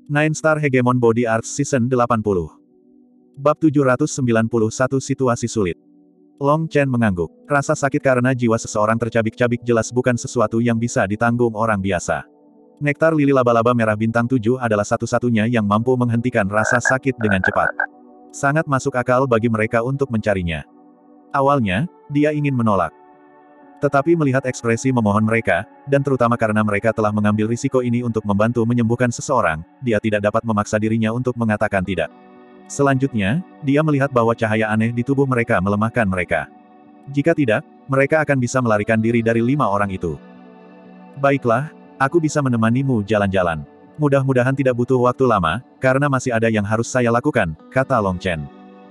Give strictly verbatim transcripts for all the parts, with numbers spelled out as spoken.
Nine Star Hegemon Body Arts Season delapan puluh. Bab tujuh ratus sembilan puluh satu Situasi Sulit. Long Chen mengangguk. Rasa sakit karena jiwa seseorang tercabik-cabik jelas bukan sesuatu yang bisa ditanggung orang biasa. Nektar lili laba-laba merah bintang tujuh adalah satu-satunya yang mampu menghentikan rasa sakit dengan cepat. Sangat masuk akal bagi mereka untuk mencarinya. Awalnya, dia ingin menolak. Tetapi melihat ekspresi memohon mereka, dan terutama karena mereka telah mengambil risiko ini untuk membantu menyembuhkan seseorang, dia tidak dapat memaksa dirinya untuk mengatakan tidak. Selanjutnya, dia melihat bahwa cahaya aneh di tubuh mereka melemahkan mereka. Jika tidak, mereka akan bisa melarikan diri dari lima orang itu. Baiklah, aku bisa menemanimu jalan-jalan. Mudah-mudahan tidak butuh waktu lama, karena masih ada yang harus saya lakukan, kata Long Chen.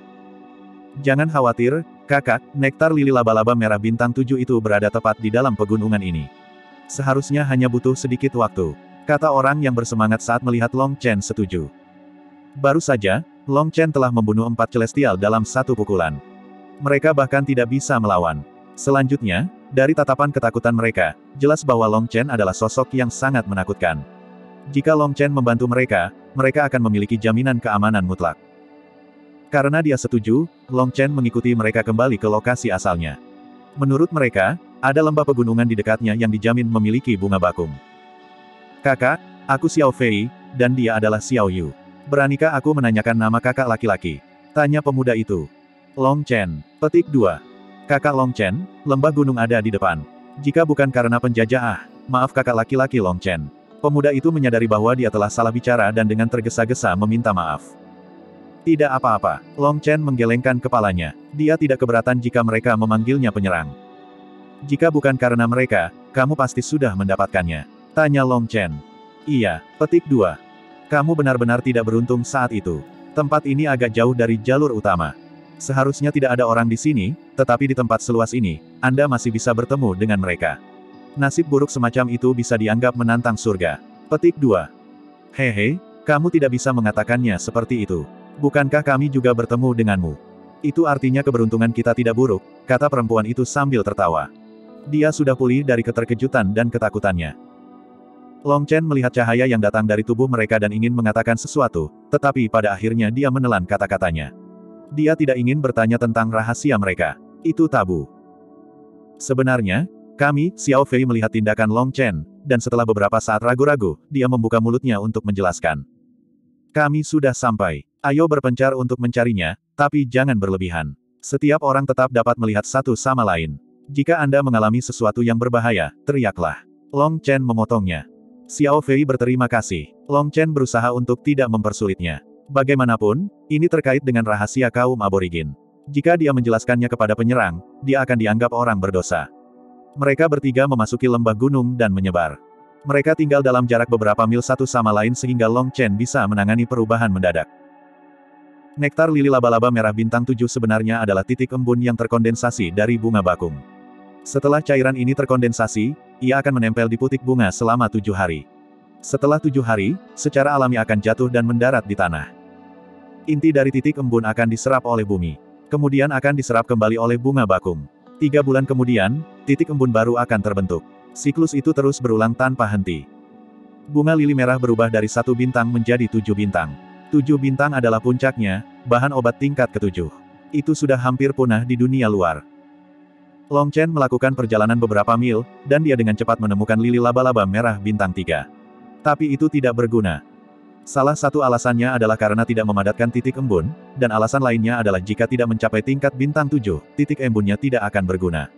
Jangan khawatir, kakak, nektar lili laba-laba merah bintang tujuh itu berada tepat di dalam pegunungan ini. Seharusnya hanya butuh sedikit waktu, kata orang yang bersemangat saat melihat Long Chen setuju. Baru saja, Long Chen telah membunuh empat celestial dalam satu pukulan. Mereka bahkan tidak bisa melawan. Selanjutnya, dari tatapan ketakutan mereka, jelas bahwa Long Chen adalah sosok yang sangat menakutkan. Jika Long Chen membantu mereka, mereka akan memiliki jaminan keamanan mutlak. Karena dia setuju, Long Chen mengikuti mereka kembali ke lokasi asalnya. Menurut mereka, ada lembah pegunungan di dekatnya yang dijamin memiliki bunga bakung. Kakak, aku Xiao Fei, dan dia adalah Xiao Yu. Beranikah aku menanyakan nama kakak laki-laki? Tanya pemuda itu. Long Chen. Petik dua. Kakak Long Chen, lembah gunung ada di depan. Jika bukan karena penjajah ah, maaf kakak laki-laki Long Chen. Pemuda itu menyadari bahwa dia telah salah bicara dan dengan tergesa-gesa meminta maaf. Tidak apa-apa, Long Chen menggelengkan kepalanya. Dia tidak keberatan jika mereka memanggilnya penyerang. Jika bukan karena mereka, kamu pasti sudah mendapatkannya. Tanya Long Chen. Iya, petik dua. Kamu benar-benar tidak beruntung saat itu. Tempat ini agak jauh dari jalur utama. Seharusnya tidak ada orang di sini, tetapi di tempat seluas ini, Anda masih bisa bertemu dengan mereka. Nasib buruk semacam itu bisa dianggap menantang surga. Petik dua. Hehe, kamu tidak bisa mengatakannya seperti itu. Bukankah kami juga bertemu denganmu? Itu artinya keberuntungan kita tidak buruk, kata perempuan itu sambil tertawa. Dia sudah pulih dari keterkejutan dan ketakutannya. Long Chen melihat cahaya yang datang dari tubuh mereka dan ingin mengatakan sesuatu, tetapi pada akhirnya dia menelan kata-katanya. Dia tidak ingin bertanya tentang rahasia mereka. Itu tabu. Sebenarnya, kami, Xiao Fei melihat tindakan Long Chen, dan setelah beberapa saat ragu-ragu, dia membuka mulutnya untuk menjelaskan. Kami sudah sampai. Ayo berpencar untuk mencarinya, tapi jangan berlebihan. Setiap orang tetap dapat melihat satu sama lain. Jika Anda mengalami sesuatu yang berbahaya, teriaklah. Long Chen memotongnya. Xiao Fei berterima kasih. Long Chen berusaha untuk tidak mempersulitnya. Bagaimanapun, ini terkait dengan rahasia kaum aborigin. Jika dia menjelaskannya kepada penyerang, dia akan dianggap orang berdosa. Mereka bertiga memasuki lembah gunung dan menyebar. Mereka tinggal dalam jarak beberapa mil satu sama lain sehingga Long Chen bisa menangani perubahan mendadak. Nektar lili laba-laba merah bintang tujuh sebenarnya adalah titik embun yang terkondensasi dari bunga bakung. Setelah cairan ini terkondensasi, ia akan menempel di putik bunga selama tujuh hari. Setelah tujuh hari, secara alami akan jatuh dan mendarat di tanah. Inti dari titik embun akan diserap oleh bumi. Kemudian akan diserap kembali oleh bunga bakung. Tiga bulan kemudian, titik embun baru akan terbentuk. Siklus itu terus berulang tanpa henti. Bunga lili merah berubah dari satu bintang menjadi tujuh bintang. Tujuh bintang adalah puncaknya, bahan obat tingkat ketujuh. Itu sudah hampir punah di dunia luar. Long Chen melakukan perjalanan beberapa mil, dan dia dengan cepat menemukan lili laba-laba merah bintang tiga. Tapi itu tidak berguna. Salah satu alasannya adalah karena tidak memadatkan titik embun, dan alasan lainnya adalah jika tidak mencapai tingkat bintang tujuh, titik embunnya tidak akan berguna.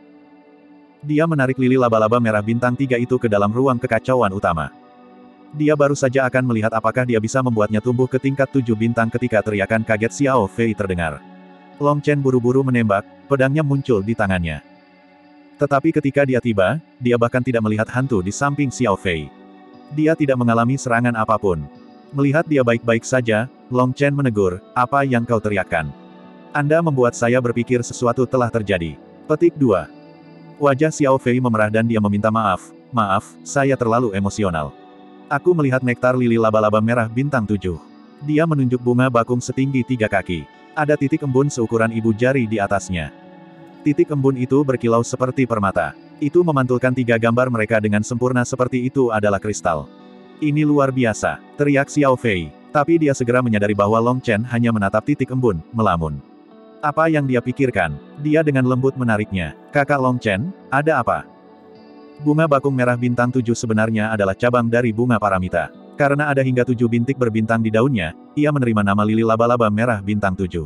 Dia menarik lili laba-laba merah bintang tiga itu ke dalam ruang kekacauan utama. Dia baru saja akan melihat apakah dia bisa membuatnya tumbuh ke tingkat tujuh bintang ketika teriakan kaget Xiao Fei terdengar. Long Chen buru-buru menembak, pedangnya muncul di tangannya. Tetapi ketika dia tiba, dia bahkan tidak melihat hantu di samping Xiao Fei. Dia tidak mengalami serangan apapun. Melihat dia baik-baik saja, Long Chen menegur, apa yang kau teriakkan? Anda membuat saya berpikir sesuatu telah terjadi. Petik dua. Wajah Xiao Fei memerah dan dia meminta maaf, maaf, saya terlalu emosional. Aku melihat nektar lili laba-laba merah bintang tujuh. Dia menunjuk bunga bakung setinggi tiga kaki. Ada titik embun seukuran ibu jari di atasnya. Titik embun itu berkilau seperti permata. Itu memantulkan tiga gambar mereka dengan sempurna seperti itu adalah kristal. Ini luar biasa, teriak Xiao Fei. Tapi dia segera menyadari bahwa Long Chen hanya menatap titik embun, melamun. Apa yang dia pikirkan? Dia dengan lembut menariknya. Kakak Long Chen, ada apa? Bunga bakung merah bintang tujuh sebenarnya adalah cabang dari bunga paramita. Karena ada hingga tujuh bintik berbintang di daunnya, ia menerima nama lili laba-laba merah bintang tujuh.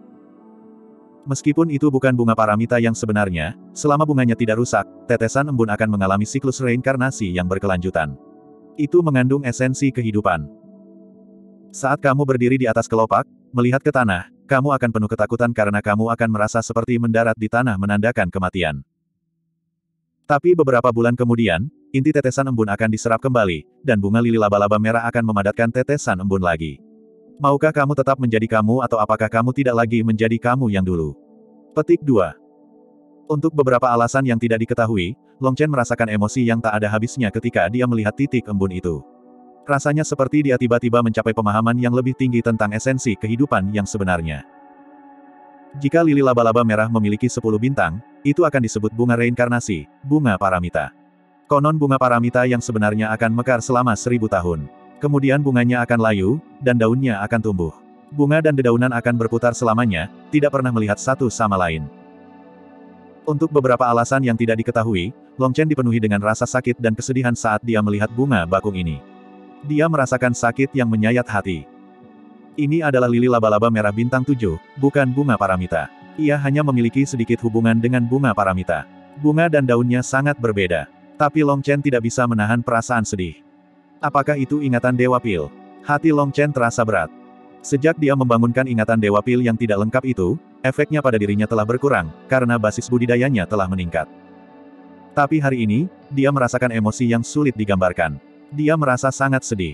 Meskipun itu bukan bunga paramita yang sebenarnya, selama bunganya tidak rusak, tetesan embun akan mengalami siklus reinkarnasi yang berkelanjutan. Itu mengandung esensi kehidupan. Saat kamu berdiri di atas kelopak, melihat ke tanah, kamu akan penuh ketakutan karena kamu akan merasa seperti mendarat di tanah menandakan kematian. Tapi beberapa bulan kemudian, inti tetesan embun akan diserap kembali, dan bunga lili laba-laba merah akan memadatkan tetesan embun lagi. Maukah kamu tetap menjadi kamu atau apakah kamu tidak lagi menjadi kamu yang dulu? Petik dua. Untuk beberapa alasan yang tidak diketahui, Long Chen merasakan emosi yang tak ada habisnya ketika dia melihat titik embun itu. Rasanya seperti dia tiba-tiba mencapai pemahaman yang lebih tinggi tentang esensi kehidupan yang sebenarnya. Jika lili laba-laba merah memiliki sepuluh bintang, itu akan disebut bunga reinkarnasi, bunga paramita. Konon bunga paramita yang sebenarnya akan mekar selama seribu tahun. Kemudian bunganya akan layu, dan daunnya akan tumbuh. Bunga dan dedaunan akan berputar selamanya, tidak pernah melihat satu sama lain. Untuk beberapa alasan yang tidak diketahui, Long Chen dipenuhi dengan rasa sakit dan kesedihan saat dia melihat bunga bakung ini. Dia merasakan sakit yang menyayat hati. Ini adalah lili laba-laba merah bintang tujuh, bukan bunga paramita. Ia hanya memiliki sedikit hubungan dengan bunga paramita. Bunga dan daunnya sangat berbeda. Tapi Long Chen tidak bisa menahan perasaan sedih. Apakah itu ingatan Dewa Pil? Hati Long Chen terasa berat. Sejak dia membangunkan ingatan Dewa Pil yang tidak lengkap itu, efeknya pada dirinya telah berkurang, karena basis budidayanya telah meningkat. Tapi hari ini, dia merasakan emosi yang sulit digambarkan. Dia merasa sangat sedih.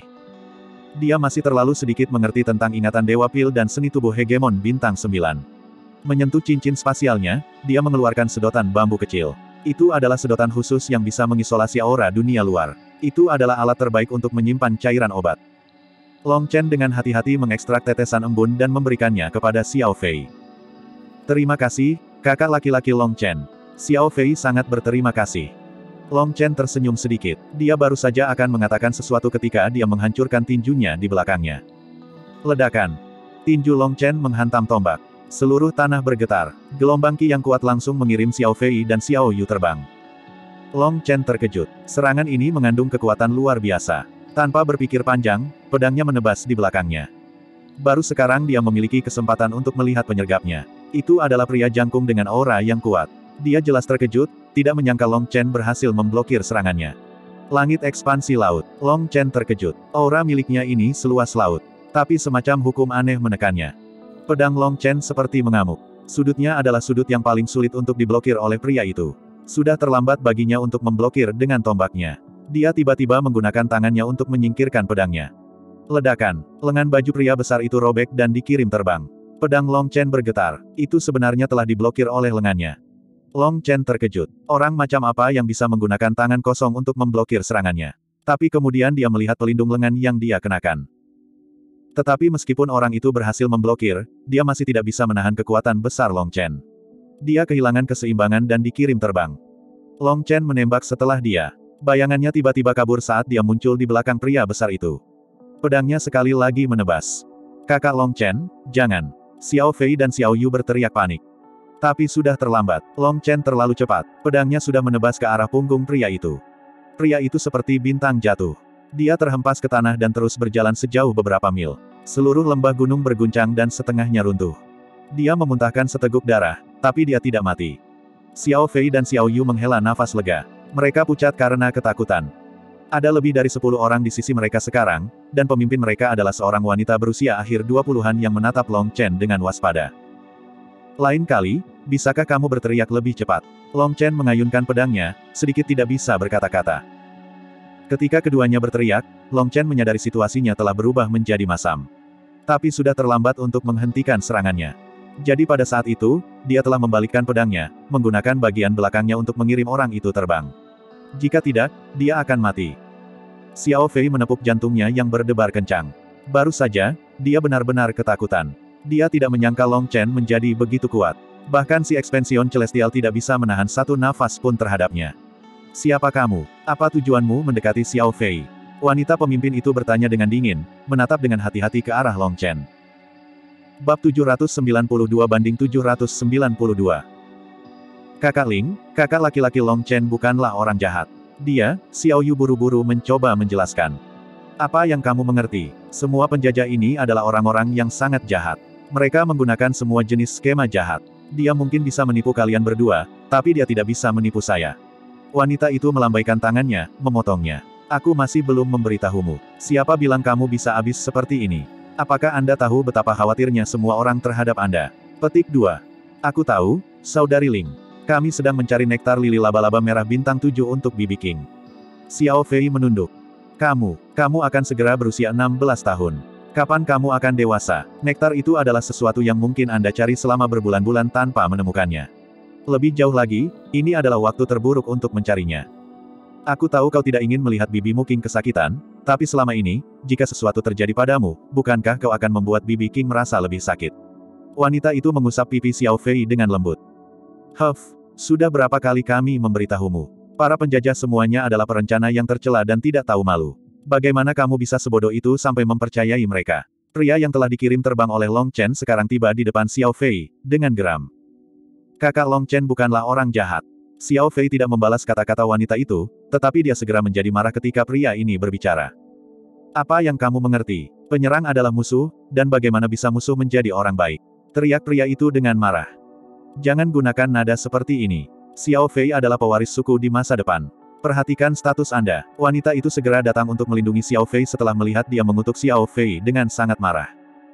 Dia masih terlalu sedikit mengerti tentang ingatan Dewa Pil dan seni tubuh hegemon bintang sembilan. Menyentuh cincin spasialnya, dia mengeluarkan sedotan bambu kecil. Itu adalah sedotan khusus yang bisa mengisolasi aura dunia luar. Itu adalah alat terbaik untuk menyimpan cairan obat. Long Chen dengan hati-hati mengekstrak tetesan embun dan memberikannya kepada Xiao Fei. Terima kasih, kakak laki-laki Long Chen. Xiao Fei sangat berterima kasih. Long Chen tersenyum sedikit. Dia baru saja akan mengatakan sesuatu ketika dia menghancurkan tinjunya di belakangnya. Ledakan. Tinju Long Chen menghantam tombak. Seluruh tanah bergetar. Gelombang ki yang kuat langsung mengirim Xiao Fei dan Xiao Yu terbang. Long Chen terkejut. Serangan ini mengandung kekuatan luar biasa. Tanpa berpikir panjang, pedangnya menebas di belakangnya. Baru sekarang dia memiliki kesempatan untuk melihat penyergapnya. Itu adalah pria jangkung dengan aura yang kuat. Dia jelas terkejut, tidak menyangka Long Chen berhasil memblokir serangannya. Langit ekspansi laut. Long Chen terkejut. Aura miliknya ini seluas laut. Tapi semacam hukum aneh menekannya. Pedang Long Chen seperti mengamuk. Sudutnya adalah sudut yang paling sulit untuk diblokir oleh pria itu. Sudah terlambat baginya untuk memblokir dengan tombaknya. Dia tiba-tiba menggunakan tangannya untuk menyingkirkan pedangnya. Ledakan. Lengan baju pria besar itu robek dan dikirim terbang. Pedang Long Chen bergetar. Itu sebenarnya telah diblokir oleh lengannya. Long Chen terkejut. Orang macam apa yang bisa menggunakan tangan kosong untuk memblokir serangannya? Tapi kemudian dia melihat pelindung lengan yang dia kenakan. Tetapi meskipun orang itu berhasil memblokir, dia masih tidak bisa menahan kekuatan besar Long Chen. Dia kehilangan keseimbangan dan dikirim terbang. Long Chen menembak setelah dia. Bayangannya tiba-tiba kabur saat dia muncul di belakang pria besar itu. Pedangnya sekali lagi menebas. Kakak Long Chen, jangan. Xiao Fei dan Xiao Yu berteriak panik. Tapi sudah terlambat. Long Chen terlalu cepat. Pedangnya sudah menebas ke arah punggung pria itu. Pria itu seperti bintang jatuh. Dia terhempas ke tanah dan terus berjalan sejauh beberapa mil. Seluruh lembah gunung berguncang dan setengahnya runtuh. Dia memuntahkan seteguk darah, tapi dia tidak mati. Xiao Fei dan Xiao Yu menghela nafas lega. Mereka pucat karena ketakutan. Ada lebih dari sepuluh orang di sisi mereka sekarang, dan pemimpin mereka adalah seorang wanita berusia akhir dua puluhan yang menatap Long Chen dengan waspada. Lain kali, bisakah kamu berteriak lebih cepat? Long Chen mengayunkan pedangnya, sedikit tidak bisa berkata-kata. Ketika keduanya berteriak, Long Chen menyadari situasinya telah berubah menjadi masam. Tapi sudah terlambat untuk menghentikan serangannya. Jadi pada saat itu, dia telah membalikkan pedangnya, menggunakan bagian belakangnya untuk mengirim orang itu terbang. Jika tidak, dia akan mati. Xiao Fei menepuk jantungnya yang berdebar kencang. Baru saja, dia benar-benar ketakutan. Dia tidak menyangka Long Chen menjadi begitu kuat. Bahkan si ekspansion celestial tidak bisa menahan satu nafas pun terhadapnya. Siapa kamu? Apa tujuanmu mendekati Xiao Fei? Wanita pemimpin itu bertanya dengan dingin, menatap dengan hati-hati ke arah Long Chen. Bab tujuh ratus sembilan puluh dua banding tujuh ratus sembilan puluh dua. Kakak Ling, kakak laki-laki Long Chen bukanlah orang jahat. Dia, Xiao Yu buru-buru mencoba menjelaskan. Apa yang kamu mengerti? Semua penjajah ini adalah orang-orang yang sangat jahat. Mereka menggunakan semua jenis skema jahat. Dia mungkin bisa menipu kalian berdua, tapi dia tidak bisa menipu saya. Wanita itu melambaikan tangannya, memotongnya. Aku masih belum memberitahumu. Siapa bilang kamu bisa habis seperti ini? Apakah Anda tahu betapa khawatirnya semua orang terhadap Anda? Petik dua. Aku tahu, Saudari Ling. Kami sedang mencari nektar lili laba-laba merah bintang tujuh untuk Bibi King. Xiao Fei menunduk. Kamu, kamu akan segera berusia enam belas tahun. Kapan kamu akan dewasa? Nektar itu adalah sesuatu yang mungkin Anda cari selama berbulan-bulan tanpa menemukannya. Lebih jauh lagi, ini adalah waktu terburuk untuk mencarinya. Aku tahu kau tidak ingin melihat bibimu King kesakitan, tapi selama ini, jika sesuatu terjadi padamu, bukankah kau akan membuat Bibi King merasa lebih sakit? Wanita itu mengusap pipi Xiao Fei dengan lembut. Huff, sudah berapa kali kami memberitahumu? Para penjajah semuanya adalah perencana yang tercela dan tidak tahu malu. Bagaimana kamu bisa sebodoh itu sampai mempercayai mereka? Pria yang telah dikirim terbang oleh Long Chen sekarang tiba di depan Xiao Fei, dengan geram. Kakak Long Chen bukanlah orang jahat. Xiao Fei tidak membalas kata-kata wanita itu, tetapi dia segera menjadi marah ketika pria ini berbicara. Apa yang kamu mengerti? Penyerang adalah musuh, dan bagaimana bisa musuh menjadi orang baik? Teriak pria itu dengan marah. Jangan gunakan nada seperti ini. Xiao Fei adalah pewaris suku di masa depan. Perhatikan status Anda. Wanita itu segera datang untuk melindungi Xiao Fei setelah melihat dia mengutuk Xiao Fei dengan sangat marah.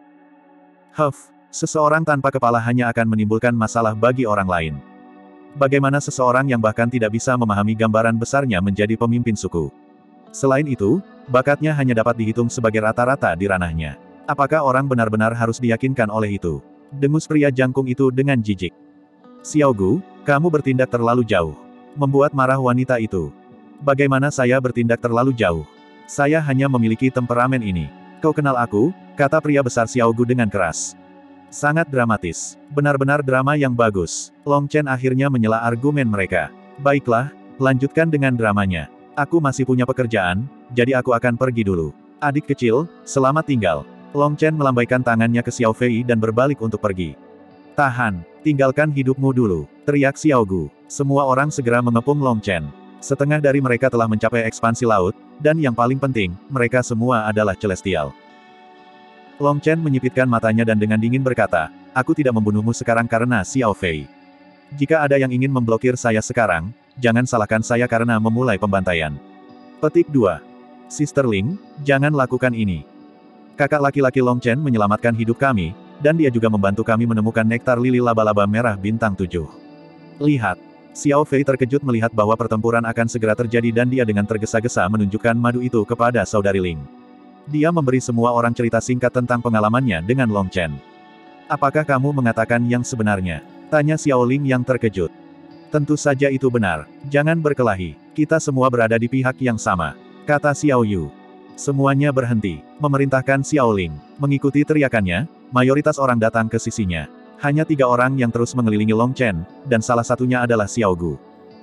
Huff, seseorang tanpa kepala hanya akan menimbulkan masalah bagi orang lain. Bagaimana seseorang yang bahkan tidak bisa memahami gambaran besarnya menjadi pemimpin suku? Selain itu, bakatnya hanya dapat dihitung sebagai rata-rata di ranahnya. Apakah orang benar-benar harus diyakinkan oleh itu? Dengus pria jangkung itu dengan jijik. Xiao Gu, kamu bertindak terlalu jauh. Membuat marah wanita itu. Bagaimana saya bertindak terlalu jauh? Saya hanya memiliki temperamen ini. Kau kenal aku? Kata pria besar Xiao Gu dengan keras. Sangat dramatis. Benar-benar drama yang bagus. Long Chen akhirnya menyela argumen mereka. Baiklah, lanjutkan dengan dramanya. Aku masih punya pekerjaan, jadi aku akan pergi dulu. Adik kecil, selamat tinggal. Long Chen melambaikan tangannya ke Xiao Fei dan berbalik untuk pergi. Tahan, tinggalkan hidupmu dulu, teriak Xiao Gu. Semua orang segera mengepung Long Chen. Setengah dari mereka telah mencapai ekspansi laut, dan yang paling penting, mereka semua adalah celestial. Long Chen menyipitkan matanya dan dengan dingin berkata, aku tidak membunuhmu sekarang karena Xiao Fei. Jika ada yang ingin memblokir saya sekarang, jangan salahkan saya karena memulai pembantaian. Petik dua. Sister Ling, jangan lakukan ini. Kakak laki-laki Long Chen menyelamatkan hidup kami, dan dia juga membantu kami menemukan nektar lili laba-laba merah bintang tujuh. Lihat. Xiao Fei terkejut melihat bahwa pertempuran akan segera terjadi dan dia dengan tergesa-gesa menunjukkan madu itu kepada Saudari Ling. Dia memberi semua orang cerita singkat tentang pengalamannya dengan Long Chen. Apakah kamu mengatakan yang sebenarnya? Tanya Xiao Ling yang terkejut. Tentu saja itu benar. Jangan berkelahi. Kita semua berada di pihak yang sama. Kata Xiao Yu. Semuanya berhenti. Memerintahkan Xiao Ling. Mengikuti teriakannya, mayoritas orang datang ke sisinya. Hanya tiga orang yang terus mengelilingi Long Chen, dan salah satunya adalah Xiao Gu.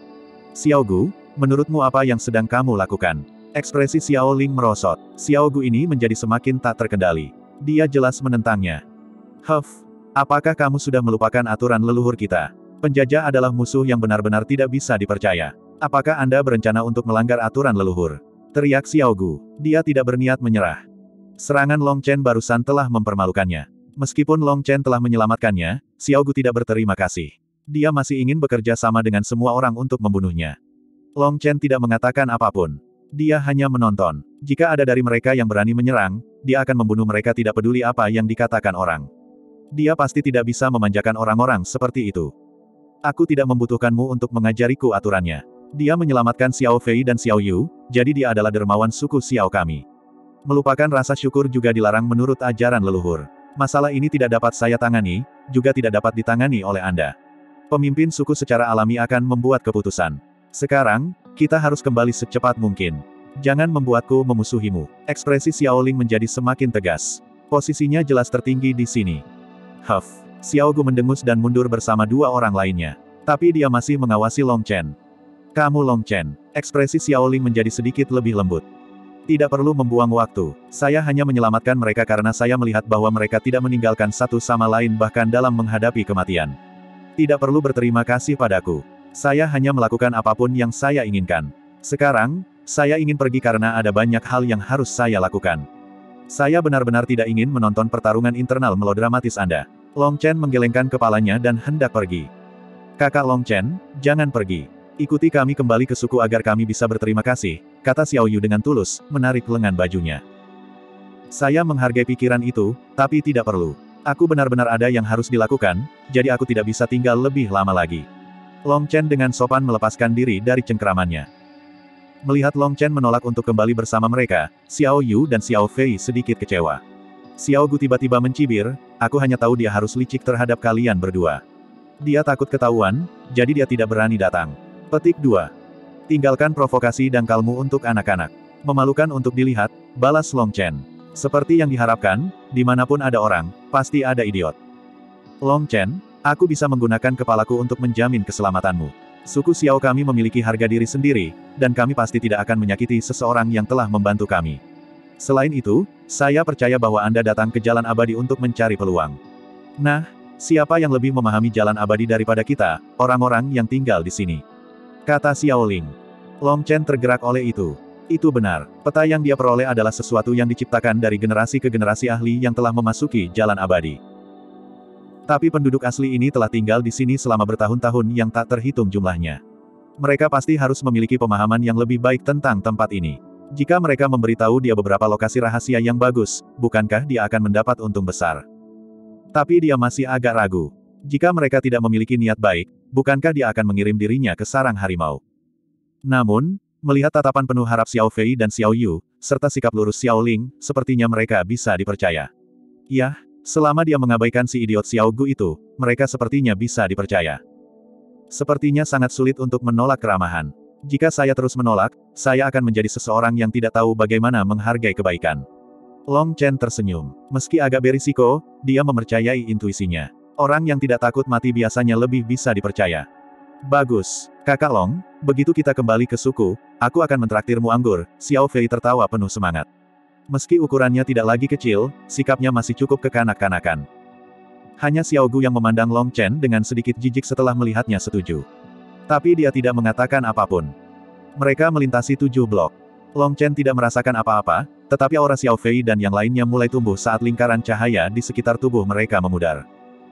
Xiao Gu, menurutmu apa yang sedang kamu lakukan? Ekspresi Xiao Ling merosot. Xiao Gu ini menjadi semakin tak terkendali. Dia jelas menentangnya. Huff, apakah kamu sudah melupakan aturan leluhur kita? Penjajah adalah musuh yang benar-benar tidak bisa dipercaya. Apakah Anda berencana untuk melanggar aturan leluhur? Teriak Xiao Gu. Dia tidak berniat menyerah. Serangan Long Chen barusan telah mempermalukannya. Meskipun Long Chen telah menyelamatkannya, Xiao Gu tidak berterima kasih. Dia masih ingin bekerja sama dengan semua orang untuk membunuhnya. Long Chen tidak mengatakan apapun. Dia hanya menonton. Jika ada dari mereka yang berani menyerang, dia akan membunuh mereka tidak peduli apa yang dikatakan orang. Dia pasti tidak bisa memanjakan orang-orang seperti itu. Aku tidak membutuhkanmu untuk mengajariku aturannya. Dia menyelamatkan Xiao Fei dan Xiao Yu, jadi dia adalah dermawan suku Xiao kami. Melupakan rasa syukur juga dilarang menurut ajaran leluhur. Masalah ini tidak dapat saya tangani, juga tidak dapat ditangani oleh Anda. Pemimpin suku secara alami akan membuat keputusan. Sekarang, kita harus kembali secepat mungkin. Jangan membuatku memusuhimu. Ekspresi Xiao Ling menjadi semakin tegas. Posisinya jelas tertinggi di sini. Huff. Xiao Gu mendengus dan mundur bersama dua orang lainnya. Tapi dia masih mengawasi Long Chen. Kamu Long Chen. Ekspresi Xiao Ling menjadi sedikit lebih lembut. Tidak perlu membuang waktu. Saya hanya menyelamatkan mereka karena saya melihat bahwa mereka tidak meninggalkan satu sama lain bahkan dalam menghadapi kematian. Tidak perlu berterima kasih padaku. Saya hanya melakukan apapun yang saya inginkan. Sekarang, saya ingin pergi karena ada banyak hal yang harus saya lakukan. Saya benar-benar tidak ingin menonton pertarungan internal melodramatis Anda. Long Chen menggelengkan kepalanya dan hendak pergi. Kakak Long Chen, jangan pergi. Ikuti kami kembali ke suku agar kami bisa berterima kasih, kata Xiao Yu dengan tulus, menarik lengan bajunya. Saya menghargai pikiran itu, tapi tidak perlu. Aku benar-benar ada yang harus dilakukan, jadi aku tidak bisa tinggal lebih lama lagi. Long Chen dengan sopan melepaskan diri dari cengkeramannya. Melihat Long Chen menolak untuk kembali bersama mereka, Xiao Yu dan Xiao Fei sedikit kecewa. Xiao Gu tiba-tiba mencibir, aku hanya tahu dia harus licik terhadap kalian berdua. Dia takut ketahuan, jadi dia tidak berani datang. Petik dua. Tinggalkan provokasi dan kalmu untuk anak-anak. Memalukan untuk dilihat, balas Long Chen. Seperti yang diharapkan, dimanapun ada orang, pasti ada idiot. Long Chen, aku bisa menggunakan kepalaku untuk menjamin keselamatanmu. Suku Xiao kami memiliki harga diri sendiri, dan kami pasti tidak akan menyakiti seseorang yang telah membantu kami. Selain itu, saya percaya bahwa Anda datang ke jalan abadi untuk mencari peluang. Nah, siapa yang lebih memahami jalan abadi daripada kita, orang-orang yang tinggal di sini? Kata Xiao Ling. Long Chen tergerak oleh itu. Itu benar. Peta yang dia peroleh adalah sesuatu yang diciptakan dari generasi ke generasi ahli yang telah memasuki jalan abadi. Tapi penduduk asli ini telah tinggal di sini selama bertahun-tahun yang tak terhitung jumlahnya. Mereka pasti harus memiliki pemahaman yang lebih baik tentang tempat ini. Jika mereka memberitahu dia beberapa lokasi rahasia yang bagus, bukankah dia akan mendapat untung besar? Tapi dia masih agak ragu. Jika mereka tidak memiliki niat baik, bukankah dia akan mengirim dirinya ke sarang harimau? Namun, melihat tatapan penuh harap Xiao Fei dan Xiao Yu, serta sikap lurus Xiao Ling, sepertinya mereka bisa dipercaya. Yah, selama dia mengabaikan si idiot Xiao Gu itu, mereka sepertinya bisa dipercaya. Sepertinya sangat sulit untuk menolak keramahan. Jika saya terus menolak, saya akan menjadi seseorang yang tidak tahu bagaimana menghargai kebaikan. Long Chen tersenyum. Meski agak berisiko, dia mempercayai intuisinya. Orang yang tidak takut mati biasanya lebih bisa dipercaya. Bagus, Kakak Long, begitu kita kembali ke suku, aku akan mentraktirmu anggur, Xiao Fei tertawa penuh semangat. Meski ukurannya tidak lagi kecil, sikapnya masih cukup kekanak-kanakan. Hanya Xiao Gu yang memandang Long Chen dengan sedikit jijik setelah melihatnya setuju. Tapi dia tidak mengatakan apapun. Mereka melintasi tujuh blok. Long Chen tidak merasakan apa-apa, tetapi aura Xiao Fei dan yang lainnya mulai tumbuh saat lingkaran cahaya di sekitar tubuh mereka memudar.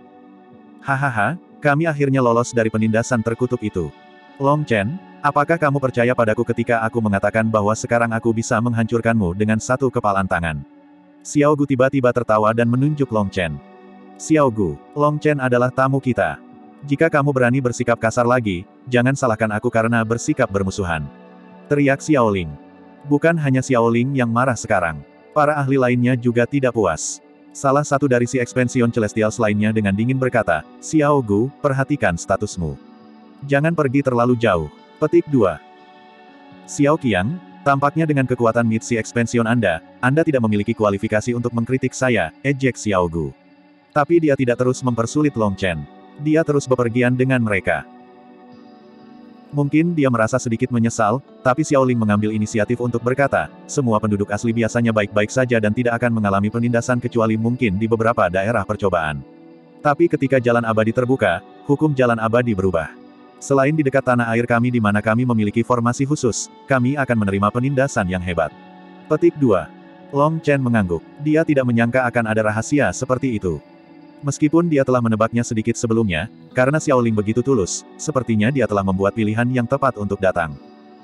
Hahaha, kami akhirnya lolos dari penindasan terkutuk itu. Long Chen, apakah kamu percaya padaku ketika aku mengatakan bahwa sekarang aku bisa menghancurkanmu dengan satu kepalan tangan? Xiao Gu tiba-tiba tertawa dan menunjuk Long Chen. Xiao Gu, Long Chen adalah tamu kita. Jika kamu berani bersikap kasar lagi, jangan salahkan aku karena bersikap bermusuhan. Teriak Xiao Ling. Bukan hanya Xiao Ling yang marah sekarang. Para ahli lainnya juga tidak puas. Salah satu dari si Expansion Celestials lainnya dengan dingin berkata, Xiao Gu, perhatikan statusmu. Jangan pergi terlalu jauh. Petik dua. Xiao Qiang, tampaknya dengan kekuatan Mid-Si Expansion Anda, Anda tidak memiliki kualifikasi untuk mengkritik saya, ejek Xiao Gu. Tapi dia tidak terus mempersulit Long Chen. Dia terus bepergian dengan mereka. Mungkin dia merasa sedikit menyesal, tapi Xiao Ling mengambil inisiatif untuk berkata, semua penduduk asli biasanya baik-baik saja dan tidak akan mengalami penindasan kecuali mungkin di beberapa daerah percobaan. Tapi ketika jalan abadi terbuka, hukum jalan abadi berubah. Selain di dekat tanah air kami di mana kami memiliki formasi khusus, kami akan menerima penindasan yang hebat. Petik dua. Long Chen mengangguk. Dia tidak menyangka akan ada rahasia seperti itu. Meskipun dia telah menebaknya sedikit sebelumnya, karena Xiao Ling begitu tulus, sepertinya dia telah membuat pilihan yang tepat untuk datang.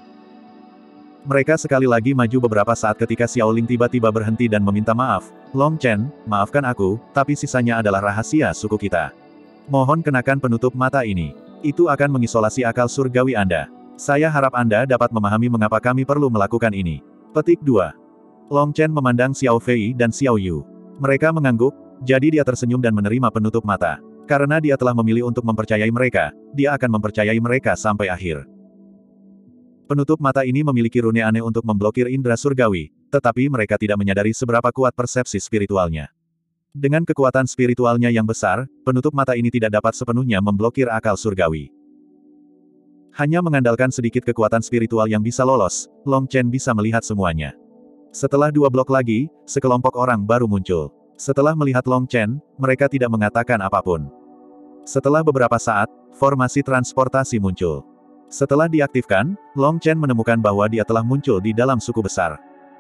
Mereka sekali lagi maju beberapa saat ketika Xiao Ling tiba-tiba berhenti dan meminta maaf, Long Chen, maafkan aku, tapi sisanya adalah rahasia suku kita. Mohon kenakan penutup mata ini. Itu akan mengisolasi akal surgawi Anda. Saya harap Anda dapat memahami mengapa kami perlu melakukan ini. Petik dua. Long Chen memandang Xiao Fei dan Xiao Yu. Mereka mengangguk, jadi dia tersenyum dan menerima penutup mata. Karena dia telah memilih untuk mempercayai mereka, dia akan mempercayai mereka sampai akhir. Penutup mata ini memiliki rune aneh untuk memblokir indera surgawi, tetapi mereka tidak menyadari seberapa kuat persepsi spiritualnya. Dengan kekuatan spiritualnya yang besar, penutup mata ini tidak dapat sepenuhnya memblokir akal surgawi. Hanya mengandalkan sedikit kekuatan spiritual yang bisa lolos, Long Chen bisa melihat semuanya. Setelah dua blok lagi, sekelompok orang baru muncul. Setelah melihat Long Chen, mereka tidak mengatakan apapun. Setelah beberapa saat, formasi transportasi muncul. Setelah diaktifkan, Long Chen menemukan bahwa dia telah muncul di dalam suku besar.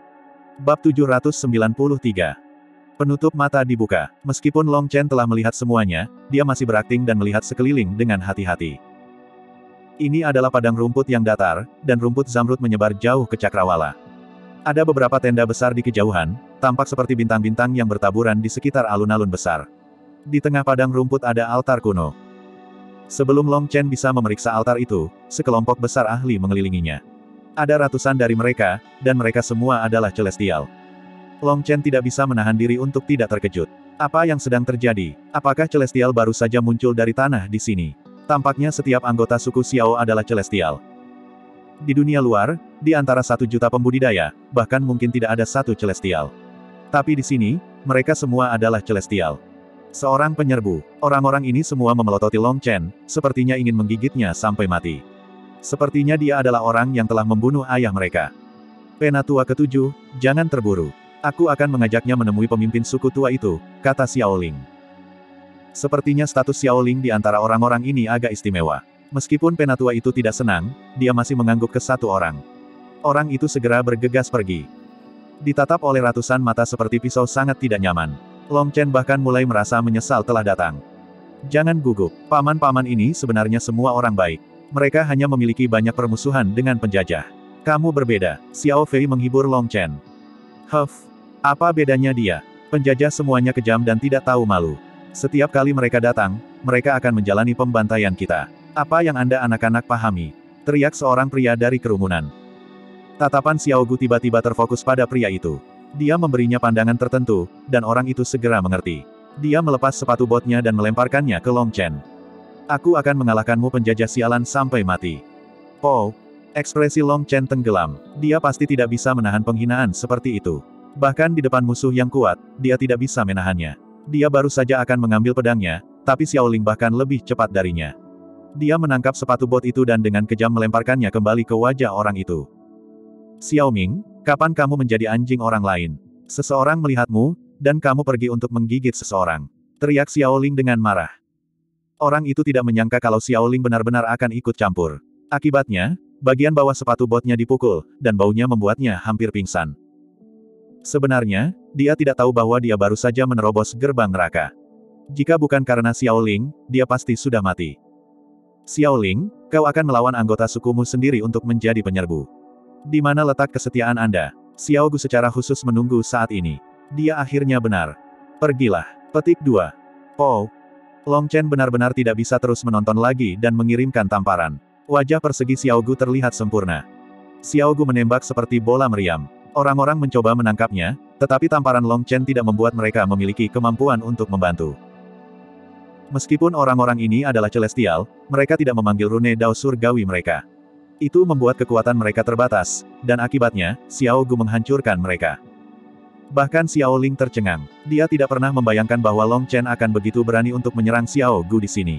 Bab tujuh ratus sembilan puluh tiga. Penutup mata dibuka. Meskipun Long Chen telah melihat semuanya, dia masih berakting dan melihat sekeliling dengan hati-hati. Ini adalah padang rumput yang datar, dan rumput zamrud menyebar jauh ke cakrawala. Ada beberapa tenda besar di kejauhan, tampak seperti bintang-bintang yang bertaburan di sekitar alun-alun besar. Di tengah padang rumput ada altar kuno. Sebelum Long Chen bisa memeriksa altar itu, sekelompok besar ahli mengelilinginya. Ada ratusan dari mereka, dan mereka semua adalah celestial. Long Chen tidak bisa menahan diri untuk tidak terkejut. Apa yang sedang terjadi? Apakah celestial baru saja muncul dari tanah di sini? Tampaknya setiap anggota suku Xiao adalah celestial. Di dunia luar, di antara satu juta pembudidaya, bahkan mungkin tidak ada satu celestial. Tapi di sini, mereka semua adalah celestial. Seorang penyerbu. Orang-orang ini semua memelototi Long Chen, sepertinya ingin menggigitnya sampai mati. Sepertinya dia adalah orang yang telah membunuh ayah mereka. Penatua ketujuh, jangan terburu. Aku akan mengajaknya menemui pemimpin suku tua itu, kata Xiaoling. Sepertinya status Xiaoling di antara orang-orang ini agak istimewa. Meskipun penatua itu tidak senang, dia masih mengangguk ke satu orang. Orang itu segera bergegas pergi. Ditatap oleh ratusan mata seperti pisau sangat tidak nyaman. Long Chen bahkan mulai merasa menyesal telah datang. Jangan gugup, paman-paman ini sebenarnya semua orang baik. Mereka hanya memiliki banyak permusuhan dengan penjajah. Kamu berbeda, Xiao Fei menghibur Long Chen. Huff, apa bedanya dia? Penjajah semuanya kejam dan tidak tahu malu. Setiap kali mereka datang, mereka akan menjalani pembantaian kita. Apa yang Anda anak-anak pahami? Teriak seorang pria dari kerumunan. Tatapan Xiao Gu tiba-tiba terfokus pada pria itu. Dia memberinya pandangan tertentu, dan orang itu segera mengerti. Dia melepas sepatu botnya dan melemparkannya ke Long Chen. Aku akan mengalahkanmu penjajah sialan sampai mati. Po. Ekspresi Long Chen tenggelam. Dia pasti tidak bisa menahan penghinaan seperti itu. Bahkan di depan musuh yang kuat, dia tidak bisa menahannya. Dia baru saja akan mengambil pedangnya, tapi Xiaoling bahkan lebih cepat darinya. Dia menangkap sepatu bot itu dan dengan kejam melemparkannya kembali ke wajah orang itu. Xiaoming, kapan kamu menjadi anjing orang lain? Seseorang melihatmu, dan kamu pergi untuk menggigit seseorang. Teriak Xiaoling dengan marah. Orang itu tidak menyangka kalau Xiaoling benar-benar akan ikut campur. Akibatnya, bagian bawah sepatu botnya dipukul, dan baunya membuatnya hampir pingsan. Sebenarnya, dia tidak tahu bahwa dia baru saja menerobos gerbang neraka. Jika bukan karena Xiaoling, dia pasti sudah mati. Xiaoling, kau akan melawan anggota sukumu sendiri untuk menjadi penyerbu. Di mana letak kesetiaan Anda? Xiao Gu secara khusus menunggu saat ini. Dia akhirnya benar. Pergilah. Petik dua. Po. Long Chen benar-benar tidak bisa terus menonton lagi dan mengirimkan tamparan. Wajah persegi Xiao Gu terlihat sempurna. Xiao Gu menembak seperti bola meriam. Orang-orang mencoba menangkapnya, tetapi tamparan Long Chen tidak membuat mereka memiliki kemampuan untuk membantu. Meskipun orang-orang ini adalah celestial, mereka tidak memanggil rune Dao surgawi mereka. Itu membuat kekuatan mereka terbatas, dan akibatnya, Xiao Gu menghancurkan mereka. Bahkan Xiaoling tercengang. Dia tidak pernah membayangkan bahwa Long Chen akan begitu berani untuk menyerang Xiao Gu di sini.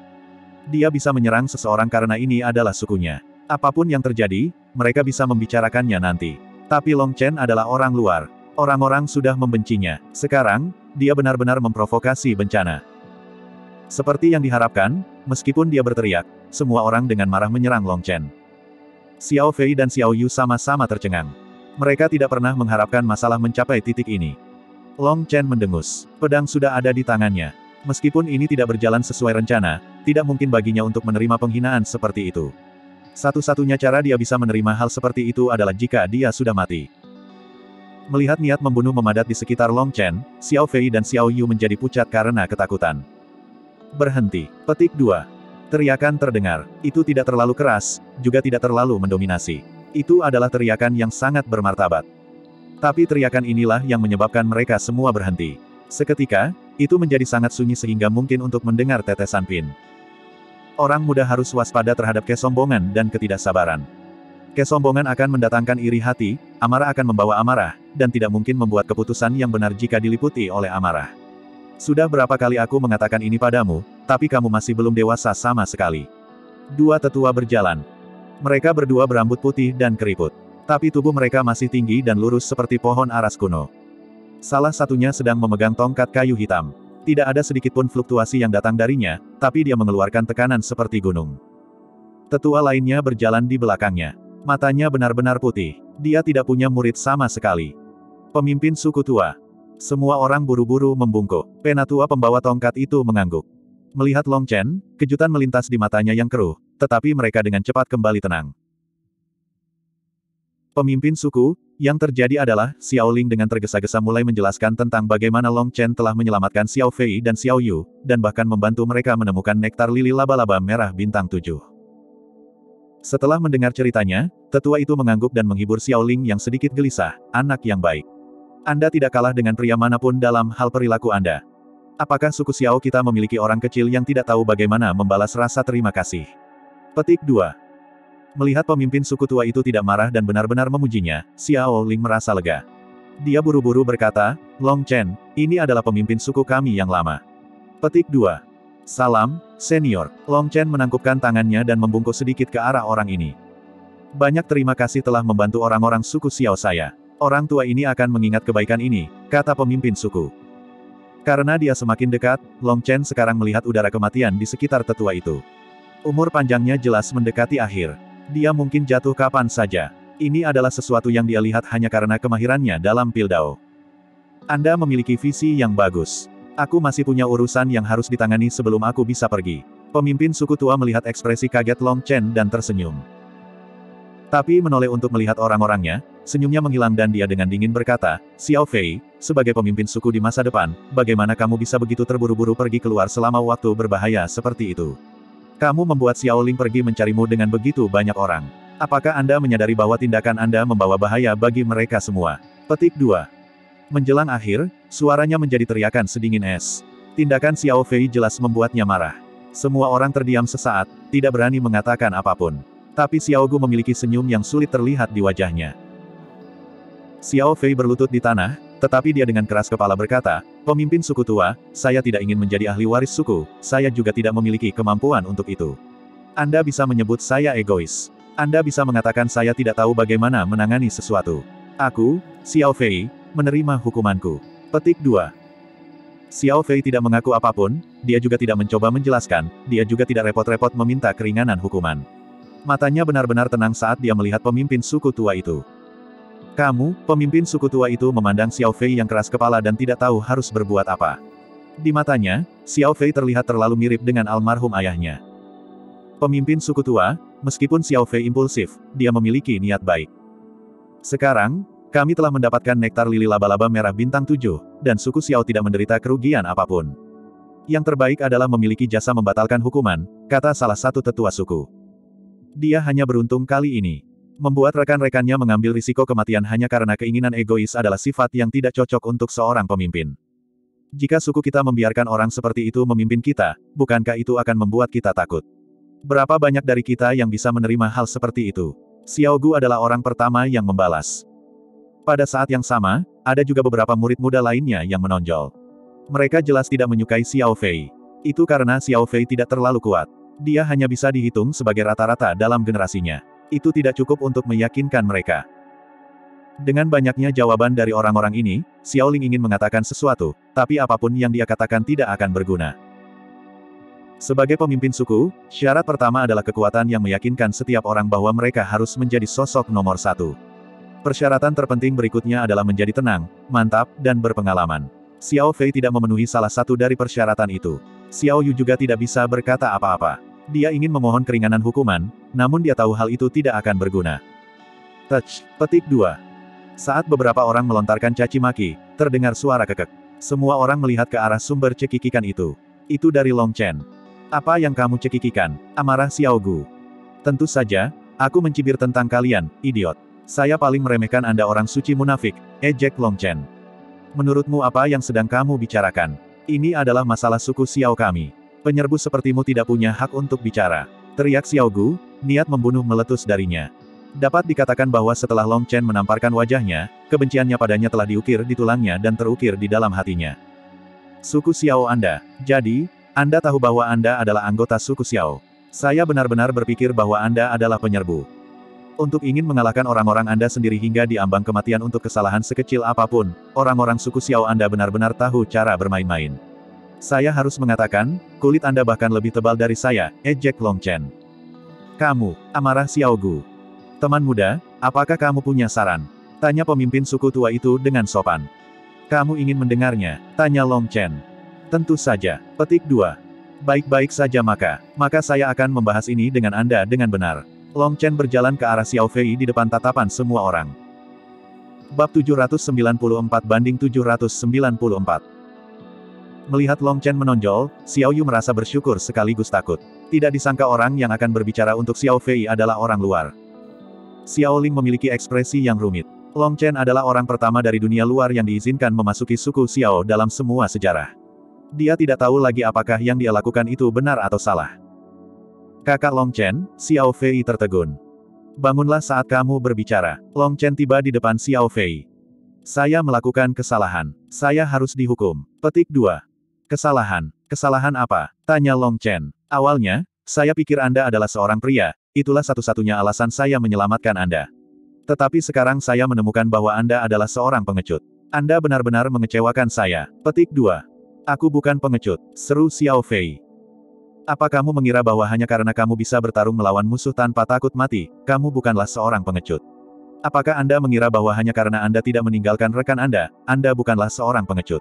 Dia bisa menyerang seseorang karena ini adalah sukunya. Apapun yang terjadi, mereka bisa membicarakannya nanti. Tapi Long Chen adalah orang luar. Orang-orang sudah membencinya. Sekarang, dia benar-benar memprovokasi bencana. Seperti yang diharapkan, meskipun dia berteriak, semua orang dengan marah menyerang Long Chen. Xiao Fei dan Xiao Yu sama-sama tercengang. Mereka tidak pernah mengharapkan masalah mencapai titik ini. Long Chen mendengus. Pedang sudah ada di tangannya. Meskipun ini tidak berjalan sesuai rencana, tidak mungkin baginya untuk menerima penghinaan seperti itu. Satu-satunya cara dia bisa menerima hal seperti itu adalah jika dia sudah mati. Melihat niat membunuh memadat di sekitar Long Chen, Xiao Fei dan Xiao Yu menjadi pucat karena ketakutan. Berhenti. Petik dua. Teriakan terdengar. Itu tidak terlalu keras, juga tidak terlalu mendominasi. Itu adalah teriakan yang sangat bermartabat. Tapi teriakan inilah yang menyebabkan mereka semua berhenti. Seketika, itu menjadi sangat sunyi sehingga mungkin untuk mendengar tetesan pin. Orang muda harus waspada terhadap kesombongan dan ketidaksabaran. Kesombongan akan mendatangkan iri hati, amarah akan membawa amarah, dan tidak mungkin membuat keputusan yang benar jika diliputi oleh amarah. Sudah berapa kali aku mengatakan ini padamu, tapi kamu masih belum dewasa sama sekali. Dua tetua berjalan. Mereka berdua berambut putih dan keriput. Tapi tubuh mereka masih tinggi dan lurus seperti pohon aras kuno. Salah satunya sedang memegang tongkat kayu hitam. Tidak ada sedikitpun fluktuasi yang datang darinya, tapi dia mengeluarkan tekanan seperti gunung. Tetua lainnya berjalan di belakangnya. Matanya benar-benar putih. Dia tidak punya murid sama sekali. Pemimpin suku tua. Semua orang buru-buru membungkuk. Penatua pembawa tongkat itu mengangguk. Melihat Long Chen, kejutan melintas di matanya yang keruh, tetapi mereka dengan cepat kembali tenang. Pemimpin suku, yang terjadi adalah, Xiao Ling dengan tergesa-gesa mulai menjelaskan tentang bagaimana Long Chen telah menyelamatkan Xiao Fei dan Xiao Yu, dan bahkan membantu mereka menemukan nektar lili laba-laba merah bintang tujuh. Setelah mendengar ceritanya, tetua itu mengangguk dan menghibur Xiao Ling yang sedikit gelisah, anak yang baik. Anda tidak kalah dengan pria manapun dalam hal perilaku Anda. Apakah suku Xiao kita memiliki orang kecil yang tidak tahu bagaimana membalas rasa terima kasih? Petik dua. Melihat pemimpin suku tua itu tidak marah dan benar-benar memujinya, Xiao Ling merasa lega. Dia buru-buru berkata, Long Chen, ini adalah pemimpin suku kami yang lama. Petik dua. Salam, senior. Long Chen menangkupkan tangannya dan membungkuk sedikit ke arah orang ini. Banyak terima kasih telah membantu orang-orang suku Xiao saya. Orang tua ini akan mengingat kebaikan ini, kata pemimpin suku. Karena dia semakin dekat, Long Chen sekarang melihat udara kematian di sekitar tetua itu. Umur panjangnya jelas mendekati akhir. Dia mungkin jatuh kapan saja. Ini adalah sesuatu yang dia lihat hanya karena kemahirannya dalam Pildao. Anda memiliki visi yang bagus. Aku masih punya urusan yang harus ditangani sebelum aku bisa pergi. Pemimpin suku tua melihat ekspresi kaget Long Chen dan tersenyum. Tapi menoleh untuk melihat orang-orangnya, senyumnya menghilang dan dia dengan dingin berkata, Xiao Fei, sebagai pemimpin suku di masa depan, bagaimana kamu bisa begitu terburu-buru pergi keluar selama waktu berbahaya seperti itu? Kamu membuat Xiao Ling pergi mencarimu dengan begitu banyak orang. Apakah Anda menyadari bahwa tindakan Anda membawa bahaya bagi mereka semua? Petik dua. Menjelang akhir, suaranya menjadi teriakan sedingin es. Tindakan Xiao Fei jelas membuatnya marah. Semua orang terdiam sesaat, tidak berani mengatakan apapun. Tapi Xiao Gu memiliki senyum yang sulit terlihat di wajahnya. Xiao Fei berlutut di tanah, tetapi dia dengan keras kepala berkata, pemimpin suku tua, saya tidak ingin menjadi ahli waris suku, saya juga tidak memiliki kemampuan untuk itu. Anda bisa menyebut saya egois. Anda bisa mengatakan saya tidak tahu bagaimana menangani sesuatu. Aku, Xiao Fei, menerima hukumanku. Petik dua. Xiao Fei tidak mengaku apapun, dia juga tidak mencoba menjelaskan, dia juga tidak repot-repot meminta keringanan hukuman. Matanya benar-benar tenang saat dia melihat pemimpin suku tua itu. Kamu, pemimpin suku tua itu memandang Xiao Fei yang keras kepala dan tidak tahu harus berbuat apa. Di matanya, Xiao Fei terlihat terlalu mirip dengan almarhum ayahnya. Pemimpin suku tua, meskipun Xiao Fei impulsif, dia memiliki niat baik. Sekarang, kami telah mendapatkan nektar lili laba-laba merah bintang tujuh, dan suku Xiao tidak menderita kerugian apapun. Yang terbaik adalah memiliki jasa membatalkan hukuman, kata salah satu tetua suku. Dia hanya beruntung kali ini. Membuat rekan-rekannya mengambil risiko kematian hanya karena keinginan egois adalah sifat yang tidak cocok untuk seorang pemimpin. Jika suku kita membiarkan orang seperti itu memimpin kita, bukankah itu akan membuat kita takut? Berapa banyak dari kita yang bisa menerima hal seperti itu? Xiao Gu adalah orang pertama yang membalas. Pada saat yang sama, ada juga beberapa murid muda lainnya yang menonjol. Mereka jelas tidak menyukai Xiao Fei. Itu karena Xiao Fei tidak terlalu kuat. Dia hanya bisa dihitung sebagai rata-rata dalam generasinya. Itu tidak cukup untuk meyakinkan mereka. Dengan banyaknya jawaban dari orang-orang ini, Xiao Ling ingin mengatakan sesuatu, tapi apapun yang dia katakan tidak akan berguna. Sebagai pemimpin suku, syarat pertama adalah kekuatan yang meyakinkan setiap orang bahwa mereka harus menjadi sosok nomor satu. Persyaratan terpenting berikutnya adalah menjadi tenang, mantap, dan berpengalaman. Xiao Fei tidak memenuhi salah satu dari persyaratan itu. Xiao Yu juga tidak bisa berkata apa-apa. Dia ingin memohon keringanan hukuman, namun dia tahu hal itu tidak akan berguna. Touch. Petik dua. Saat beberapa orang melontarkan caci maki, terdengar suara kekek. Semua orang melihat ke arah sumber cekikikan itu. Itu dari Long Chen. Apa yang kamu cekikikan? Amarah Xiao Gu. Tentu saja, aku mencibir tentang kalian, idiot. Saya paling meremehkan Anda orang suci munafik, ejek Long Chen. Menurutmu apa yang sedang kamu bicarakan? Ini adalah masalah suku Xiao kami. Penyerbu sepertimu tidak punya hak untuk bicara. Teriak Xiao Gu, niat membunuh meletus darinya. Dapat dikatakan bahwa setelah Long Chen menamparkan wajahnya, kebenciannya padanya telah diukir di tulangnya dan terukir di dalam hatinya. Suku Xiao Anda. Jadi, Anda tahu bahwa Anda adalah anggota suku Xiao. Saya benar-benar berpikir bahwa Anda adalah penyerbu. Untuk ingin mengalahkan orang-orang Anda sendiri hingga di ambang kematian untuk kesalahan sekecil apapun, orang-orang suku Xiao Anda benar-benar tahu cara bermain-main. Saya harus mengatakan, kulit Anda bahkan lebih tebal dari saya, ejek Long Chen. Kamu, amarah Xiao Gu. Teman muda, apakah kamu punya saran? Tanya pemimpin suku tua itu dengan sopan. Kamu ingin mendengarnya? Tanya Long Chen. Tentu saja. Petik dua. Baik-baik saja maka. Maka saya akan membahas ini dengan Anda dengan benar. Long Chen berjalan ke arah Xiao Fei di depan tatapan semua orang. Bab tujuh ratus sembilan puluh empat banding tujuh ratus sembilan puluh empat. Melihat Long Chen menonjol, Xiao Yu merasa bersyukur sekaligus takut. Tidak disangka orang yang akan berbicara untuk Xiao Fei adalah orang luar. Xiao Ling memiliki ekspresi yang rumit. Long Chen adalah orang pertama dari dunia luar yang diizinkan memasuki suku Xiao dalam semua sejarah. Dia tidak tahu lagi apakah yang dia lakukan itu benar atau salah. Kakak Long Chen, Xiao Fei tertegun. Bangunlah saat kamu berbicara. Long Chen tiba di depan Xiao Fei. Saya melakukan kesalahan. Saya harus dihukum. Petik dua. Kesalahan. Kesalahan apa? Tanya Long Chen. Awalnya, saya pikir Anda adalah seorang pria, itulah satu-satunya alasan saya menyelamatkan Anda. Tetapi sekarang saya menemukan bahwa Anda adalah seorang pengecut. Anda benar-benar mengecewakan saya. Petik dua. Aku bukan pengecut, seru Xiao Fei. Apa kamu mengira bahwa hanya karena kamu bisa bertarung melawan musuh tanpa takut mati, kamu bukanlah seorang pengecut? Apakah Anda mengira bahwa hanya karena Anda tidak meninggalkan rekan Anda, Anda bukanlah seorang pengecut?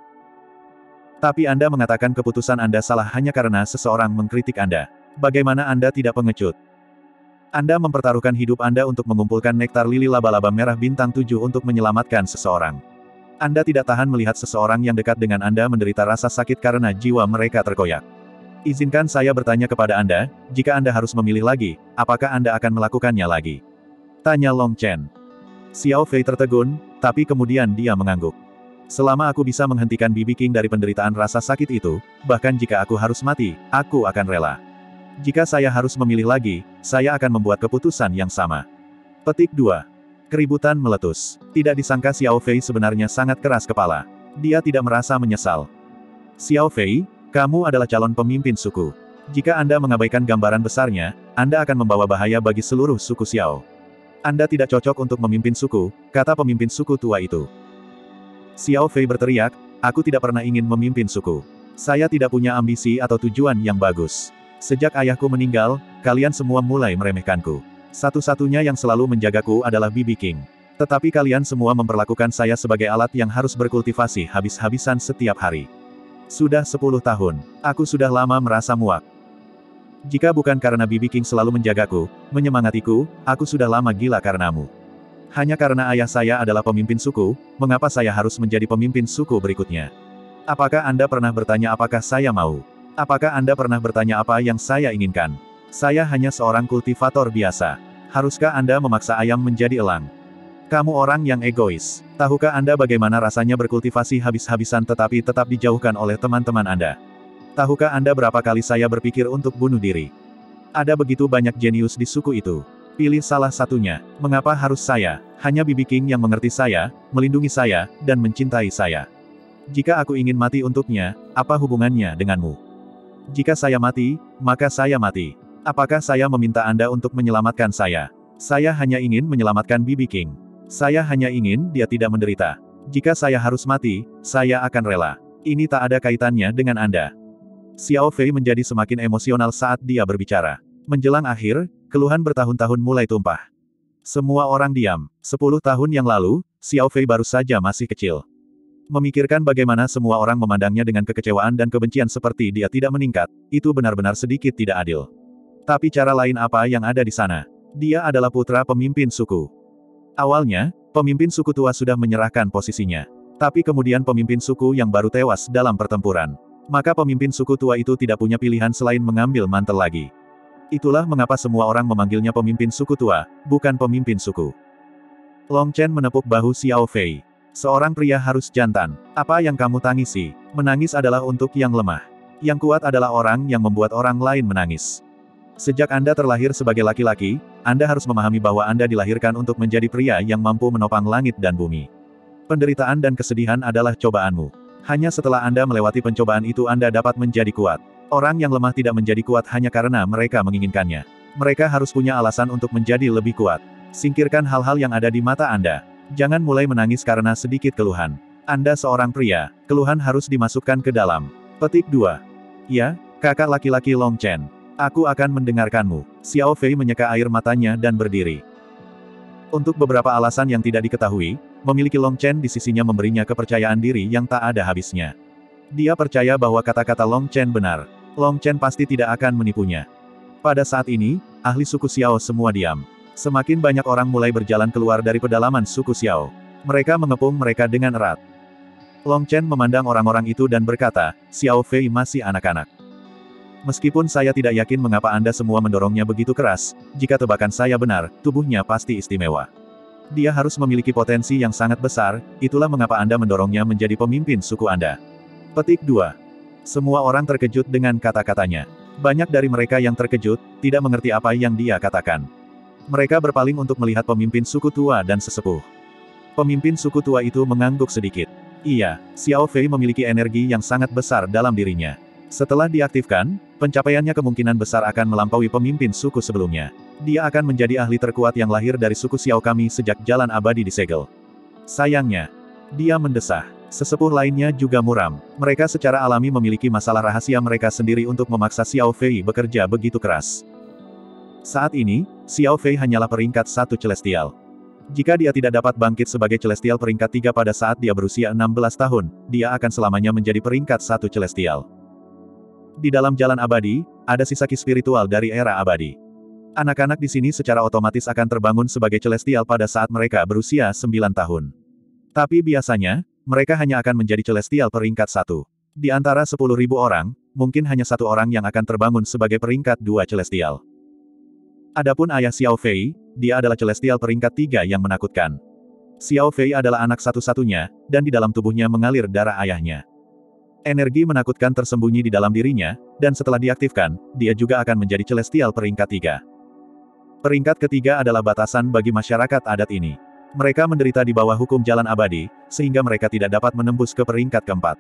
Tapi Anda mengatakan keputusan Anda salah hanya karena seseorang mengkritik Anda. Bagaimana Anda tidak pengecut? Anda mempertaruhkan hidup Anda untuk mengumpulkan nektar lili laba-laba merah bintang tujuh untuk menyelamatkan seseorang. Anda tidak tahan melihat seseorang yang dekat dengan Anda menderita rasa sakit karena jiwa mereka terkoyak. Izinkan saya bertanya kepada Anda, jika Anda harus memilih lagi, apakah Anda akan melakukannya lagi? Tanya Long Chen. Xiao Fei tertegun, tapi kemudian dia mengangguk. Selama aku bisa menghentikan Bibi King dari penderitaan rasa sakit itu, bahkan jika aku harus mati, aku akan rela. Jika saya harus memilih lagi, saya akan membuat keputusan yang sama. Petik dua. Keributan meletus. Tidak disangka Xiao Fei sebenarnya sangat keras kepala. Dia tidak merasa menyesal. Xiao Fei, kamu adalah calon pemimpin suku. Jika Anda mengabaikan gambaran besarnya, Anda akan membawa bahaya bagi seluruh suku Xiao. Anda tidak cocok untuk memimpin suku, kata pemimpin suku tua itu. Xiao Fei berteriak, aku tidak pernah ingin memimpin suku. Saya tidak punya ambisi atau tujuan yang bagus. Sejak ayahku meninggal, kalian semua mulai meremehkanku. Satu-satunya yang selalu menjagaku adalah Bibi King. Tetapi kalian semua memperlakukan saya sebagai alat yang harus berkultivasi habis-habisan setiap hari. Sudah sepuluh tahun, aku sudah lama merasa muak. Jika bukan karena Bibi King selalu menjagaku, menyemangatiku, aku sudah lama gila karenamu. Hanya karena ayah saya adalah pemimpin suku, mengapa saya harus menjadi pemimpin suku berikutnya? Apakah Anda pernah bertanya apakah saya mau? Apakah Anda pernah bertanya apa yang saya inginkan? Saya hanya seorang kultivator biasa. Haruskah Anda memaksa ayam menjadi elang? Kamu orang yang egois. Tahukah Anda bagaimana rasanya berkultivasi habis-habisan tetapi tetap dijauhkan oleh teman-teman Anda? Tahukah Anda berapa kali saya berpikir untuk bunuh diri? Ada begitu banyak jenius di suku itu. Pilih salah satunya. Mengapa harus saya? Hanya Bibi King yang mengerti saya, melindungi saya, dan mencintai saya. Jika aku ingin mati untuknya, apa hubungannya denganmu? Jika saya mati, maka saya mati. Apakah saya meminta Anda untuk menyelamatkan saya? Saya hanya ingin menyelamatkan Bibi King. Saya hanya ingin dia tidak menderita. Jika saya harus mati, saya akan rela. Ini tak ada kaitannya dengan Anda. Xiao Fei menjadi semakin emosional saat dia berbicara. Menjelang akhir, keluhan bertahun-tahun mulai tumpah. Semua orang diam. Sepuluh tahun yang lalu, Xiao Fei baru saja masih kecil. Memikirkan bagaimana semua orang memandangnya dengan kekecewaan dan kebencian seperti dia tidak meningkat, itu benar-benar sedikit tidak adil. Tapi cara lain apa yang ada di sana? Dia adalah putra pemimpin suku. Awalnya, pemimpin suku tua sudah menyerahkan posisinya. Tapi kemudian pemimpin suku yang baru tewas dalam pertempuran. Maka pemimpin suku tua itu tidak punya pilihan selain mengambil mantel lagi. Itulah mengapa semua orang memanggilnya pemimpin suku tua, bukan pemimpin suku. Long Chen menepuk bahu Xiao Fei. Seorang pria harus jantan. Apa yang kamu tangisi? Menangis adalah untuk yang lemah. Yang kuat adalah orang yang membuat orang lain menangis. Sejak Anda terlahir sebagai laki-laki, Anda harus memahami bahwa Anda dilahirkan untuk menjadi pria yang mampu menopang langit dan bumi. Penderitaan dan kesedihan adalah cobaanmu. Hanya setelah Anda melewati pencobaan itu Anda dapat menjadi kuat. Orang yang lemah tidak menjadi kuat hanya karena mereka menginginkannya. Mereka harus punya alasan untuk menjadi lebih kuat. Singkirkan hal-hal yang ada di mata Anda. Jangan mulai menangis karena sedikit keluhan. Anda seorang pria, keluhan harus dimasukkan ke dalam. Petik dua. Ya, kakak laki-laki Long Chen. Aku akan mendengarkanmu. Xiao Fei menyeka air matanya dan berdiri. Untuk beberapa alasan yang tidak diketahui, memiliki Long Chen di sisinya memberinya kepercayaan diri yang tak ada habisnya. Dia percaya bahwa kata-kata Long Chen benar. Long Chen pasti tidak akan menipunya. Pada saat ini, ahli suku Xiao semua diam. Semakin banyak orang mulai berjalan keluar dari pedalaman suku Xiao. Mereka mengepung mereka dengan erat. Long Chen memandang orang-orang itu dan berkata, Xiao Fei masih anak-anak. Meskipun saya tidak yakin mengapa Anda semua mendorongnya begitu keras, jika tebakan saya benar, tubuhnya pasti istimewa. Dia harus memiliki potensi yang sangat besar, itulah mengapa Anda mendorongnya menjadi pemimpin suku Anda. Petik dua. Semua orang terkejut dengan kata-katanya. Banyak dari mereka yang terkejut, tidak mengerti apa yang dia katakan. Mereka berpaling untuk melihat pemimpin suku tua dan sesepuh. Pemimpin suku tua itu mengangguk sedikit. Iya, Xiao Fei memiliki energi yang sangat besar dalam dirinya. Setelah diaktifkan, pencapaiannya kemungkinan besar akan melampaui pemimpin suku sebelumnya. Dia akan menjadi ahli terkuat yang lahir dari suku Xiao kami sejak jalan abadi disegel. Sayangnya, dia mendesah. Sesepuh lainnya juga muram. Mereka secara alami memiliki masalah rahasia mereka sendiri untuk memaksa Xiao Fei bekerja begitu keras. Saat ini, Xiao Fei hanyalah peringkat satu celestial. Jika dia tidak dapat bangkit sebagai celestial peringkat tiga pada saat dia berusia enam belas tahun, dia akan selamanya menjadi peringkat satu celestial. Di dalam jalan abadi, ada sisa ki spiritual dari era abadi. Anak-anak di sini secara otomatis akan terbangun sebagai celestial pada saat mereka berusia sembilan tahun. Tapi biasanya, mereka hanya akan menjadi celestial peringkat satu. Di antara sepuluh ribu orang, mungkin hanya satu orang yang akan terbangun sebagai peringkat dua celestial. Adapun ayah Xiao Fei, dia adalah celestial peringkat tiga yang menakutkan. Xiao Fei adalah anak satu-satunya, dan di dalam tubuhnya mengalir darah ayahnya. Energi menakutkan tersembunyi di dalam dirinya, dan setelah diaktifkan, dia juga akan menjadi celestial peringkat tiga. Peringkat ketiga adalah batasan bagi masyarakat adat ini. Mereka menderita di bawah hukum jalan abadi, sehingga mereka tidak dapat menembus ke peringkat keempat.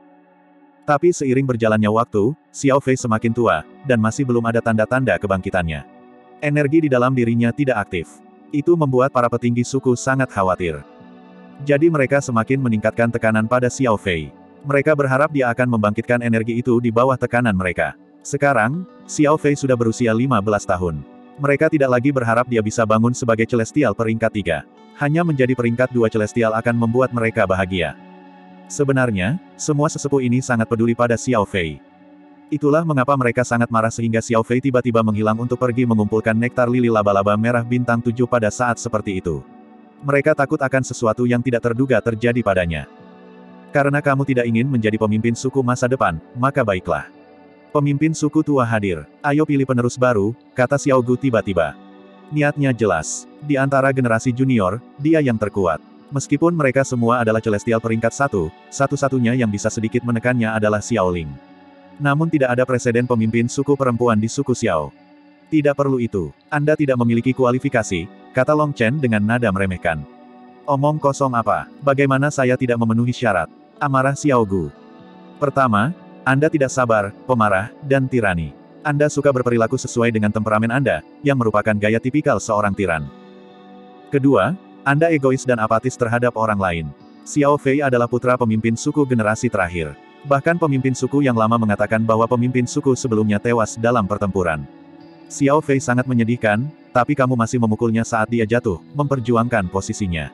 Tapi seiring berjalannya waktu, Xiao Fei semakin tua, dan masih belum ada tanda-tanda kebangkitannya. Energi di dalam dirinya tidak aktif. Itu membuat para petinggi suku sangat khawatir. Jadi mereka semakin meningkatkan tekanan pada Xiao Fei. Mereka berharap dia akan membangkitkan energi itu di bawah tekanan mereka. Sekarang, Xiao Fei sudah berusia lima belas tahun. Mereka tidak lagi berharap dia bisa bangun sebagai celestial peringkat tiga. Hanya menjadi peringkat dua celestial akan membuat mereka bahagia. Sebenarnya, semua sesepuh ini sangat peduli pada Xiao Fei. Itulah mengapa mereka sangat marah sehingga Xiao Fei tiba-tiba menghilang untuk pergi mengumpulkan nektar lili laba-laba merah bintang tujuh pada saat seperti itu. Mereka takut akan sesuatu yang tidak terduga terjadi padanya. Karena kamu tidak ingin menjadi pemimpin suku masa depan, maka baiklah. Pemimpin suku tua hadir. Ayo pilih penerus baru, kata Xiao Gu tiba-tiba. Niatnya jelas. Di antara generasi junior, dia yang terkuat. Meskipun mereka semua adalah celestial peringkat satu, satu-satunya yang bisa sedikit menekannya adalah Xiao Ling. Namun tidak ada preseden pemimpin suku perempuan di suku Xiao. Tidak perlu itu. Anda tidak memiliki kualifikasi, kata Long Chen dengan nada meremehkan. Omong kosong apa? Bagaimana saya tidak memenuhi syarat? Amarah Xiao Gu. Pertama, Anda tidak sabar, pemarah, dan tirani. Anda suka berperilaku sesuai dengan temperamen Anda, yang merupakan gaya tipikal seorang tiran. Kedua, Anda egois dan apatis terhadap orang lain. Xiao Fei adalah putra pemimpin suku generasi terakhir. Bahkan pemimpin suku yang lama mengatakan bahwa pemimpin suku sebelumnya tewas dalam pertempuran. Xiao Fei sangat menyedihkan, tapi kamu masih memukulnya saat dia jatuh, memperjuangkan posisinya.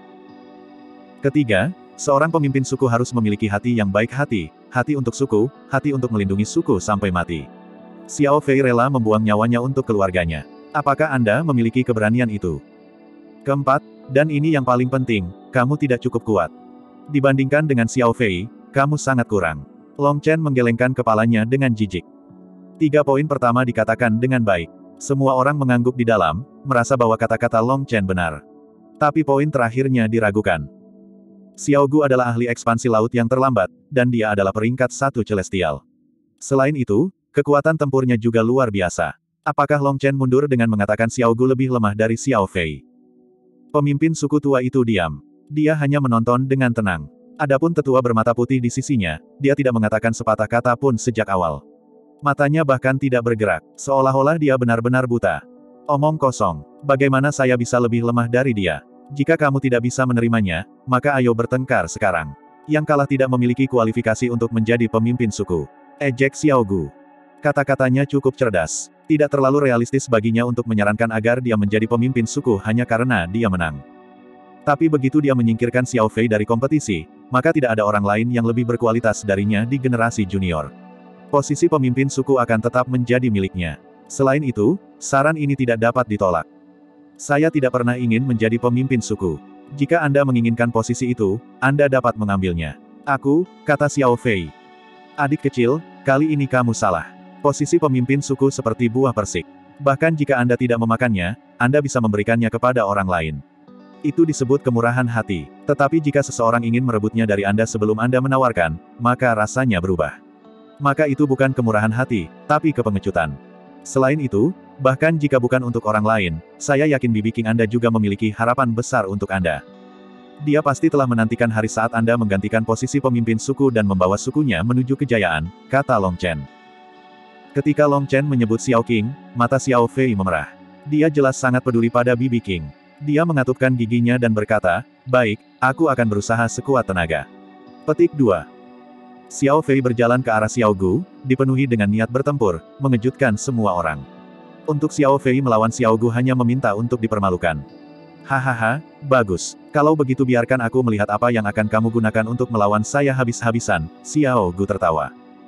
Ketiga, seorang pemimpin suku harus memiliki hati yang baik hati, hati untuk suku, hati untuk melindungi suku sampai mati. Xiao Fei rela membuang nyawanya untuk keluarganya. Apakah Anda memiliki keberanian itu? Keempat, dan ini yang paling penting, kamu tidak cukup kuat. Dibandingkan dengan Xiao Fei, kamu sangat kurang. Long Chen menggelengkan kepalanya dengan jijik. Tiga poin pertama dikatakan dengan baik. Semua orang mengangguk di dalam, merasa bahwa kata-kata Long Chen benar. Tapi poin terakhirnya diragukan. Xiao Gu adalah ahli ekspansi laut yang terlambat, dan dia adalah peringkat satu celestial. Selain itu, kekuatan tempurnya juga luar biasa. Apakah Long Chen mundur dengan mengatakan Xiao Gu lebih lemah dari Xiao Fei? Pemimpin suku tua itu diam. Dia hanya menonton dengan tenang. Adapun tetua bermata putih di sisinya, dia tidak mengatakan sepatah kata pun sejak awal. Matanya bahkan tidak bergerak, seolah-olah dia benar-benar buta. Omong kosong. Bagaimana saya bisa lebih lemah dari dia? Jika kamu tidak bisa menerimanya, maka ayo bertengkar sekarang. Yang kalah tidak memiliki kualifikasi untuk menjadi pemimpin suku. Ejek Xiao Gu. Kata-katanya cukup cerdas. Tidak terlalu realistis baginya untuk menyarankan agar dia menjadi pemimpin suku hanya karena dia menang. Tapi begitu dia menyingkirkan Xiao Fei dari kompetisi, maka tidak ada orang lain yang lebih berkualitas darinya di generasi junior. Posisi pemimpin suku akan tetap menjadi miliknya. Selain itu, saran ini tidak dapat ditolak. Saya tidak pernah ingin menjadi pemimpin suku. Jika Anda menginginkan posisi itu, Anda dapat mengambilnya. Aku, kata Xiao Fei. Adik kecil, kali ini kamu salah. Posisi pemimpin suku seperti buah persik. Bahkan jika Anda tidak memakannya, Anda bisa memberikannya kepada orang lain. Itu disebut kemurahan hati. Tetapi jika seseorang ingin merebutnya dari Anda sebelum Anda menawarkan, maka rasanya berubah. Maka itu bukan kemurahan hati, tapi kepengecutan. Selain itu, bahkan jika bukan untuk orang lain, saya yakin Bibi King Anda juga memiliki harapan besar untuk Anda. Dia pasti telah menantikan hari saat Anda menggantikan posisi pemimpin suku dan membawa sukunya menuju kejayaan, kata Long Chen. Ketika Long Chen menyebut Xiao King, mata Xiao Fei memerah. Dia jelas sangat peduli pada Bibi King. Dia mengatupkan giginya dan berkata, baik, aku akan berusaha sekuat tenaga. Petik dua. Xiao Fei berjalan ke arah Xiao Gu, dipenuhi dengan niat bertempur, mengejutkan semua orang. Untuk Xiao Fei melawan Xiao Gu hanya meminta untuk dipermalukan. Hahaha, bagus. Kalau begitu biarkan aku melihat apa yang akan kamu gunakan untuk melawan saya habis-habisan, Xiao Gu tertawa.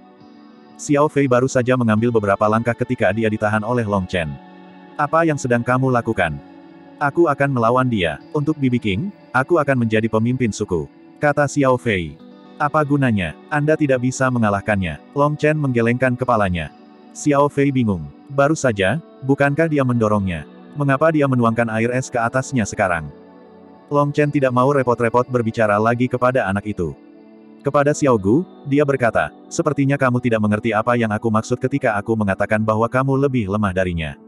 Xiao Fei baru saja mengambil beberapa langkah ketika dia ditahan oleh Long Chen. Apa yang sedang kamu lakukan? Aku akan melawan dia. Untuk Bibi King, aku akan menjadi pemimpin suku. Kata Xiao Fei. Apa gunanya? Anda tidak bisa mengalahkannya. Long Chen menggelengkan kepalanya. Xiao Fei bingung. Baru saja, bukankah dia mendorongnya? Mengapa dia menuangkan air es ke atasnya sekarang? Long Chen tidak mau repot-repot berbicara lagi kepada anak itu. Kepada Xiao Gu, dia berkata, sepertinya kamu tidak mengerti apa yang aku maksud ketika aku mengatakan bahwa kamu lebih lemah darinya.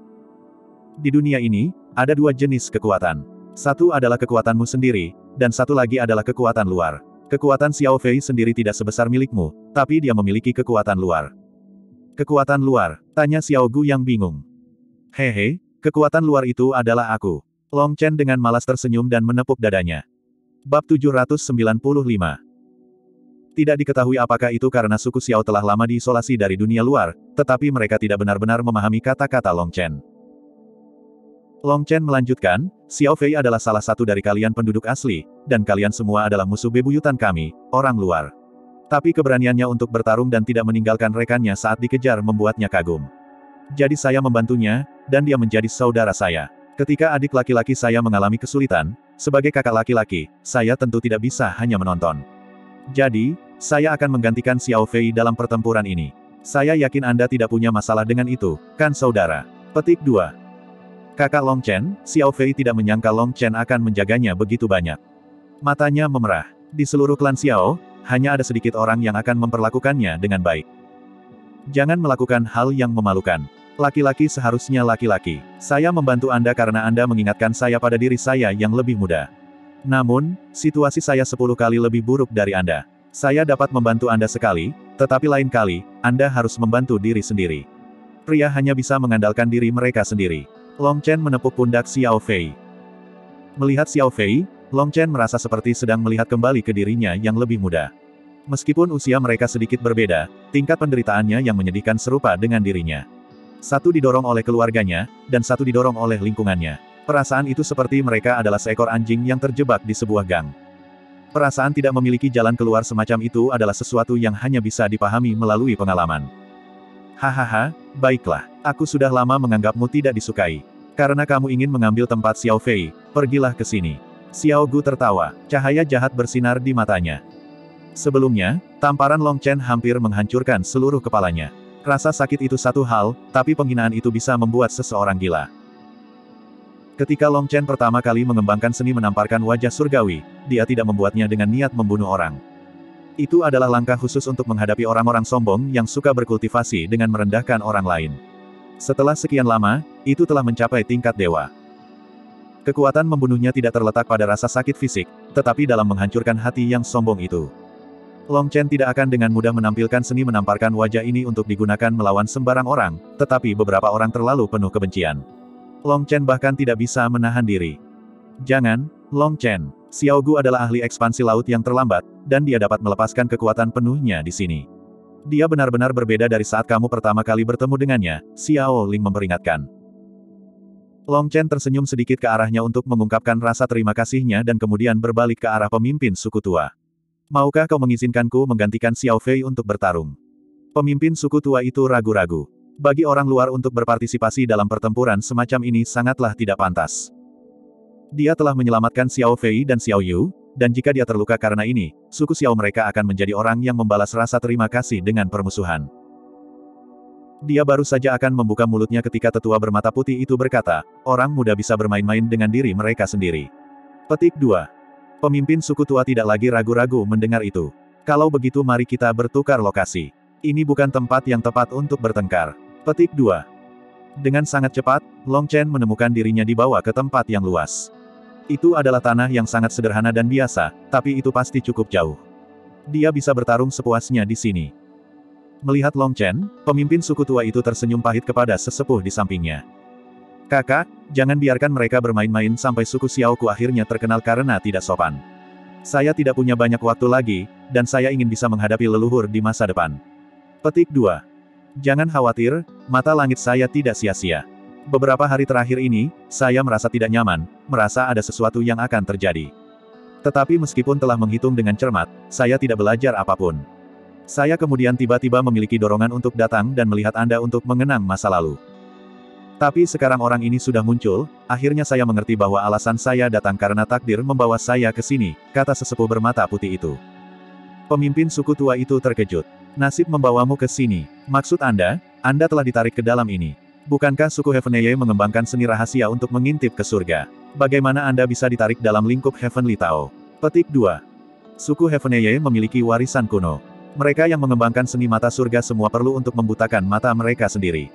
Di dunia ini, ada dua jenis kekuatan. Satu adalah kekuatanmu sendiri, dan satu lagi adalah kekuatan luar. Kekuatan Xiao Fei sendiri tidak sebesar milikmu, tapi dia memiliki kekuatan luar. Kekuatan luar? Tanya Xiao Gu yang bingung. Hehe, kekuatan luar itu adalah aku. Long Chen dengan malas tersenyum dan menepuk dadanya. Bab tujuh ratus sembilan puluh lima. Tidak diketahui apakah itu karena suku Xiao telah lama diisolasi dari dunia luar, tetapi mereka tidak benar-benar memahami kata-kata Long Chen. Long Chen melanjutkan, Xiao Fei adalah salah satu dari kalian penduduk asli, dan kalian semua adalah musuh bebuyutan kami, orang luar. Tapi keberaniannya untuk bertarung dan tidak meninggalkan rekannya saat dikejar membuatnya kagum. Jadi saya membantunya, dan dia menjadi saudara saya. Ketika adik laki-laki saya mengalami kesulitan, sebagai kakak laki-laki, saya tentu tidak bisa hanya menonton. Jadi, saya akan menggantikan Xiao Fei dalam pertempuran ini. Saya yakin Anda tidak punya masalah dengan itu, kan saudara? Petik dua. Kakak Long Chen, Xiao Fei tidak menyangka Long Chen akan menjaganya begitu banyak. Matanya memerah. Di seluruh klan Xiao, hanya ada sedikit orang yang akan memperlakukannya dengan baik. Jangan melakukan hal yang memalukan. Laki-laki seharusnya laki-laki. Saya membantu Anda karena Anda mengingatkan saya pada diri saya yang lebih muda. Namun, situasi saya sepuluh kali lebih buruk dari Anda. Saya dapat membantu Anda sekali, tetapi lain kali, Anda harus membantu diri sendiri. Pria hanya bisa mengandalkan diri mereka sendiri. Long Chen menepuk pundak Xiao Fei. Melihat Xiao Fei, Long Chen merasa seperti sedang melihat kembali ke dirinya yang lebih muda. Meskipun usia mereka sedikit berbeda, tingkat penderitaannya yang menyedihkan serupa dengan dirinya. Satu didorong oleh keluarganya, dan satu didorong oleh lingkungannya. Perasaan itu seperti mereka adalah seekor anjing yang terjebak di sebuah gang. Perasaan tidak memiliki jalan keluar semacam itu adalah sesuatu yang hanya bisa dipahami melalui pengalaman. Hahaha, baiklah, aku sudah lama menganggapmu tidak disukai. Karena kamu ingin mengambil tempat Xiao Fei, pergilah ke sini. Xiao Gu tertawa, cahaya jahat bersinar di matanya. Sebelumnya, tamparan Long Chen hampir menghancurkan seluruh kepalanya. Rasa sakit itu satu hal, tapi penghinaan itu bisa membuat seseorang gila. Ketika Long Chen pertama kali mengembangkan seni menamparkan wajah surgawi, dia tidak membuatnya dengan niat membunuh orang. Itu adalah langkah khusus untuk menghadapi orang-orang sombong yang suka berkultivasi dengan merendahkan orang lain. Setelah sekian lama, itu telah mencapai tingkat dewa. Kekuatan membunuhnya tidak terletak pada rasa sakit fisik, tetapi dalam menghancurkan hati yang sombong itu. Long Chen tidak akan dengan mudah menampilkan seni menamparkan wajah ini untuk digunakan melawan sembarang orang, tetapi beberapa orang terlalu penuh kebencian. Long Chen bahkan tidak bisa menahan diri. Jangan, Long Chen. Xiao Gu adalah ahli ekspansi laut yang terlambat, dan dia dapat melepaskan kekuatan penuhnya di sini. Dia benar-benar berbeda dari saat kamu pertama kali bertemu dengannya, Xiao Ling memperingatkan. Long Chen tersenyum sedikit ke arahnya untuk mengungkapkan rasa terima kasihnya dan kemudian berbalik ke arah pemimpin suku tua. Maukah kau mengizinkanku menggantikan Xiao Fei untuk bertarung? Pemimpin suku tua itu ragu-ragu. Bagi orang luar untuk berpartisipasi dalam pertempuran semacam ini sangatlah tidak pantas. Dia telah menyelamatkan Xiao Fei dan Xiao Yu, dan jika dia terluka karena ini, suku Xiao mereka akan menjadi orang yang membalas rasa terima kasih dengan permusuhan. Dia baru saja akan membuka mulutnya ketika tetua bermata putih itu berkata, orang muda bisa bermain-main dengan diri mereka sendiri. Petik dua. Pemimpin suku tua tidak lagi ragu-ragu mendengar itu. Kalau begitu mari kita bertukar lokasi. Ini bukan tempat yang tepat untuk bertengkar. Petik dua. Dengan sangat cepat, Long Chen menemukan dirinya dibawa ke tempat yang luas. Itu adalah tanah yang sangat sederhana dan biasa, tapi itu pasti cukup jauh. Dia bisa bertarung sepuasnya di sini. Melihat Long Chen, pemimpin suku tua itu tersenyum pahit kepada sesepuh di sampingnya. Kakak, jangan biarkan mereka bermain-main sampai suku Xiaoku akhirnya terkenal karena tidak sopan. Saya tidak punya banyak waktu lagi, dan saya ingin bisa menghadapi leluhur di masa depan. Petik dua. Jangan khawatir, mata langit saya tidak sia-sia. Beberapa hari terakhir ini, saya merasa tidak nyaman, merasa ada sesuatu yang akan terjadi. Tetapi meskipun telah menghitung dengan cermat, saya tidak belajar apapun. Saya kemudian tiba-tiba memiliki dorongan untuk datang dan melihat Anda untuk mengenang masa lalu. Tapi sekarang orang ini sudah muncul, akhirnya saya mengerti bahwa alasan saya datang karena takdir membawa saya ke sini, kata sesepuh bermata putih itu. Pemimpin suku tua itu terkejut. Nasib membawamu ke sini. Maksud Anda, Anda telah ditarik ke dalam ini. Bukankah suku Heavenly mengembangkan seni rahasia untuk mengintip ke surga? Bagaimana Anda bisa ditarik dalam lingkup Heavenly Tao? Petik dua. Suku Heavenly memiliki warisan kuno. Mereka yang mengembangkan seni mata surga semua perlu untuk membutakan mata mereka sendiri.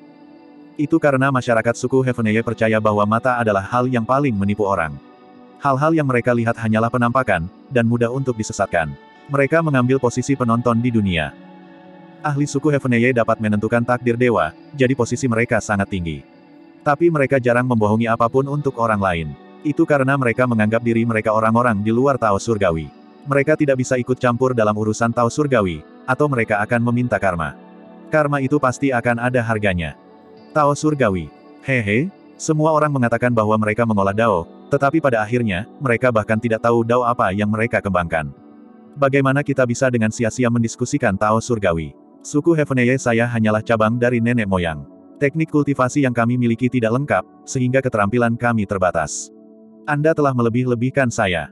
Itu karena masyarakat suku Heavenly percaya bahwa mata adalah hal yang paling menipu orang. Hal-hal yang mereka lihat hanyalah penampakan, dan mudah untuk disesatkan. Mereka mengambil posisi penonton di dunia. Ahli suku Heavenly dapat menentukan takdir dewa, jadi posisi mereka sangat tinggi. Tapi mereka jarang membohongi apapun untuk orang lain. Itu karena mereka menganggap diri mereka orang-orang di luar Tao Surgawi. Mereka tidak bisa ikut campur dalam urusan Tao Surgawi, atau mereka akan meminta karma. Karma itu pasti akan ada harganya. Tao Surgawi. Hehe, semua orang mengatakan bahwa mereka mengolah Dao, tetapi pada akhirnya, mereka bahkan tidak tahu Dao apa yang mereka kembangkan. Bagaimana kita bisa dengan sia-sia mendiskusikan Tao Surgawi? Suku Heavenly saya hanyalah cabang dari nenek moyang. Teknik kultivasi yang kami miliki tidak lengkap, sehingga keterampilan kami terbatas. Anda telah melebih-lebihkan saya.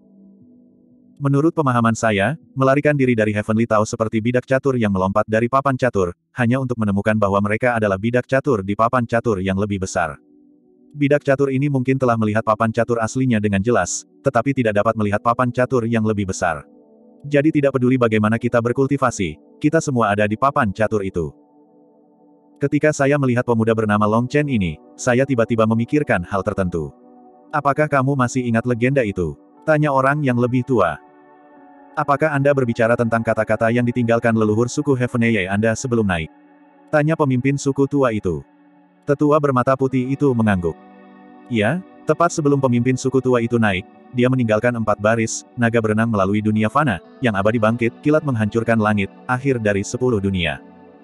Menurut pemahaman saya, melarikan diri dari Heavenly Tao seperti bidak catur yang melompat dari papan catur, hanya untuk menemukan bahwa mereka adalah bidak catur di papan catur yang lebih besar. Bidak catur ini mungkin telah melihat papan catur aslinya dengan jelas, tetapi tidak dapat melihat papan catur yang lebih besar. Jadi tidak peduli bagaimana kita berkultivasi, kita semua ada di papan catur itu. Ketika saya melihat pemuda bernama Long Chen ini, saya tiba-tiba memikirkan hal tertentu. Apakah kamu masih ingat legenda itu? Tanya orang yang lebih tua. Apakah Anda berbicara tentang kata-kata yang ditinggalkan leluhur suku Heavenly Anda sebelum naik? Tanya pemimpin suku tua itu. Tetua bermata putih itu mengangguk. Ya, tepat sebelum pemimpin suku tua itu naik, dia meninggalkan empat baris, naga berenang melalui dunia fana, yang abadi bangkit, kilat menghancurkan langit, akhir dari sepuluh dunia.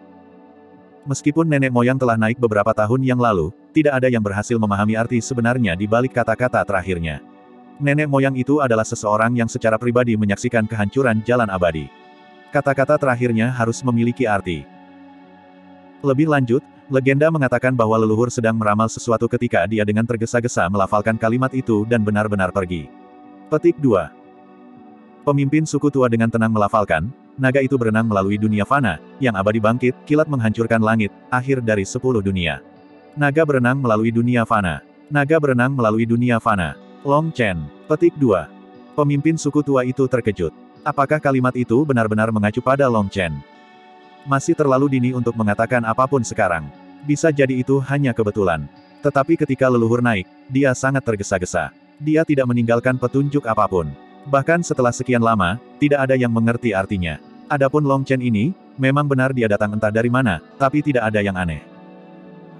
Meskipun nenek moyang telah naik beberapa tahun yang lalu, tidak ada yang berhasil memahami arti sebenarnya di balik kata-kata terakhirnya. Nenek moyang itu adalah seseorang yang secara pribadi menyaksikan kehancuran jalan abadi. Kata-kata terakhirnya harus memiliki arti. Lebih lanjut, legenda mengatakan bahwa leluhur sedang meramal sesuatu ketika dia dengan tergesa-gesa melafalkan kalimat itu dan benar-benar pergi. Petik dua. Pemimpin suku tua dengan tenang melafalkan, naga itu berenang melalui dunia fana, yang abadi bangkit, kilat menghancurkan langit, akhir dari sepuluh dunia. Naga berenang melalui dunia fana. Naga berenang melalui dunia fana. Long Chen. Petik dua. Pemimpin suku tua itu terkejut. Apakah kalimat itu benar-benar mengacu pada Long Chen? Masih terlalu dini untuk mengatakan apapun sekarang. Bisa jadi itu hanya kebetulan. Tetapi ketika leluhur naik, dia sangat tergesa-gesa. Dia tidak meninggalkan petunjuk apapun. Bahkan setelah sekian lama, tidak ada yang mengerti artinya. Adapun Long Chen ini, memang benar dia datang entah dari mana, tapi tidak ada yang aneh.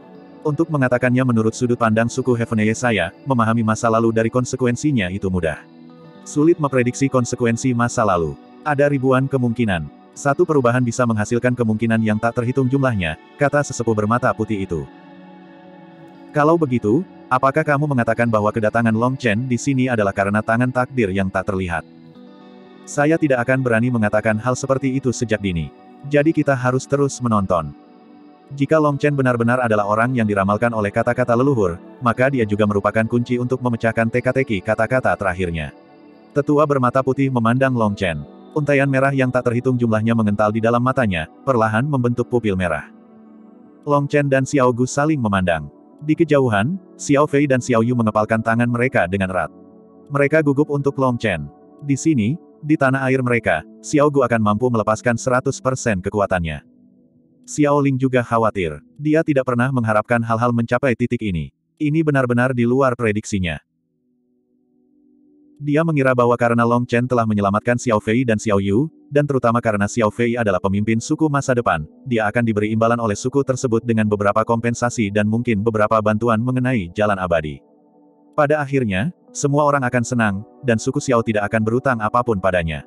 Untuk mengatakannya menurut sudut pandang suku Heaveneye saya, memahami masa lalu dari konsekuensinya itu mudah. Sulit memprediksi konsekuensi masa lalu. Ada ribuan kemungkinan. Satu perubahan bisa menghasilkan kemungkinan yang tak terhitung jumlahnya, kata sesepuh bermata putih itu. Kalau begitu, apakah kamu mengatakan bahwa kedatangan Long Chen di sini adalah karena tangan takdir yang tak terlihat? Saya tidak akan berani mengatakan hal seperti itu sejak dini. Jadi kita harus terus menonton. Jika Long Chen benar-benar adalah orang yang diramalkan oleh kata-kata leluhur, maka dia juga merupakan kunci untuk memecahkan teka-teki kata-kata terakhirnya. Tetua bermata putih memandang Long Chen. Untaian merah yang tak terhitung jumlahnya mengental di dalam matanya, perlahan membentuk pupil merah. Long Chen dan Xiao Gu saling memandang. Di kejauhan, Xiao Fei dan Xiao Yu mengepalkan tangan mereka dengan erat. Mereka gugup untuk Long Chen. Di sini, di tanah air mereka, Xiao Gu akan mampu melepaskan seratus persen kekuatannya. Xiao Ling juga khawatir. Dia tidak pernah mengharapkan hal-hal mencapai titik ini. Ini benar-benar di luar prediksinya. Dia mengira bahwa karena Long Chen telah menyelamatkan Xiao Fei dan Xiao Yu, dan terutama karena Xiao Fei adalah pemimpin suku masa depan, dia akan diberi imbalan oleh suku tersebut dengan beberapa kompensasi dan mungkin beberapa bantuan mengenai jalan abadi. Pada akhirnya, semua orang akan senang, dan suku Xiao tidak akan berutang apapun padanya.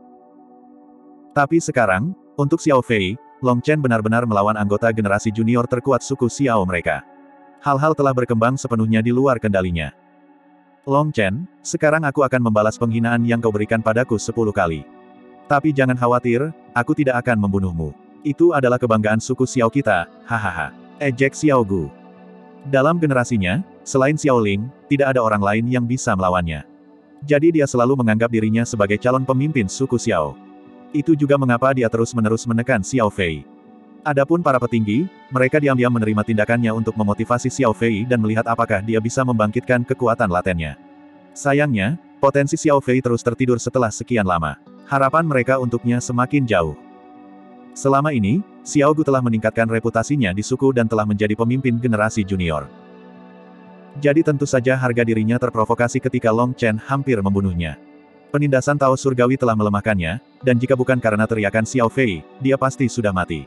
Tapi sekarang, untuk Xiao Fei, Long Chen benar-benar melawan anggota generasi junior terkuat suku Xiao mereka. Hal-hal telah berkembang sepenuhnya di luar kendalinya. Long Chen, sekarang aku akan membalas penghinaan yang kau berikan padaku sepuluh kali. Tapi jangan khawatir, aku tidak akan membunuhmu. Itu adalah kebanggaan suku Xiao kita, hahaha. Ejek Xiao Gu. Dalam generasinya, selain Xiao Ling, tidak ada orang lain yang bisa melawannya. Jadi dia selalu menganggap dirinya sebagai calon pemimpin suku Xiao. Itu juga mengapa dia terus-menerus menekan Xiao Fei. Adapun para petinggi, mereka diam-diam menerima tindakannya untuk memotivasi Xiao Fei dan melihat apakah dia bisa membangkitkan kekuatan latennya. Sayangnya, potensi Xiao Fei terus tertidur setelah sekian lama. Harapan mereka untuknya semakin jauh. Selama ini, Xiao Gu telah meningkatkan reputasinya di suku dan telah menjadi pemimpin generasi junior. Jadi tentu saja harga dirinya terprovokasi ketika Long Chen hampir membunuhnya. Penindasan Tao Surgawi telah melemahkannya, dan jika bukan karena teriakan Xiao Fei, dia pasti sudah mati.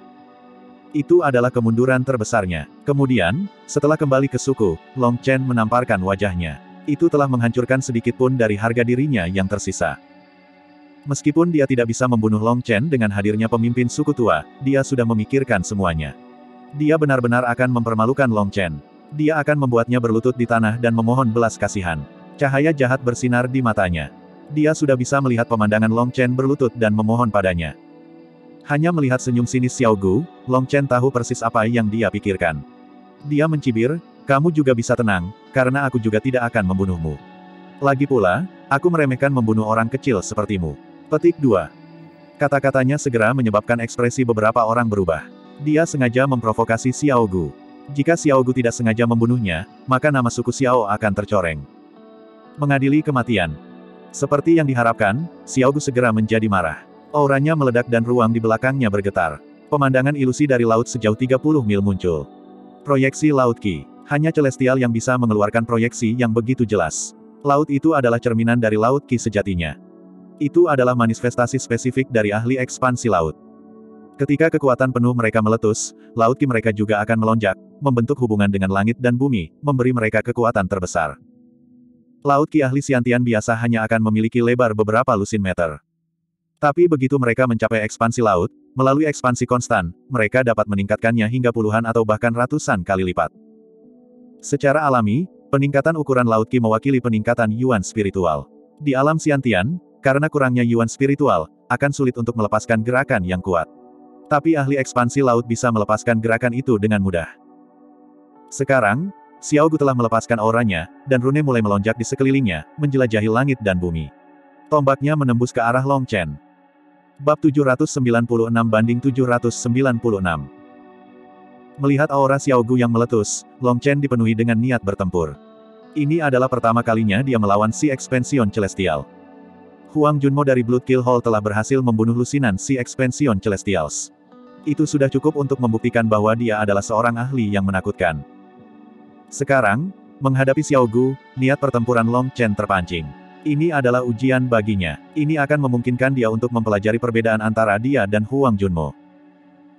Itu adalah kemunduran terbesarnya. Kemudian, setelah kembali ke suku, Long Chen menamparkan wajahnya. Itu telah menghancurkan sedikit pun dari harga dirinya yang tersisa. Meskipun dia tidak bisa membunuh Long Chen dengan hadirnya pemimpin suku tua, dia sudah memikirkan semuanya. Dia benar-benar akan mempermalukan Long Chen. Dia akan membuatnya berlutut di tanah dan memohon belas kasihan. Cahaya jahat bersinar di matanya. Dia sudah bisa melihat pemandangan Long Chen berlutut dan memohon padanya. Hanya melihat senyum sinis Xiao Gu, Long Chen tahu persis apa yang dia pikirkan. Dia mencibir, kamu juga bisa tenang, karena aku juga tidak akan membunuhmu. Lagi pula, aku meremehkan membunuh orang kecil sepertimu. Petik dua. Kata-katanya segera menyebabkan ekspresi beberapa orang berubah. Dia sengaja memprovokasi Xiao Gu. Jika Xiao Gu tidak sengaja membunuhnya, maka nama suku Xiao akan tercoreng. Mengadili kematian. Seperti yang diharapkan, Xiao Gu segera menjadi marah. Auranya meledak dan ruang di belakangnya bergetar. Pemandangan ilusi dari laut sejauh tiga puluh mil muncul. Proyeksi Laut Qi. Hanya Celestial yang bisa mengeluarkan proyeksi yang begitu jelas. Laut itu adalah cerminan dari Laut Qi sejatinya. Itu adalah manifestasi spesifik dari ahli ekspansi laut. Ketika kekuatan penuh mereka meletus, Laut Qi mereka juga akan melonjak, membentuk hubungan dengan langit dan bumi, memberi mereka kekuatan terbesar. Laut Qi ahli Xiantian biasa hanya akan memiliki lebar beberapa lusin meter. Tapi begitu mereka mencapai ekspansi laut, melalui ekspansi konstan, mereka dapat meningkatkannya hingga puluhan atau bahkan ratusan kali lipat. Secara alami, peningkatan ukuran Laut Qi mewakili peningkatan yuan spiritual. Di alam Xiantian, karena kurangnya yuan spiritual, akan sulit untuk melepaskan gerakan yang kuat. Tapi ahli ekspansi laut bisa melepaskan gerakan itu dengan mudah. Sekarang, Xiao Gu telah melepaskan auranya, dan rune mulai melonjak di sekelilingnya, menjelajahi langit dan bumi. Tombaknya menembus ke arah Long Chen. Bab tujuh ratus sembilan puluh enam banding tujuh ratus sembilan puluh enam. Melihat aura Xiao Gu yang meletus, Long Chen dipenuhi dengan niat bertempur. Ini adalah pertama kalinya dia melawan si Expansion Celestial. Huang Junmo dari Blood Kill Hall telah berhasil membunuh lusinan si Expansion Celestials. Itu sudah cukup untuk membuktikan bahwa dia adalah seorang ahli yang menakutkan. Sekarang, menghadapi Xiao Gu, niat pertempuran Long Chen terpancing. Ini adalah ujian baginya. Ini akan memungkinkan dia untuk mempelajari perbedaan antara dia dan Huang Junmo.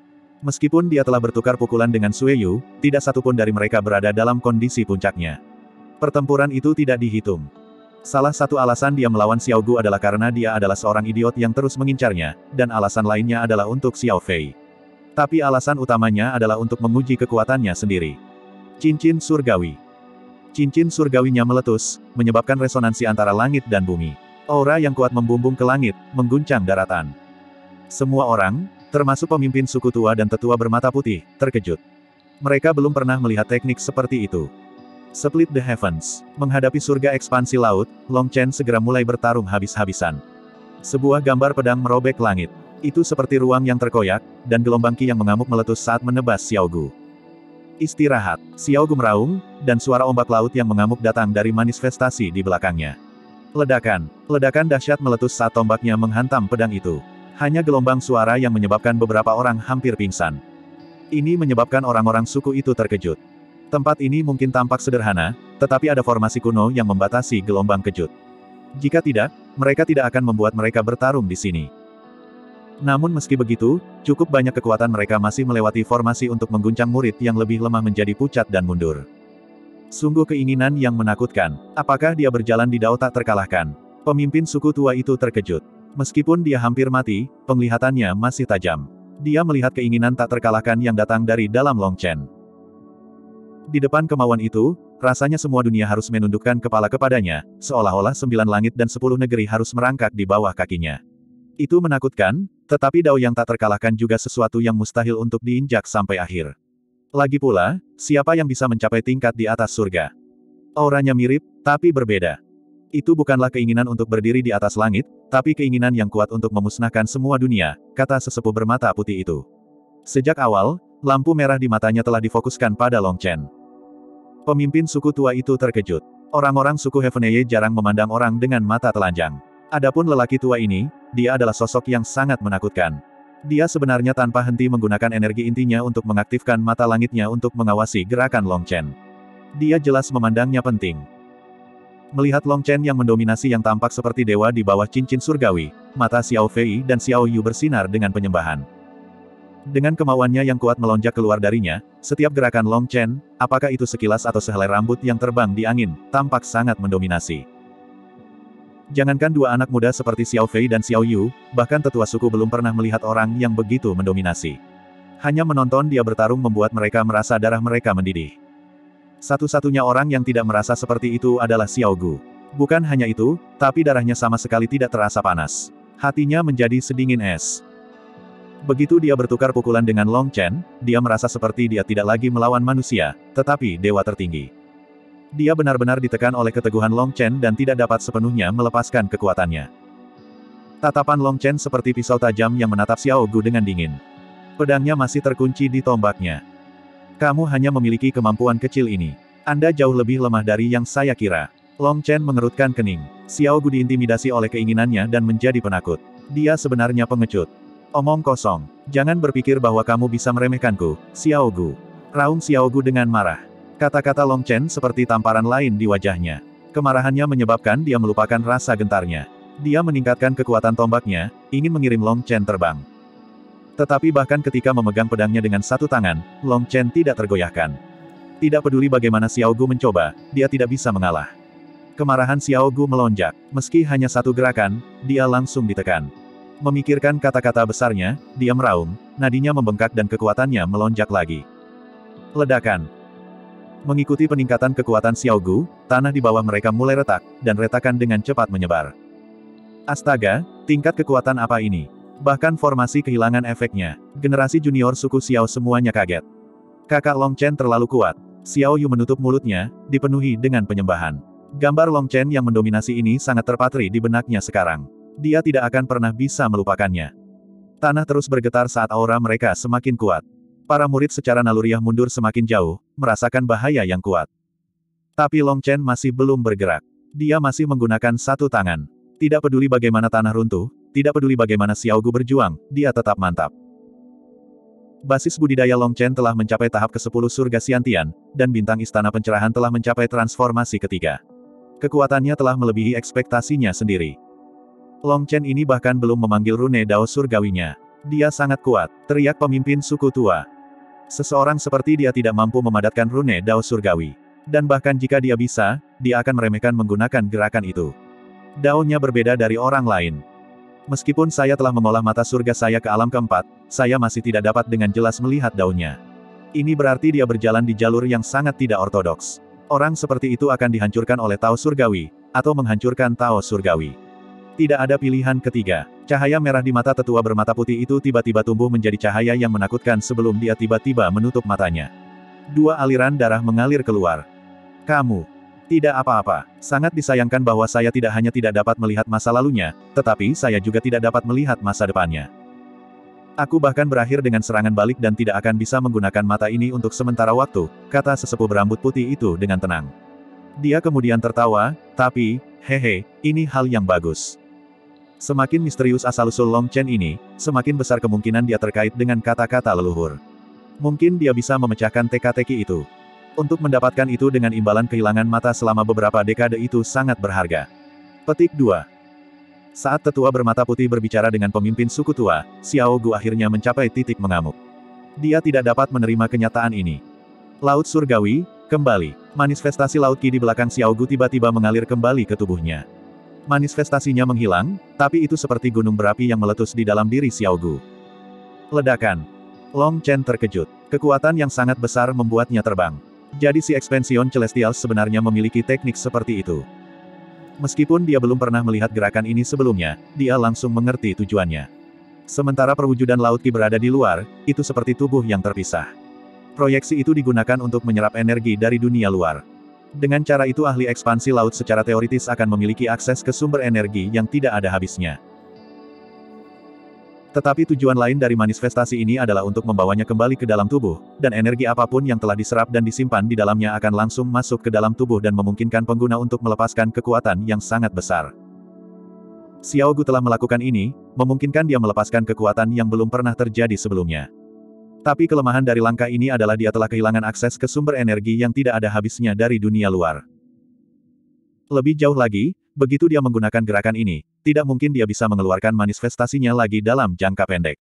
Meskipun dia telah bertukar pukulan dengan Sue Yu, tidak satupun dari mereka berada dalam kondisi puncaknya. Pertempuran itu tidak dihitung. Salah satu alasan dia melawan Xiao Gu adalah karena dia adalah seorang idiot yang terus mengincarnya, dan alasan lainnya adalah untuk Xiao Fei. Tapi alasan utamanya adalah untuk menguji kekuatannya sendiri. Cincin surgawi. Cincin surgawinya meletus, menyebabkan resonansi antara langit dan bumi. Aura yang kuat membumbung ke langit, mengguncang daratan. Semua orang, termasuk pemimpin suku tua dan tetua bermata putih, terkejut. Mereka belum pernah melihat teknik seperti itu. Split the Heavens. Menghadapi surga ekspansi laut, Long Chen segera mulai bertarung habis-habisan. Sebuah gambar pedang merobek langit. Itu seperti ruang yang terkoyak, dan gelombang ki yang mengamuk meletus saat menebas Xiao Gu. Istirahat. Xiao Gu meraung, dan suara ombak laut yang mengamuk datang dari manifestasi di belakangnya. Ledakan. Ledakan dahsyat meletus saat tombaknya menghantam pedang itu. Hanya gelombang suara yang menyebabkan beberapa orang hampir pingsan. Ini menyebabkan orang-orang suku itu terkejut. Tempat ini mungkin tampak sederhana, tetapi ada formasi kuno yang membatasi gelombang kejut. Jika tidak, mereka tidak akan membuat mereka bertarung di sini. Namun meski begitu, cukup banyak kekuatan mereka masih melewati formasi untuk mengguncang murid yang lebih lemah menjadi pucat dan mundur. Sungguh keinginan yang menakutkan. Apakah dia berjalan di dao tak terkalahkan? Pemimpin suku tua itu terkejut. Meskipun dia hampir mati, penglihatannya masih tajam. Dia melihat keinginan tak terkalahkan yang datang dari dalam Long Chen. Di depan kemauan itu, rasanya semua dunia harus menundukkan kepala kepadanya, seolah-olah sembilan langit dan sepuluh negeri harus merangkak di bawah kakinya. Itu menakutkan, tetapi dao yang tak terkalahkan juga sesuatu yang mustahil untuk diinjak sampai akhir. Lagi pula, siapa yang bisa mencapai tingkat di atas surga? Auranya mirip, tapi berbeda. Itu bukanlah keinginan untuk berdiri di atas langit, tapi keinginan yang kuat untuk memusnahkan semua dunia, kata sesepuh bermata putih itu. Sejak awal, lampu merah di matanya telah difokuskan pada Long Chen. Pemimpin suku tua itu terkejut. Orang-orang suku Heaveneye jarang memandang orang dengan mata telanjang. Adapun lelaki tua ini, dia adalah sosok yang sangat menakutkan. Dia sebenarnya tanpa henti menggunakan energi intinya untuk mengaktifkan mata langitnya untuk mengawasi gerakan Long Chen. Dia jelas memandangnya penting. Melihat Long Chen yang mendominasi yang tampak seperti dewa di bawah cincin surgawi, mata Xiao Fei dan Xiao Yu bersinar dengan penyembahan. Dengan kemauannya yang kuat melonjak keluar darinya, setiap gerakan Long Chen, apakah itu sekilas atau sehelai rambut yang terbang di angin, tampak sangat mendominasi. Jangankan dua anak muda seperti Xiao Fei dan Xiao Yu, bahkan tetua suku belum pernah melihat orang yang begitu mendominasi. Hanya menonton dia bertarung membuat mereka merasa darah mereka mendidih. Satu-satunya orang yang tidak merasa seperti itu adalah Xiao Gu. Bukan hanya itu, tapi darahnya sama sekali tidak terasa panas. Hatinya menjadi sedingin es. Begitu dia bertukar pukulan dengan Long Chen, dia merasa seperti dia tidak lagi melawan manusia, tetapi dewa tertinggi. Dia benar-benar ditekan oleh keteguhan Long Chen dan tidak dapat sepenuhnya melepaskan kekuatannya. Tatapan Long Chen seperti pisau tajam yang menatap Xiao Gu dengan dingin. Pedangnya masih terkunci di tombaknya. Kamu hanya memiliki kemampuan kecil ini. Anda jauh lebih lemah dari yang saya kira. Long Chen mengerutkan kening. Xiao Gu diintimidasi oleh keinginannya dan menjadi penakut. Dia sebenarnya pengecut. Omong kosong. Jangan berpikir bahwa kamu bisa meremehkanku, Xiao Gu. Raung Xiao Gu dengan marah. Kata-kata Long Chen seperti tamparan lain di wajahnya. Kemarahannya menyebabkan dia melupakan rasa gentarnya. Dia meningkatkan kekuatan tombaknya, ingin mengirim Long Chen terbang. Tetapi bahkan ketika memegang pedangnya dengan satu tangan, Long Chen tidak tergoyahkan. Tidak peduli bagaimana Xiao Gu mencoba, dia tidak bisa mengalah. Kemarahan Xiao Gu melonjak. Meski hanya satu gerakan, dia langsung ditekan. Memikirkan kata-kata besarnya, dia meraung, nadinya membengkak dan kekuatannya melonjak lagi. Ledakan. Mengikuti peningkatan kekuatan Xiao Gu, tanah di bawah mereka mulai retak, dan retakan dengan cepat menyebar. Astaga, tingkat kekuatan apa ini? Bahkan formasi kehilangan efeknya. Generasi junior suku Xiao semuanya kaget. Kakak Long Chen terlalu kuat. Xiao Yu menutup mulutnya, dipenuhi dengan penyembahan. Gambar Long Chen yang mendominasi ini sangat terpatri di benaknya sekarang. Dia tidak akan pernah bisa melupakannya. Tanah terus bergetar saat aura mereka semakin kuat. Para murid secara naluriah mundur semakin jauh, merasakan bahaya yang kuat. Tapi Long Chen masih belum bergerak. Dia masih menggunakan satu tangan. Tidak peduli bagaimana tanah runtuh, tidak peduli bagaimana Xiao Gu berjuang, dia tetap mantap. Basis budidaya Long Chen telah mencapai tahap kesepuluh surga Xiantian, dan bintang istana pencerahan telah mencapai transformasi ketiga. Kekuatannya telah melebihi ekspektasinya sendiri. Long Chen ini bahkan belum memanggil rune dao surgawinya. Dia sangat kuat, teriak pemimpin suku tua. Seseorang seperti dia tidak mampu memadatkan rune Dao surgawi. Dan bahkan jika dia bisa, dia akan meremehkan menggunakan gerakan itu. Daunnya berbeda dari orang lain. Meskipun saya telah mengolah mata surga saya ke alam keempat, saya masih tidak dapat dengan jelas melihat daunnya. Ini berarti dia berjalan di jalur yang sangat tidak ortodoks. Orang seperti itu akan dihancurkan oleh Tao surgawi, atau menghancurkan Tao surgawi. Tidak ada pilihan ketiga. Cahaya merah di mata tetua bermata putih itu tiba-tiba tumbuh menjadi cahaya yang menakutkan sebelum dia tiba-tiba menutup matanya. Dua aliran darah mengalir keluar. Kamu. Tidak apa-apa. Sangat disayangkan bahwa saya tidak hanya tidak dapat melihat masa lalunya, tetapi saya juga tidak dapat melihat masa depannya. Aku bahkan berakhir dengan serangan balik dan tidak akan bisa menggunakan mata ini untuk sementara waktu, kata sesepuh berambut putih itu dengan tenang. Dia kemudian tertawa, tapi, hehe, ini hal yang bagus. Semakin misterius asal-usul Long Chen ini, semakin besar kemungkinan dia terkait dengan kata-kata leluhur. Mungkin dia bisa memecahkan teka-teki itu. Untuk mendapatkan itu dengan imbalan kehilangan mata selama beberapa dekade itu sangat berharga. Petik dua. Saat tetua bermata putih berbicara dengan pemimpin suku tua, Xiao Gu akhirnya mencapai titik mengamuk. Dia tidak dapat menerima kenyataan ini. Laut surgawi, kembali. Manifestasi Laut Qi di belakang Xiao Gu tiba-tiba mengalir kembali ke tubuhnya. Manifestasinya menghilang, tapi itu seperti gunung berapi yang meletus di dalam diri Xiao Gu. Ledakan. Long Chen terkejut. Kekuatan yang sangat besar membuatnya terbang. Jadi si Expansion Celestial sebenarnya memiliki teknik seperti itu. Meskipun dia belum pernah melihat gerakan ini sebelumnya, dia langsung mengerti tujuannya. Sementara perwujudan Laut Qi berada di luar, itu seperti tubuh yang terpisah. Proyeksi itu digunakan untuk menyerap energi dari dunia luar. Dengan cara itu ahli ekspansi laut secara teoritis akan memiliki akses ke sumber energi yang tidak ada habisnya. Tetapi tujuan lain dari manifestasi ini adalah untuk membawanya kembali ke dalam tubuh, dan energi apapun yang telah diserap dan disimpan di dalamnya akan langsung masuk ke dalam tubuh dan memungkinkan pengguna untuk melepaskan kekuatan yang sangat besar. Xiao Gu telah melakukan ini, memungkinkan dia melepaskan kekuatan yang belum pernah terjadi sebelumnya. Tapi kelemahan dari langkah ini adalah dia telah kehilangan akses ke sumber energi yang tidak ada habisnya dari dunia luar. Lebih jauh lagi, begitu dia menggunakan gerakan ini, tidak mungkin dia bisa mengeluarkan manifestasinya lagi dalam jangka pendek.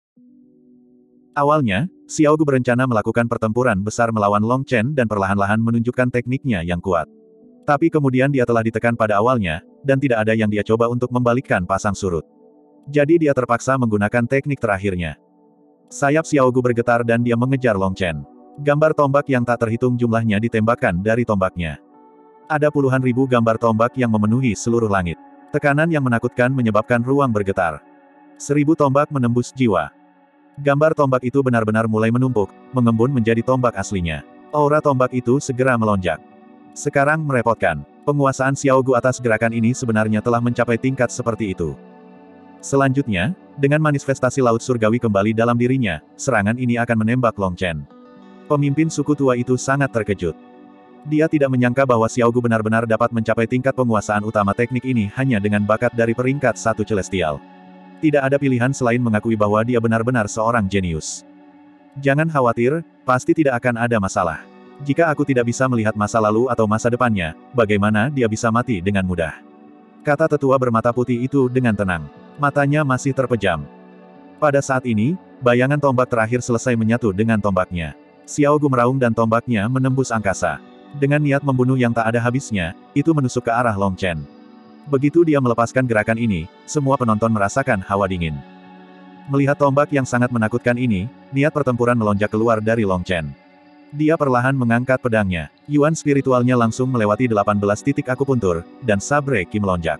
Awalnya, Xiao Gu berencana melakukan pertempuran besar melawan Long Chen dan perlahan-lahan menunjukkan tekniknya yang kuat. Tapi kemudian dia telah ditekan pada awalnya, dan tidak ada yang dia coba untuk membalikkan pasang surut. Jadi dia terpaksa menggunakan teknik terakhirnya. Sayap Xiao Gu bergetar dan dia mengejar Long Chen. Gambar tombak yang tak terhitung jumlahnya ditembakkan dari tombaknya. Ada puluhan ribu gambar tombak yang memenuhi seluruh langit. Tekanan yang menakutkan menyebabkan ruang bergetar. Seribu tombak menembus jiwa. Gambar tombak itu benar-benar mulai menumpuk, mengembun menjadi tombak aslinya. Aura tombak itu segera melonjak. Sekarang merepotkan. Penguasaan Xiao Gu atas gerakan ini sebenarnya telah mencapai tingkat seperti itu. Selanjutnya, dengan manifestasi Laut Surgawi kembali dalam dirinya, serangan ini akan menembak Long Chen. Pemimpin suku tua itu sangat terkejut. Dia tidak menyangka bahwa Xiao Gu benar-benar dapat mencapai tingkat penguasaan utama teknik ini hanya dengan bakat dari peringkat satu celestial. Tidak ada pilihan selain mengakui bahwa dia benar-benar seorang jenius. Jangan khawatir, pasti tidak akan ada masalah. Jika aku tidak bisa melihat masa lalu atau masa depannya, bagaimana dia bisa mati dengan mudah? Kata tetua bermata putih itu dengan tenang. Matanya masih terpejam. Pada saat ini, bayangan tombak terakhir selesai menyatu dengan tombaknya. Xiao Gu meraung dan tombaknya menembus angkasa. Dengan niat membunuh yang tak ada habisnya, itu menusuk ke arah Long Chen. Begitu dia melepaskan gerakan ini, semua penonton merasakan hawa dingin. Melihat tombak yang sangat menakutkan ini, niat pertempuran melonjak keluar dari Long Chen. Dia perlahan mengangkat pedangnya. Yuan spiritualnya langsung melewati delapan belas titik akupuntur, dan sabre Qi melonjak.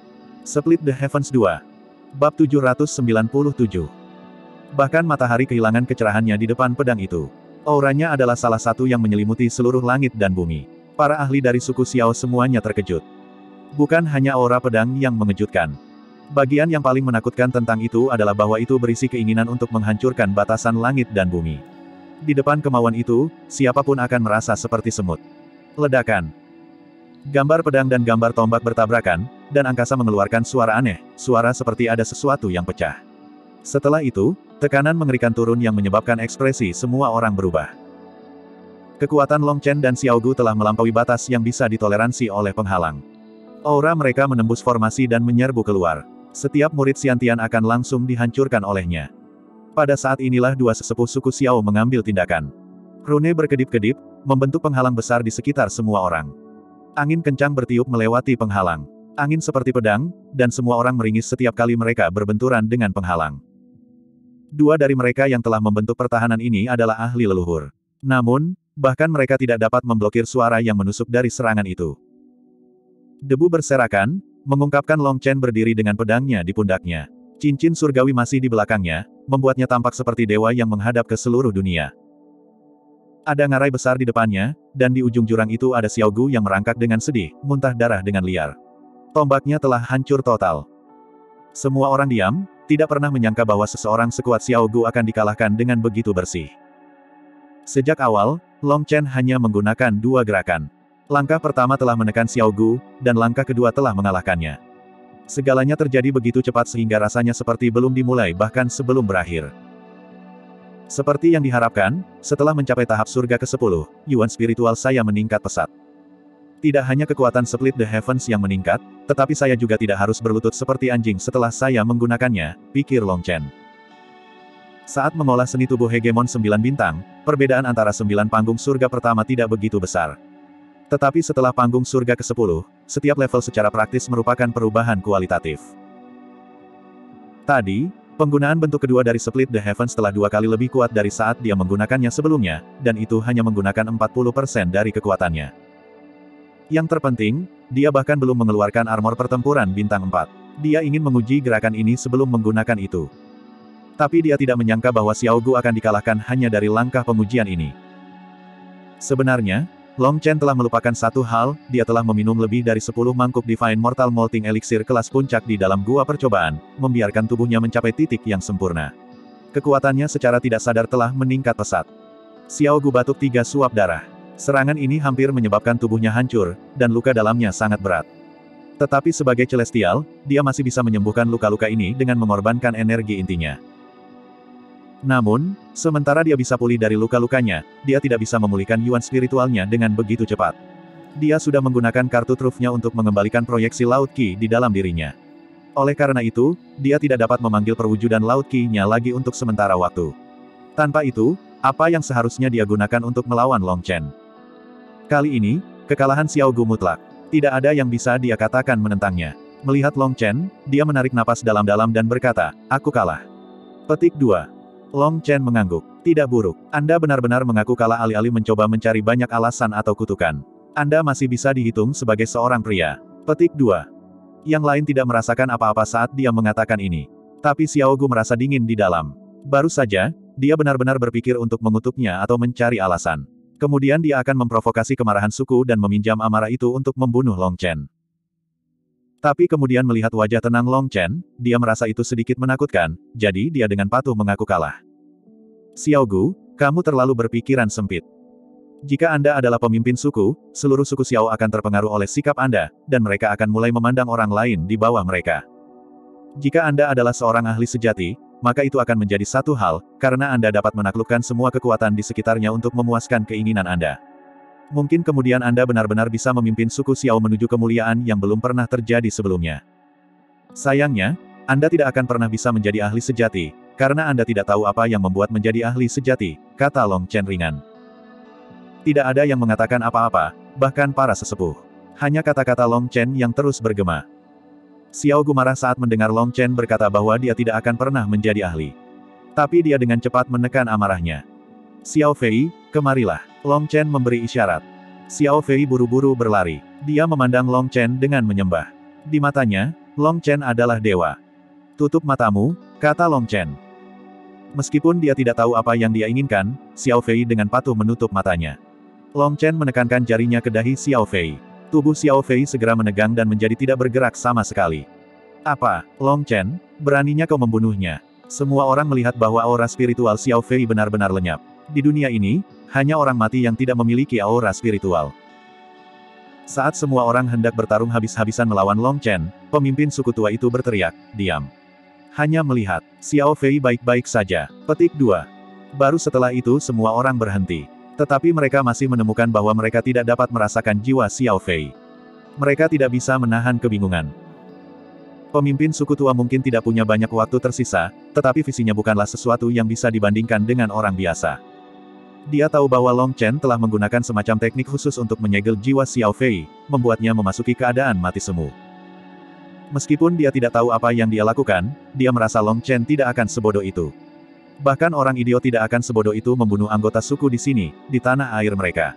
Split the Heavens dua. Bab tujuh ratus sembilan puluh tujuh. Bahkan matahari kehilangan kecerahannya di depan pedang itu. Auranya adalah salah satu yang menyelimuti seluruh langit dan bumi. Para ahli dari suku Xiao semuanya terkejut. Bukan hanya aura pedang yang mengejutkan. Bagian yang paling menakutkan tentang itu adalah bahwa itu berisi keinginan untuk menghancurkan batasan langit dan bumi. Di depan kemauan itu, siapapun akan merasa seperti semut. Ledakan. Gambar pedang dan gambar tombak bertabrakan, dan angkasa mengeluarkan suara aneh, suara seperti ada sesuatu yang pecah. Setelah itu, tekanan mengerikan turun yang menyebabkan ekspresi semua orang berubah. Kekuatan Long Chen dan Xiao Gu telah melampaui batas yang bisa ditoleransi oleh penghalang. Aura mereka menembus formasi dan menyerbu keluar. Setiap murid Xiantian akan langsung dihancurkan olehnya. Pada saat inilah dua sesepuh suku Xiao mengambil tindakan. Rune berkedip-kedip, membentuk penghalang besar di sekitar semua orang. Angin kencang bertiup melewati penghalang. Angin seperti pedang, dan semua orang meringis setiap kali mereka berbenturan dengan penghalang. Dua dari mereka yang telah membentuk pertahanan ini adalah ahli leluhur. Namun, bahkan mereka tidak dapat memblokir suara yang menusuk dari serangan itu. Debu berserakan, mengungkapkan Long Chen berdiri dengan pedangnya di pundaknya. Cincin surgawi masih di belakangnya, membuatnya tampak seperti dewa yang menghadap ke seluruh dunia. Ada ngarai besar di depannya, dan di ujung jurang itu ada Xiao Gu yang merangkak dengan sedih, muntah darah dengan liar. Tombaknya telah hancur total. Semua orang diam, tidak pernah menyangka bahwa seseorang sekuat Xiao Gu akan dikalahkan dengan begitu bersih. Sejak awal, Long Chen hanya menggunakan dua gerakan. Langkah pertama telah menekan Xiao Gu, dan langkah kedua telah mengalahkannya. Segalanya terjadi begitu cepat sehingga rasanya seperti belum dimulai bahkan sebelum berakhir. Seperti yang diharapkan, setelah mencapai tahap surga kesepuluh, yuan spiritual saya meningkat pesat. Tidak hanya kekuatan Split the Heavens yang meningkat, tetapi saya juga tidak harus berlutut seperti anjing setelah saya menggunakannya, pikir Long Chen. Saat mengolah seni tubuh hegemon sembilan bintang, perbedaan antara sembilan panggung surga pertama tidak begitu besar. Tetapi setelah panggung surga kesepuluh, setiap level secara praktis merupakan perubahan kualitatif. Tadi, penggunaan bentuk kedua dari Split the Heavens telah dua kali lebih kuat dari saat dia menggunakannya sebelumnya, dan itu hanya menggunakan empat puluh persen dari kekuatannya. Yang terpenting, dia bahkan belum mengeluarkan armor pertempuran bintang empat. Dia ingin menguji gerakan ini sebelum menggunakan itu. Tapi dia tidak menyangka bahwa Xiao Gu akan dikalahkan hanya dari langkah pengujian ini. Sebenarnya, Long Chen telah melupakan satu hal, dia telah meminum lebih dari sepuluh mangkuk Divine Mortal Molting Elixir kelas puncak di dalam gua percobaan, membiarkan tubuhnya mencapai titik yang sempurna. Kekuatannya secara tidak sadar telah meningkat pesat. Xiao Gu batuk tiga suap darah. Serangan ini hampir menyebabkan tubuhnya hancur, dan luka dalamnya sangat berat. Tetapi sebagai Celestial, dia masih bisa menyembuhkan luka-luka ini dengan mengorbankan energi intinya. Namun, sementara dia bisa pulih dari luka-lukanya, dia tidak bisa memulihkan yuan spiritualnya dengan begitu cepat. Dia sudah menggunakan kartu trufnya untuk mengembalikan proyeksi Laut Qi di dalam dirinya. Oleh karena itu, dia tidak dapat memanggil perwujudan Laut Qi-nya lagi untuk sementara waktu. Tanpa itu, apa yang seharusnya dia gunakan untuk melawan Long Chen? Kali ini, kekalahan Xiao Gu mutlak. Tidak ada yang bisa dia katakan menentangnya. Melihat Long Chen, dia menarik napas dalam-dalam dan berkata, "Aku kalah." Petik dua. Long Chen mengangguk. Tidak buruk. Anda benar-benar mengaku kalah alih-alih mencoba mencari banyak alasan atau kutukan. Anda masih bisa dihitung sebagai seorang pria. Petik dua. Yang lain tidak merasakan apa-apa saat dia mengatakan ini. Tapi Xiao Gu merasa dingin di dalam. Baru saja, dia benar-benar berpikir untuk mengutuknya atau mencari alasan. Kemudian dia akan memprovokasi kemarahan suku dan meminjam amarah itu untuk membunuh Long Chen. Tapi kemudian melihat wajah tenang Long Chen, dia merasa itu sedikit menakutkan, jadi dia dengan patuh mengaku kalah. Xiao Gu, kamu terlalu berpikiran sempit. Jika Anda adalah pemimpin suku, seluruh suku Xiao akan terpengaruh oleh sikap Anda, dan mereka akan mulai memandang orang lain di bawah mereka. Jika Anda adalah seorang ahli sejati, maka itu akan menjadi satu hal, karena Anda dapat menaklukkan semua kekuatan di sekitarnya untuk memuaskan keinginan Anda. Mungkin kemudian Anda benar-benar bisa memimpin suku Xiao menuju kemuliaan yang belum pernah terjadi sebelumnya. Sayangnya, Anda tidak akan pernah bisa menjadi ahli sejati, karena Anda tidak tahu apa yang membuat menjadi ahli sejati, kata Long Chen ringan. Tidak ada yang mengatakan apa-apa, bahkan para sesepuh. Hanya kata-kata Long Chen yang terus bergema. Xiao Gu marah saat mendengar Long Chen berkata bahwa dia tidak akan pernah menjadi ahli. Tapi dia dengan cepat menekan amarahnya. Xiao Fei, kemarilah. Long Chen memberi isyarat. Xiao Fei buru-buru berlari. Dia memandang Long Chen dengan menyembah. Di matanya, Long Chen adalah dewa. Tutup matamu, kata Long Chen. Meskipun dia tidak tahu apa yang dia inginkan, Xiao Fei dengan patuh menutup matanya. Long Chen menekankan jarinya ke dahi Xiao Fei. Tubuh Xiao Fei segera menegang dan menjadi tidak bergerak sama sekali. Apa, Long Chen, beraninya kau membunuhnya? Semua orang melihat bahwa aura spiritual Xiao Fei benar-benar lenyap. Di dunia ini, hanya orang mati yang tidak memiliki aura spiritual. Saat semua orang hendak bertarung habis-habisan melawan Long Chen, pemimpin suku tua itu berteriak, "Diam." Hanya melihat, Xiao Fei baik-baik saja. Petik dua. Baru setelah itu semua orang berhenti. Tetapi mereka masih menemukan bahwa mereka tidak dapat merasakan jiwa Xiao Fei. Mereka tidak bisa menahan kebingungan. Pemimpin suku tua mungkin tidak punya banyak waktu tersisa, tetapi visinya bukanlah sesuatu yang bisa dibandingkan dengan orang biasa. Dia tahu bahwa Long Chen telah menggunakan semacam teknik khusus untuk menyegel jiwa Xiao Fei, membuatnya memasuki keadaan mati semu. Meskipun dia tidak tahu apa yang dia lakukan, dia merasa Long Chen tidak akan sebodoh itu. Bahkan orang idiot tidak akan sebodoh itu membunuh anggota suku di sini, di tanah air mereka.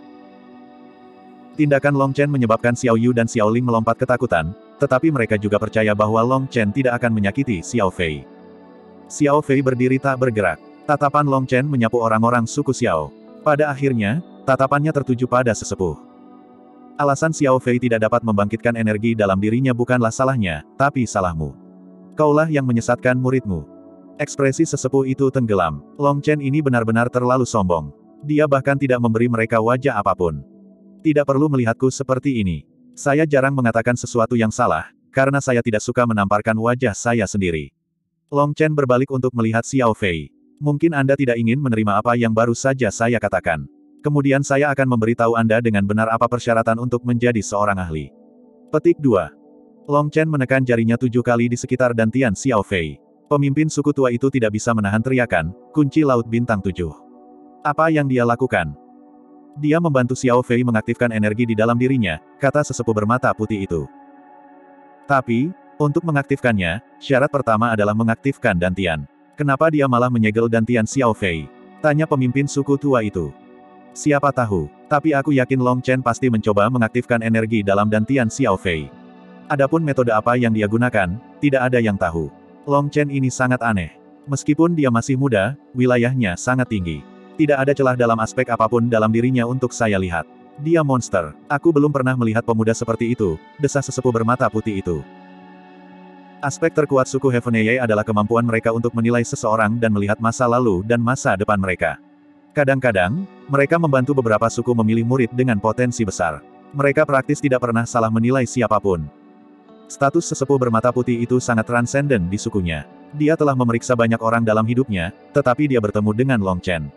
Tindakan Long Chen menyebabkan Xiao Yu dan Xiao Ling melompat ketakutan, tetapi mereka juga percaya bahwa Long Chen tidak akan menyakiti Xiao Fei. Xiao Fei berdiri tak bergerak. Tatapan Long Chen menyapu orang-orang suku Xiao. Pada akhirnya, tatapannya tertuju pada sesepuh. Alasan Xiao Fei tidak dapat membangkitkan energi dalam dirinya bukanlah salahnya, tapi salahmu. Kaulah yang menyesatkan muridmu. Ekspresi sesepuh itu tenggelam. Long Chen ini benar-benar terlalu sombong. Dia bahkan tidak memberi mereka wajah apapun. Tidak perlu melihatku seperti ini. Saya jarang mengatakan sesuatu yang salah, karena saya tidak suka menamparkan wajah saya sendiri. Long Chen berbalik untuk melihat Xiao Fei. Mungkin Anda tidak ingin menerima apa yang baru saja saya katakan. Kemudian saya akan memberitahu Anda dengan benar apa persyaratan untuk menjadi seorang ahli. Petik dua. Long Chen menekan jarinya tujuh kali di sekitar dantian Xiao Fei. Pemimpin suku tua itu tidak bisa menahan teriakan, kunci laut bintang tujuh. Apa yang dia lakukan? Dia membantu Xiao Fei mengaktifkan energi di dalam dirinya, kata sesepuh bermata putih itu. Tapi, untuk mengaktifkannya, syarat pertama adalah mengaktifkan dantian. Kenapa dia malah menyegel dantian Xiao Fei? Tanya pemimpin suku tua itu. Siapa tahu, tapi aku yakin Long Chen pasti mencoba mengaktifkan energi dalam dantian Xiao Fei. Adapun metode apa yang dia gunakan, tidak ada yang tahu. Long Chen ini sangat aneh. Meskipun dia masih muda, wilayahnya sangat tinggi. Tidak ada celah dalam aspek apapun dalam dirinya untuk saya lihat. Dia monster. Aku belum pernah melihat pemuda seperti itu, desah sesepuh bermata putih itu. Aspek terkuat suku Heaveneye adalah kemampuan mereka untuk menilai seseorang dan melihat masa lalu dan masa depan mereka. Kadang-kadang, mereka membantu beberapa suku memilih murid dengan potensi besar. Mereka praktis tidak pernah salah menilai siapapun. Status sesepuh bermata putih itu sangat transenden di sukunya. Dia telah memeriksa banyak orang dalam hidupnya, tetapi dia bertemu dengan Long Chen.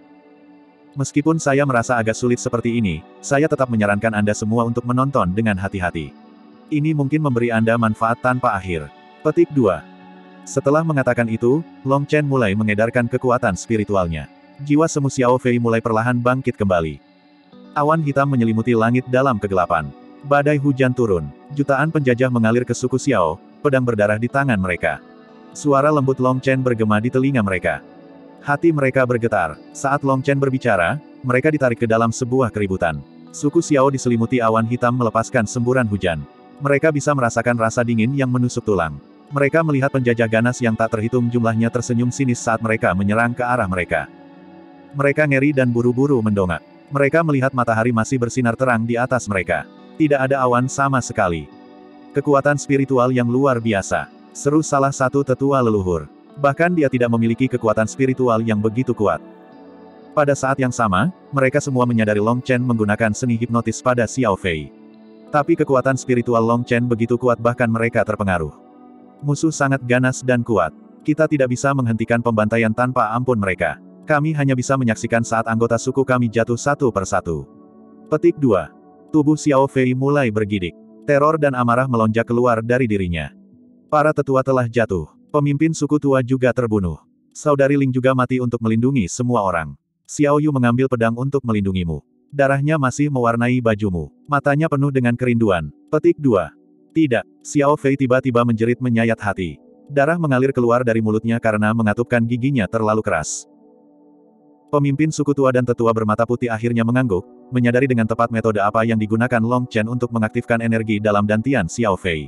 Meskipun saya merasa agak sulit seperti ini, saya tetap menyarankan Anda semua untuk menonton dengan hati-hati. Ini mungkin memberi Anda manfaat tanpa akhir. Petik dua. Setelah mengatakan itu, Long Chen mulai mengedarkan kekuatan spiritualnya. Jiwa semu Xiao Fei mulai perlahan bangkit kembali. Awan hitam menyelimuti langit dalam kegelapan. Badai hujan turun. Jutaan penjajah mengalir ke suku Xiao, pedang berdarah di tangan mereka. Suara lembut Long Chen bergema di telinga mereka. Hati mereka bergetar. Saat Long Chen berbicara, mereka ditarik ke dalam sebuah keributan. Suku Xiao diselimuti awan hitam melepaskan semburan hujan. Mereka bisa merasakan rasa dingin yang menusuk tulang. Mereka melihat penjajah ganas yang tak terhitung jumlahnya tersenyum sinis saat mereka menyerang ke arah mereka. Mereka ngeri dan buru-buru mendongak. Mereka melihat matahari masih bersinar terang di atas mereka. Tidak ada awan sama sekali. Kekuatan spiritual yang luar biasa. Seru salah satu tetua leluhur. Bahkan dia tidak memiliki kekuatan spiritual yang begitu kuat. Pada saat yang sama, mereka semua menyadari Long Chen menggunakan seni hipnotis pada Xiao Fei. Tapi kekuatan spiritual Long Chen begitu kuat bahkan mereka terpengaruh. Musuh sangat ganas dan kuat. Kita tidak bisa menghentikan pembantaian tanpa ampun mereka. Kami hanya bisa menyaksikan saat anggota suku kami jatuh satu persatu. Petik dua. Tubuh Xiao Fei mulai bergidik. Teror dan amarah melonjak keluar dari dirinya. Para tetua telah jatuh. Pemimpin suku tua juga terbunuh. Saudari Ling juga mati untuk melindungi semua orang. Xiao Yu mengambil pedang untuk melindungimu. Darahnya masih mewarnai bajumu. Matanya penuh dengan kerinduan. Petik dua. Tidak. Xiao Fei tiba-tiba menjerit menyayat hati. Darah mengalir keluar dari mulutnya karena mengatupkan giginya terlalu keras. Pemimpin suku tua dan tetua bermata putih akhirnya mengangguk, menyadari dengan tepat metode apa yang digunakan Long Chen untuk mengaktifkan energi dalam dantian Xiao Fei.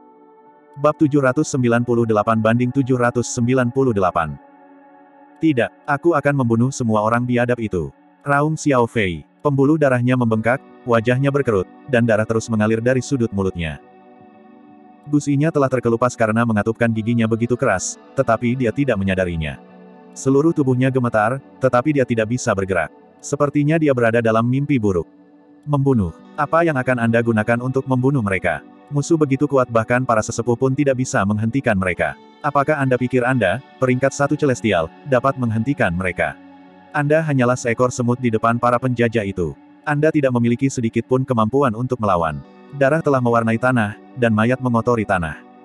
Bab tujuh ratus sembilan puluh delapan banding tujuh ratus sembilan puluh delapan. Tidak, aku akan membunuh semua orang biadab itu. Raung Xiao Fei. Pembuluh darahnya membengkak, wajahnya berkerut, dan darah terus mengalir dari sudut mulutnya. Gusinya telah terkelupas karena mengatupkan giginya begitu keras, tetapi dia tidak menyadarinya. Seluruh tubuhnya gemetar, tetapi dia tidak bisa bergerak. Sepertinya dia berada dalam mimpi buruk. Membunuh. Apa yang akan Anda gunakan untuk membunuh mereka? Musuh begitu kuat bahkan para sesepuh pun tidak bisa menghentikan mereka. Apakah Anda pikir Anda, peringkat satu celestial, dapat menghentikan mereka? Anda hanyalah seekor semut di depan para penjajah itu. Anda tidak memiliki sedikit pun kemampuan untuk melawan. Darah telah mewarnai tanah, dan mayat mengotori tanah.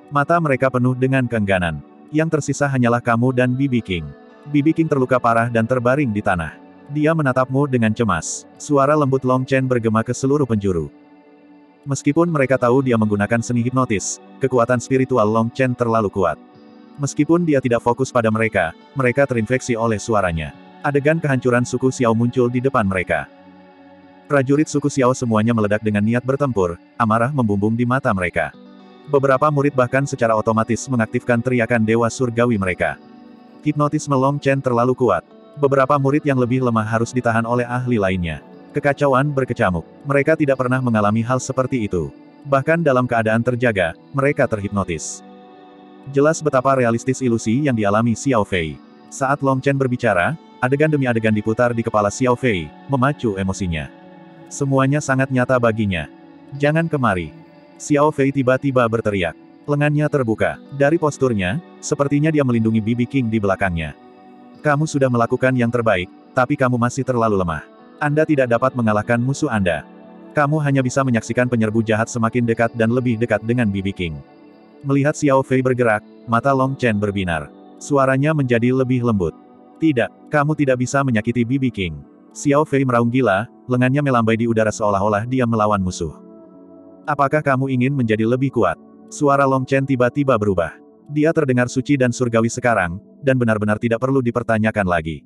Mata mereka penuh dengan keengganan. Yang tersisa hanyalah kamu dan B B King. B B King terluka parah dan terbaring di tanah. Dia menatapmu dengan cemas. Suara lembut Long Chen bergema ke seluruh penjuru. Meskipun mereka tahu dia menggunakan seni hipnotis, kekuatan spiritual Long Chen terlalu kuat. Meskipun dia tidak fokus pada mereka, mereka terinfeksi oleh suaranya. Adegan kehancuran suku Xiao muncul di depan mereka. Prajurit suku Xiao semuanya meledak dengan niat bertempur, amarah membumbung di mata mereka. Beberapa murid bahkan secara otomatis mengaktifkan teriakan dewa surgawi mereka. Hipnotisme Long Chen terlalu kuat. Beberapa murid yang lebih lemah harus ditahan oleh ahli lainnya. Kekacauan berkecamuk. Mereka tidak pernah mengalami hal seperti itu. Bahkan dalam keadaan terjaga, mereka terhipnotis. Jelas betapa realistis ilusi yang dialami Xiao Fei. Saat Long Chen berbicara, adegan demi adegan diputar di kepala Xiao Fei, memacu emosinya. Semuanya sangat nyata baginya. Jangan kemari. Xiao Fei tiba-tiba berteriak. Lengannya terbuka. Dari posturnya, sepertinya dia melindungi B B King di belakangnya. Kamu sudah melakukan yang terbaik, tapi kamu masih terlalu lemah. Anda tidak dapat mengalahkan musuh Anda. Kamu hanya bisa menyaksikan penyerbu jahat semakin dekat dan lebih dekat dengan B B King. Melihat Xiao Fei bergerak, mata Long Chen berbinar. Suaranya menjadi lebih lembut. Tidak, kamu tidak bisa menyakiti B B King. Xiao Fei meraung gila, lengannya melambai di udara seolah-olah dia melawan musuh. Apakah kamu ingin menjadi lebih kuat? Suara Long Chen tiba-tiba berubah. Dia terdengar suci dan surgawi sekarang, dan benar-benar tidak perlu dipertanyakan lagi.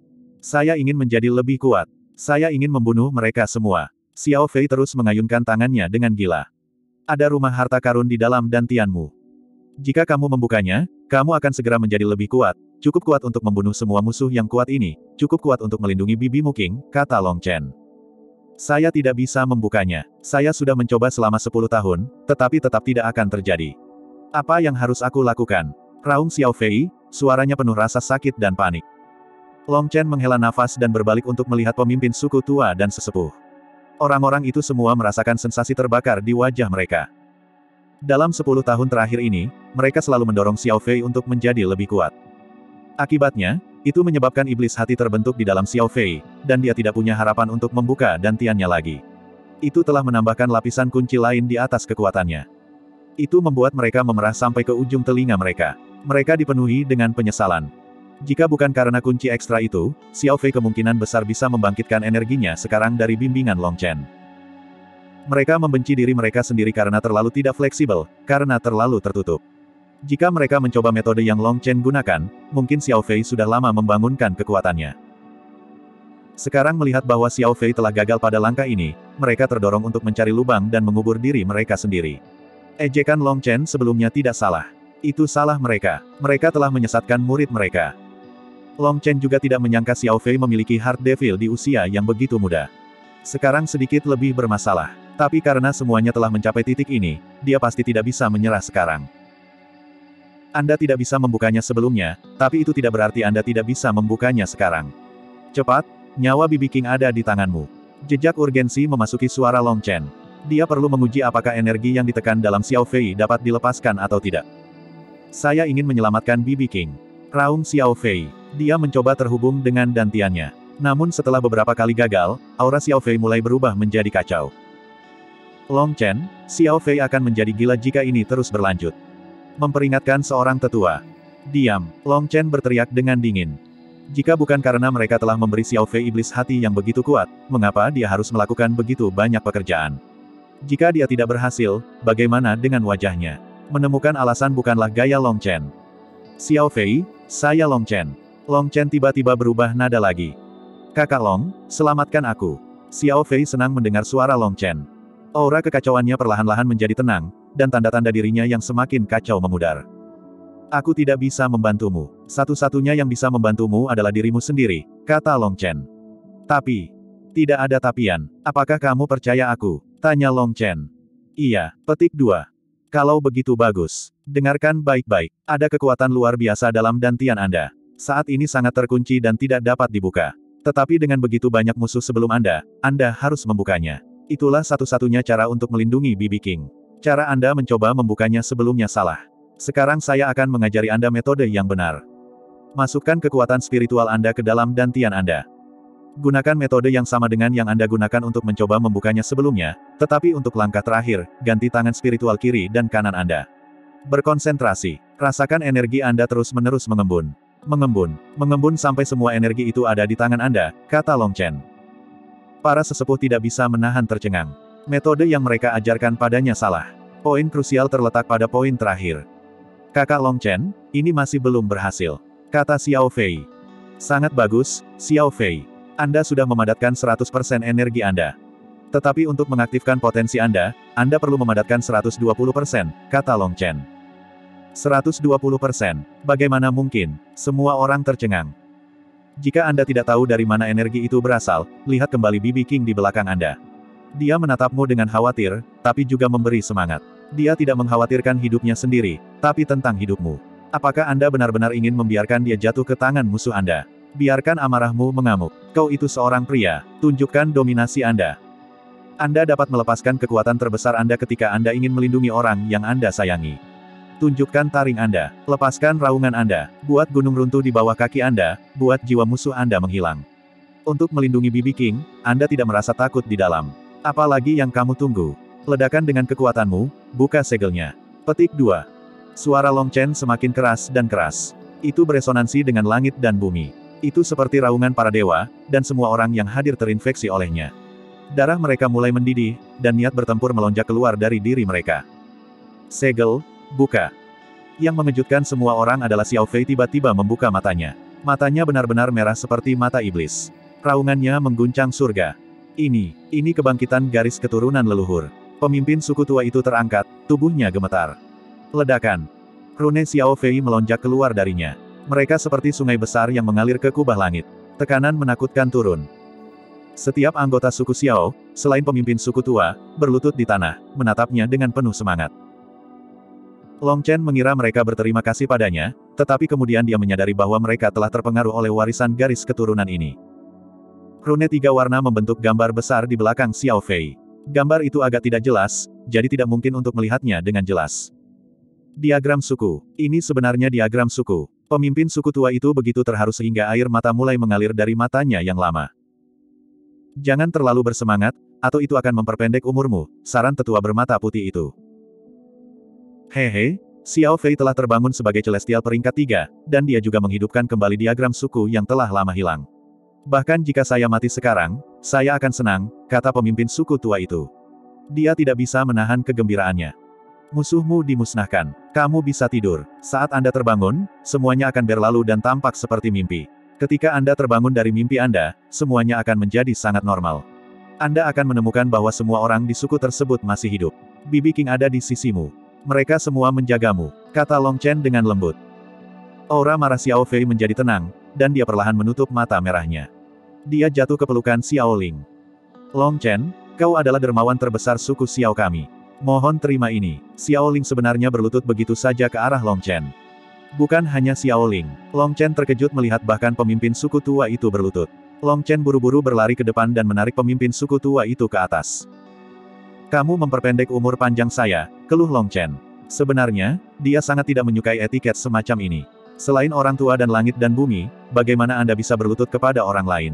Saya ingin menjadi lebih kuat. Saya ingin membunuh mereka semua. Xiao Fei terus mengayunkan tangannya dengan gila. Ada rumah harta karun di dalam dantianmu. Jika kamu membukanya, kamu akan segera menjadi lebih kuat. Cukup kuat untuk membunuh semua musuh yang kuat ini. Cukup kuat untuk melindungi bibimu King, kata Long Chen. Saya tidak bisa membukanya. Saya sudah mencoba selama sepuluh tahun, tetapi tetap tidak akan terjadi. Apa yang harus aku lakukan? Raung Xiao Fei, suaranya penuh rasa sakit dan panik. Long Chen menghela nafas dan berbalik untuk melihat pemimpin suku tua dan sesepuh. Orang-orang itu semua merasakan sensasi terbakar di wajah mereka. Dalam sepuluh tahun terakhir ini, mereka selalu mendorong Xiao Fei untuk menjadi lebih kuat. Akibatnya, itu menyebabkan iblis hati terbentuk di dalam Xiao Fei, dan dia tidak punya harapan untuk membuka dantiannya lagi. Itu telah menambahkan lapisan kunci lain di atas kekuatannya. Itu membuat mereka memerah sampai ke ujung telinga mereka. Mereka dipenuhi dengan penyesalan. Jika bukan karena kunci ekstra itu, Xiao Fei kemungkinan besar bisa membangkitkan energinya sekarang dari bimbingan Long Chen. Mereka membenci diri mereka sendiri karena terlalu tidak fleksibel, karena terlalu tertutup. Jika mereka mencoba metode yang Long Chen gunakan, mungkin Xiao Fei sudah lama membangunkan kekuatannya. Sekarang melihat bahwa Xiao Fei telah gagal pada langkah ini, mereka terdorong untuk mencari lubang dan mengubur diri mereka sendiri. Ejekan Long Chen sebelumnya tidak salah. Itu salah mereka. Mereka telah menyesatkan murid mereka. Long Chen juga tidak menyangka Xiao Fei memiliki Heart Devil di usia yang begitu muda. Sekarang sedikit lebih bermasalah. Tapi karena semuanya telah mencapai titik ini, dia pasti tidak bisa menyerah sekarang. Anda tidak bisa membukanya sebelumnya, tapi itu tidak berarti Anda tidak bisa membukanya sekarang. Cepat, nyawa B B King ada di tanganmu. Jejak urgensi memasuki suara Long Chen. Dia perlu menguji apakah energi yang ditekan dalam Xiao Fei dapat dilepaskan atau tidak. Saya ingin menyelamatkan B B King. Raung Xiao Fei. Dia mencoba terhubung dengan dantiannya. Namun setelah beberapa kali gagal, aura Xiao Fei mulai berubah menjadi kacau. Long Chen, Xiao Fei akan menjadi gila jika ini terus berlanjut. Memperingatkan seorang tetua. Diam, Long Chen berteriak dengan dingin. Jika bukan karena mereka telah memberi Xiao Fei iblis hati yang begitu kuat, mengapa dia harus melakukan begitu banyak pekerjaan? Jika dia tidak berhasil, bagaimana dengan wajahnya? Menemukan alasan bukanlah gaya Long Chen. Xiao Fei, saya Long Chen. Long Chen tiba-tiba berubah nada lagi. Kakak Long, selamatkan aku. Xiao Fei senang mendengar suara Long Chen. Aura kekacauannya perlahan-lahan menjadi tenang, dan tanda-tanda dirinya yang semakin kacau memudar. Aku tidak bisa membantumu. Satu-satunya yang bisa membantumu adalah dirimu sendiri, kata Long Chen. Tapi, tidak ada tapian. Apakah kamu percaya aku? Tanya Long Chen. Iya, petik dua. Kalau begitu bagus. Dengarkan baik-baik. Ada kekuatan luar biasa dalam dantian Anda. Saat ini sangat terkunci dan tidak dapat dibuka. Tetapi dengan begitu banyak musuh sebelum Anda, Anda harus membukanya. Itulah satu-satunya cara untuk melindungi B B King. Cara Anda mencoba membukanya sebelumnya salah. Sekarang saya akan mengajari Anda metode yang benar. Masukkan kekuatan spiritual Anda ke dalam dantian Anda. Gunakan metode yang sama dengan yang Anda gunakan untuk mencoba membukanya sebelumnya, tetapi untuk langkah terakhir, ganti tangan spiritual kiri dan kanan Anda. Berkonsentrasi. Rasakan energi Anda terus-menerus mengembun. Mengembun. Mengembun sampai semua energi itu ada di tangan Anda, kata Long Chen. Para sesepuh tidak bisa menahan tercengang. Metode yang mereka ajarkan padanya salah. Poin krusial terletak pada poin terakhir. Kakak Long Chen, ini masih belum berhasil, kata Xiao Fei. Sangat bagus, Xiao Fei. Anda sudah memadatkan seratus persen energi Anda. Tetapi untuk mengaktifkan potensi Anda, Anda perlu memadatkan seratus dua puluh persen, kata Long Chen. seratus dua puluh persen. Bagaimana mungkin? Semua orang tercengang. Jika Anda tidak tahu dari mana energi itu berasal, lihat kembali B B King di belakang Anda. Dia menatapmu dengan khawatir, tapi juga memberi semangat. Dia tidak mengkhawatirkan hidupnya sendiri, tapi tentang hidupmu. Apakah Anda benar-benar ingin membiarkan dia jatuh ke tangan musuh Anda? Biarkan amarahmu mengamuk. Kau itu seorang pria, tunjukkan dominasi Anda. Anda dapat melepaskan kekuatan terbesar Anda ketika Anda ingin melindungi orang yang Anda sayangi. Tunjukkan taring Anda, lepaskan raungan Anda, buat gunung runtuh di bawah kaki Anda, buat jiwa musuh Anda menghilang. Untuk melindungi B B King, Anda tidak merasa takut di dalam. Apalagi yang kamu tunggu? Ledakan dengan kekuatanmu, buka segelnya. Petik dua. Suara Long Chen semakin keras dan keras. Itu beresonansi dengan langit dan bumi. Itu seperti raungan para dewa, dan semua orang yang hadir terinfeksi olehnya. Darah mereka mulai mendidih, dan niat bertempur melonjak keluar dari diri mereka. Segel, buka. Yang mengejutkan semua orang adalah Xiao Fei tiba-tiba membuka matanya. Matanya benar-benar merah seperti mata iblis. Raungannya mengguncang surga. Ini, ini kebangkitan garis keturunan leluhur. Pemimpin suku tua itu terangkat, tubuhnya gemetar. Ledakan. Rune Xiao Fei melonjak keluar darinya. Mereka seperti sungai besar yang mengalir ke kubah langit. Tekanan menakutkan turun. Setiap anggota suku Xiao, selain pemimpin suku tua, berlutut di tanah, menatapnya dengan penuh semangat. Long Chen mengira mereka berterima kasih padanya, tetapi kemudian dia menyadari bahwa mereka telah terpengaruh oleh warisan garis keturunan ini. Rune tiga warna membentuk gambar besar di belakang Xiao Fei. Gambar itu agak tidak jelas, jadi tidak mungkin untuk melihatnya dengan jelas. Diagram suku. Ini sebenarnya diagram suku. Pemimpin suku tua itu begitu terharu sehingga air mata mulai mengalir dari matanya yang lama. Jangan terlalu bersemangat, atau itu akan memperpendek umurmu, saran tetua bermata putih itu. Hehe, Xiao Fei telah terbangun sebagai celestial peringkat tiga, dan dia juga menghidupkan kembali diagram suku yang telah lama hilang. Bahkan jika saya mati sekarang, saya akan senang, kata pemimpin suku tua itu. Dia tidak bisa menahan kegembiraannya. Musuhmu dimusnahkan. Kamu bisa tidur. Saat Anda terbangun, semuanya akan berlalu dan tampak seperti mimpi. Ketika Anda terbangun dari mimpi Anda, semuanya akan menjadi sangat normal. Anda akan menemukan bahwa semua orang di suku tersebut masih hidup. B B King ada di sisimu. Mereka semua menjagamu, kata Long Chen dengan lembut. Aura marah Xiao Fei menjadi tenang, dan dia perlahan menutup mata merahnya. Dia jatuh ke pelukan Xiao Ling. Long Chen, kau adalah dermawan terbesar suku Xiao kami. Mohon terima ini. Xiao Ling sebenarnya berlutut begitu saja ke arah Long Chen. Bukan hanya Xiao Ling. Long Chen terkejut melihat bahkan pemimpin suku tua itu berlutut. Long Chen buru-buru berlari ke depan dan menarik pemimpin suku tua itu ke atas. Kamu memperpendek umur panjang saya, keluh Long Chen. Sebenarnya, dia sangat tidak menyukai etiket semacam ini. Selain orang tua dan langit dan bumi, bagaimana Anda bisa berlutut kepada orang lain?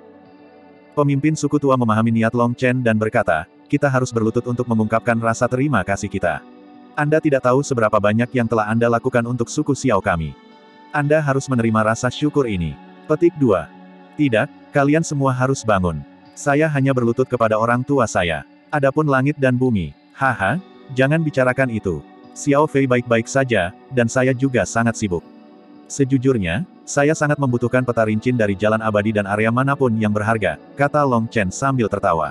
Pemimpin suku tua memahami niat Long Chen dan berkata, kita harus berlutut untuk mengungkapkan rasa terima kasih kita. Anda tidak tahu seberapa banyak yang telah Anda lakukan untuk suku Xiao kami. Anda harus menerima rasa syukur ini. Petik dua. Tidak, kalian semua harus bangun. Saya hanya berlutut kepada orang tua saya. Adapun langit dan bumi, haha, jangan bicarakan itu. Xiao Fei baik-baik saja, dan saya juga sangat sibuk. Sejujurnya, saya sangat membutuhkan peta rincin dari jalan abadi dan area manapun yang berharga, kata Long Chen sambil tertawa.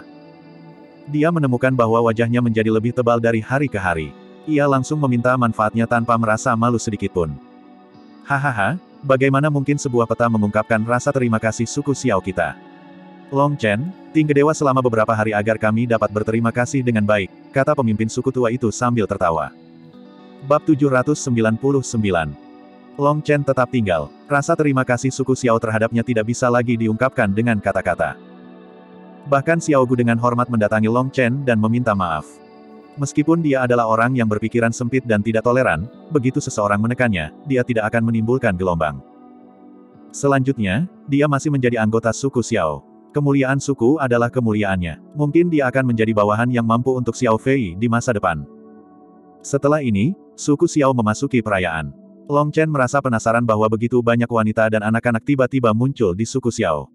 Dia menemukan bahwa wajahnya menjadi lebih tebal dari hari ke hari. Ia langsung meminta manfaatnya tanpa merasa malu sedikitpun. Hahaha, bagaimana mungkin sebuah peta mengungkapkan rasa terima kasih suku Xiao kita? Long Chen, tinggi dewa selama beberapa hari agar kami dapat berterima kasih dengan baik, kata pemimpin suku tua itu sambil tertawa. Bab tujuh ratus sembilan puluh sembilan. Long Chen tetap tinggal. Rasa terima kasih suku Xiao terhadapnya tidak bisa lagi diungkapkan dengan kata-kata. Bahkan Xiao Gu dengan hormat mendatangi Long Chen dan meminta maaf. Meskipun dia adalah orang yang berpikiran sempit dan tidak toleran, begitu seseorang menekannya, dia tidak akan menimbulkan gelombang. Selanjutnya, dia masih menjadi anggota suku Xiao. Kemuliaan suku adalah kemuliaannya. Mungkin dia akan menjadi bawahan yang mampu untuk Xiao Fei di masa depan. Setelah ini, suku Xiao memasuki perayaan. Long Chen merasa penasaran bahwa begitu banyak wanita dan anak-anak tiba-tiba muncul di suku Xiao.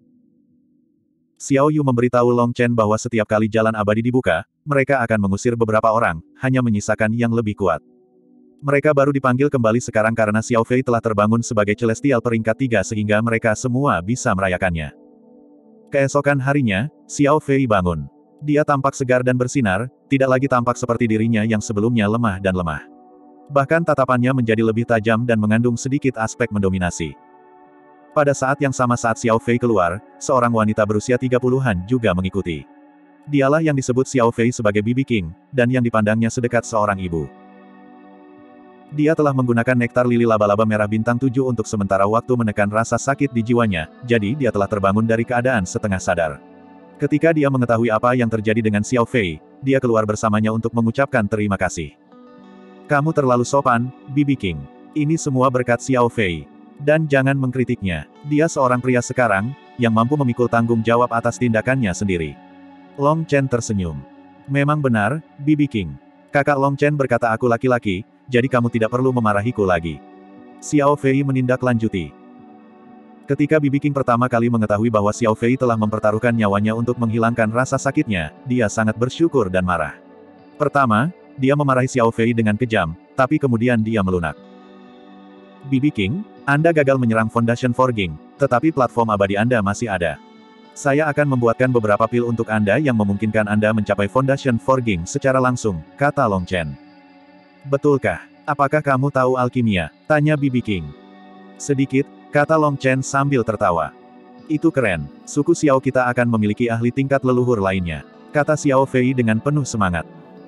Xiao Yu memberitahu Long Chen bahwa setiap kali jalan abadi dibuka, mereka akan mengusir beberapa orang, hanya menyisakan yang lebih kuat. Mereka baru dipanggil kembali sekarang karena Xiao Fei telah terbangun sebagai Celestial peringkat tiga sehingga mereka semua bisa merayakannya. Keesokan harinya, Xiao Fei bangun. Dia tampak segar dan bersinar, tidak lagi tampak seperti dirinya yang sebelumnya lemah dan lemah. Bahkan tatapannya menjadi lebih tajam dan mengandung sedikit aspek mendominasi. Pada saat yang sama saat Xiao Fei keluar, seorang wanita berusia tiga puluhan juga mengikuti. Dialah yang disebut Xiao Fei sebagai Bibi King, dan yang dipandangnya sedekat seorang ibu. Dia telah menggunakan nektar lili laba-laba merah bintang tujuh untuk sementara waktu menekan rasa sakit di jiwanya, jadi dia telah terbangun dari keadaan setengah sadar. Ketika dia mengetahui apa yang terjadi dengan Xiao Fei, dia keluar bersamanya untuk mengucapkan terima kasih. Kamu terlalu sopan, Bibi King. Ini semua berkat Xiao Fei. Dan jangan mengkritiknya. Dia seorang pria sekarang, yang mampu memikul tanggung jawab atas tindakannya sendiri. Long Chen tersenyum. Memang benar, Bibi King. Kakak Long Chen berkata aku laki-laki, jadi kamu tidak perlu memarahiku lagi. Xiao Fei menindaklanjuti. Ketika Bibi King pertama kali mengetahui bahwa Xiao Fei telah mempertaruhkan nyawanya untuk menghilangkan rasa sakitnya, dia sangat bersyukur dan marah. Pertama, dia memarahi Xiao Fei dengan kejam, tapi kemudian dia melunak. Bibi King, Anda gagal menyerang Foundation Forging, tetapi platform abadi Anda masih ada. Saya akan membuatkan beberapa pil untuk Anda yang memungkinkan Anda mencapai Foundation Forging secara langsung, kata Long Chen. Betulkah? Apakah kamu tahu alkimia? Tanya Bibi King. Sedikit, kata Long Chen sambil tertawa. Itu keren, suku Xiao kita akan memiliki ahli tingkat leluhur lainnya, kata Xiao Fei dengan penuh semangat.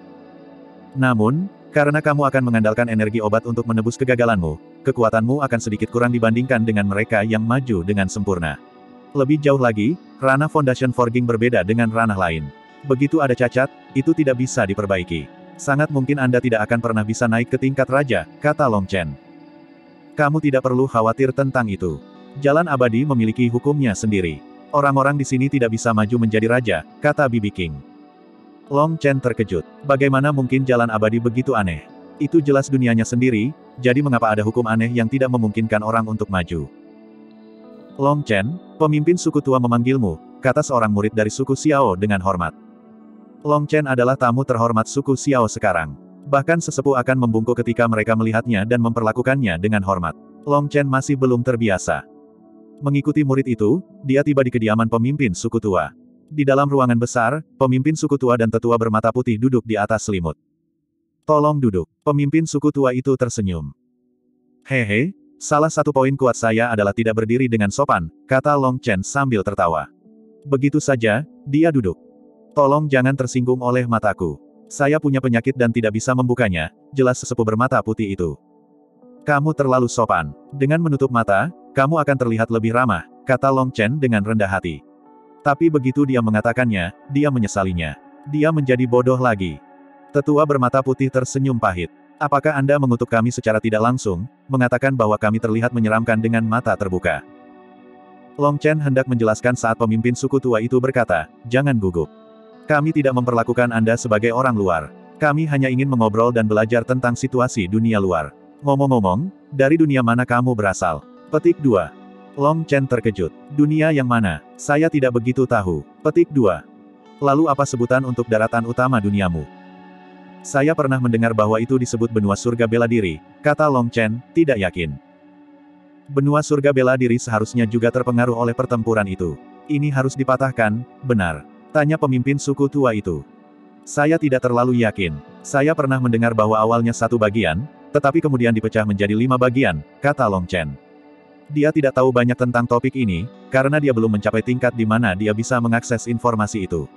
Namun, karena kamu akan mengandalkan energi obat untuk menebus kegagalanmu, kekuatanmu akan sedikit kurang dibandingkan dengan mereka yang maju dengan sempurna. Lebih jauh lagi, ranah Foundation Forging berbeda dengan ranah lain. Begitu ada cacat, itu tidak bisa diperbaiki. Sangat mungkin Anda tidak akan pernah bisa naik ke tingkat raja, kata Long Chen. Kamu tidak perlu khawatir tentang itu. Jalan abadi memiliki hukumnya sendiri. Orang-orang di sini tidak bisa maju menjadi raja, kata Bibi King. Long Chen terkejut. Bagaimana mungkin jalan abadi begitu aneh? Itu jelas dunianya sendiri, jadi mengapa ada hukum aneh yang tidak memungkinkan orang untuk maju? Long Chen, pemimpin suku tua memanggilmu, kata seorang murid dari suku Xiao dengan hormat. Long Chen adalah tamu terhormat suku Xiao sekarang. Bahkan sesepuh akan membungkuk ketika mereka melihatnya dan memperlakukannya dengan hormat. Long Chen masih belum terbiasa. Mengikuti murid itu, dia tiba di kediaman pemimpin suku tua. Di dalam ruangan besar, pemimpin suku tua dan tetua bermata putih duduk di atas selimut. Tolong duduk. Pemimpin suku tua itu tersenyum. Hehe, salah satu poin kuat saya adalah tidak berdiri dengan sopan, kata Long Chen sambil tertawa. Begitu saja, dia duduk. Tolong jangan tersinggung oleh mataku. Saya punya penyakit dan tidak bisa membukanya, jelas sesepuh bermata putih itu. Kamu terlalu sopan. Dengan menutup mata, kamu akan terlihat lebih ramah, kata Long Chen dengan rendah hati. Tapi begitu dia mengatakannya, dia menyesalinya. Dia menjadi bodoh lagi. Tetua bermata putih tersenyum pahit. Apakah Anda mengutuk kami secara tidak langsung, mengatakan bahwa kami terlihat menyeramkan dengan mata terbuka? Long Chen hendak menjelaskan saat pemimpin suku tua itu berkata, jangan gugup. Kami tidak memperlakukan Anda sebagai orang luar. Kami hanya ingin mengobrol dan belajar tentang situasi dunia luar. Ngomong-ngomong, dari dunia mana kamu berasal? Petik dua. Long Chen terkejut. Dunia yang mana? Saya tidak begitu tahu. Petik dua. Lalu apa sebutan untuk daratan utama duniamu? Saya pernah mendengar bahwa itu disebut benua surga bela diri, kata Long Chen, tidak yakin. Benua surga bela diri seharusnya juga terpengaruh oleh pertempuran itu. Ini harus dipatahkan, benar? Tanya pemimpin suku tua itu. Saya tidak terlalu yakin. Saya pernah mendengar bahwa awalnya satu bagian, tetapi kemudian dipecah menjadi lima bagian, kata Long Chen. Dia tidak tahu banyak tentang topik ini, karena dia belum mencapai tingkat di mana dia bisa mengakses informasi itu.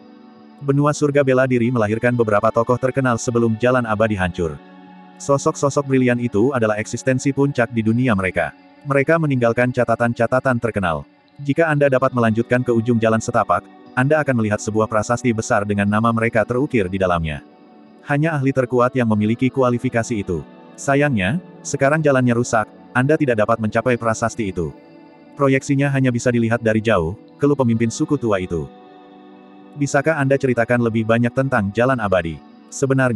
Benua surga bela diri melahirkan beberapa tokoh terkenal sebelum jalan abadi hancur. Sosok-sosok brilian itu adalah eksistensi puncak di dunia mereka. Mereka meninggalkan catatan-catatan terkenal. Jika Anda dapat melanjutkan ke ujung jalan setapak, Anda akan melihat sebuah prasasti besar dengan nama mereka terukir di dalamnya. Hanya ahli terkuat yang memiliki kualifikasi itu. Sayangnya, sekarang jalannya rusak, Anda tidak dapat mencapai prasasti itu. Proyeksinya hanya bisa dilihat dari jauh, keluh pemimpin suku tua itu. Bisakah Anda ceritakan lebih banyak tentang jalan abadi? Sebenarnya,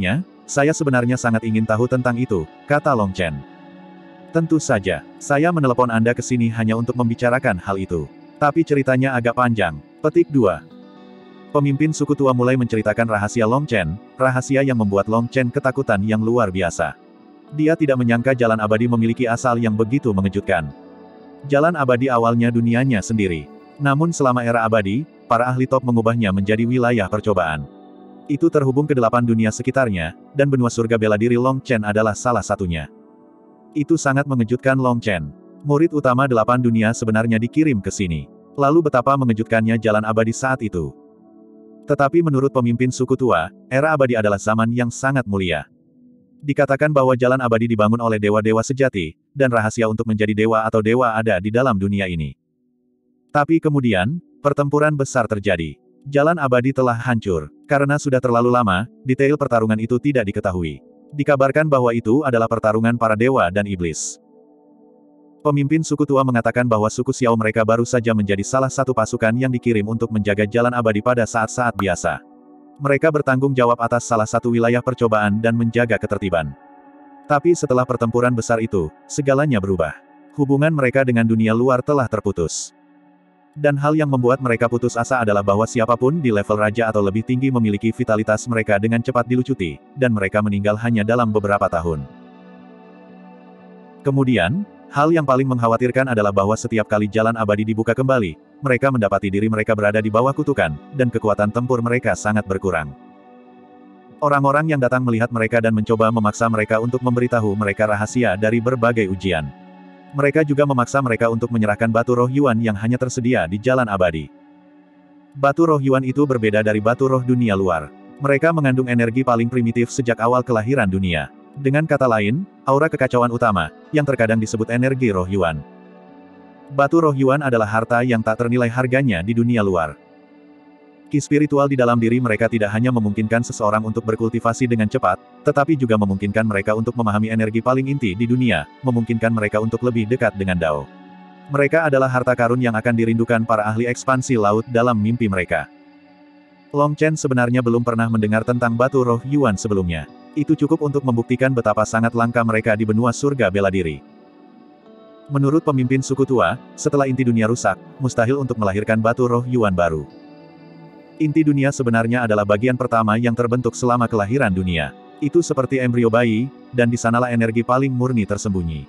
Saya sebenarnya sangat ingin tahu tentang itu, kata Long Chen. Tentu saja, saya menelepon Anda ke sini hanya untuk membicarakan hal itu. Tapi ceritanya agak panjang. Petik dua. Pemimpin suku tua mulai menceritakan rahasia Long Chen, rahasia yang membuat Long Chen ketakutan yang luar biasa. Dia tidak menyangka jalan abadi memiliki asal yang begitu mengejutkan. Jalan abadi awalnya dunianya sendiri. Namun selama era abadi, para ahli top mengubahnya menjadi wilayah percobaan. Itu terhubung ke delapan dunia sekitarnya, dan benua surga bela diri Long Chen adalah salah satunya. Itu sangat mengejutkan Long Chen. Murid utama delapan dunia sebenarnya dikirim ke sini. Lalu betapa mengejutkannya jalan abadi saat itu. Tetapi menurut pemimpin suku tua, era abadi adalah zaman yang sangat mulia. Dikatakan bahwa jalan abadi dibangun oleh dewa-dewa sejati, dan rahasia untuk menjadi dewa atau dewa ada di dalam dunia ini. Tapi kemudian, pertempuran besar terjadi. Jalan abadi telah hancur. Karena sudah terlalu lama, detail pertarungan itu tidak diketahui. Dikabarkan bahwa itu adalah pertarungan para dewa dan iblis. Pemimpin suku tua mengatakan bahwa suku Xiao mereka baru saja menjadi salah satu pasukan yang dikirim untuk menjaga jalan abadi pada saat-saat biasa. Mereka bertanggung jawab atas salah satu wilayah percobaan dan menjaga ketertiban. Tapi setelah pertempuran besar itu, segalanya berubah. Hubungan mereka dengan dunia luar telah terputus. Dan hal yang membuat mereka putus asa adalah bahwa siapapun di level raja atau lebih tinggi memiliki vitalitas mereka dengan cepat dilucuti, dan mereka meninggal hanya dalam beberapa tahun. Kemudian, hal yang paling mengkhawatirkan adalah bahwa setiap kali jalan abadi dibuka kembali, mereka mendapati diri mereka berada di bawah kutukan, dan kekuatan tempur mereka sangat berkurang. Orang-orang yang datang melihat mereka dan mencoba memaksa mereka untuk memberitahu mereka rahasia dari berbagai ujian. Mereka juga memaksa mereka untuk menyerahkan batu roh Yuan yang hanya tersedia di jalan abadi. Batu roh Yuan itu berbeda dari batu roh dunia luar. Mereka mengandung energi paling primitif sejak awal kelahiran dunia. Dengan kata lain, aura kekacauan utama, yang terkadang disebut energi roh Yuan. Batu roh Yuan adalah harta yang tak ternilai harganya di dunia luar. Ki spiritual di dalam diri mereka tidak hanya memungkinkan seseorang untuk berkultivasi dengan cepat, tetapi juga memungkinkan mereka untuk memahami energi paling inti di dunia, memungkinkan mereka untuk lebih dekat dengan Dao. Mereka adalah harta karun yang akan dirindukan para ahli ekspansi laut dalam mimpi mereka. Long Chen sebenarnya belum pernah mendengar tentang batu roh Yuan sebelumnya. Itu cukup untuk membuktikan betapa sangat langka mereka di benua surga bela diri. Menurut pemimpin suku tua, setelah inti dunia rusak, mustahil untuk melahirkan batu roh Yuan baru. Inti dunia sebenarnya adalah bagian pertama yang terbentuk selama kelahiran dunia. Itu seperti embrio bayi, dan di sanalah energi paling murni tersembunyi.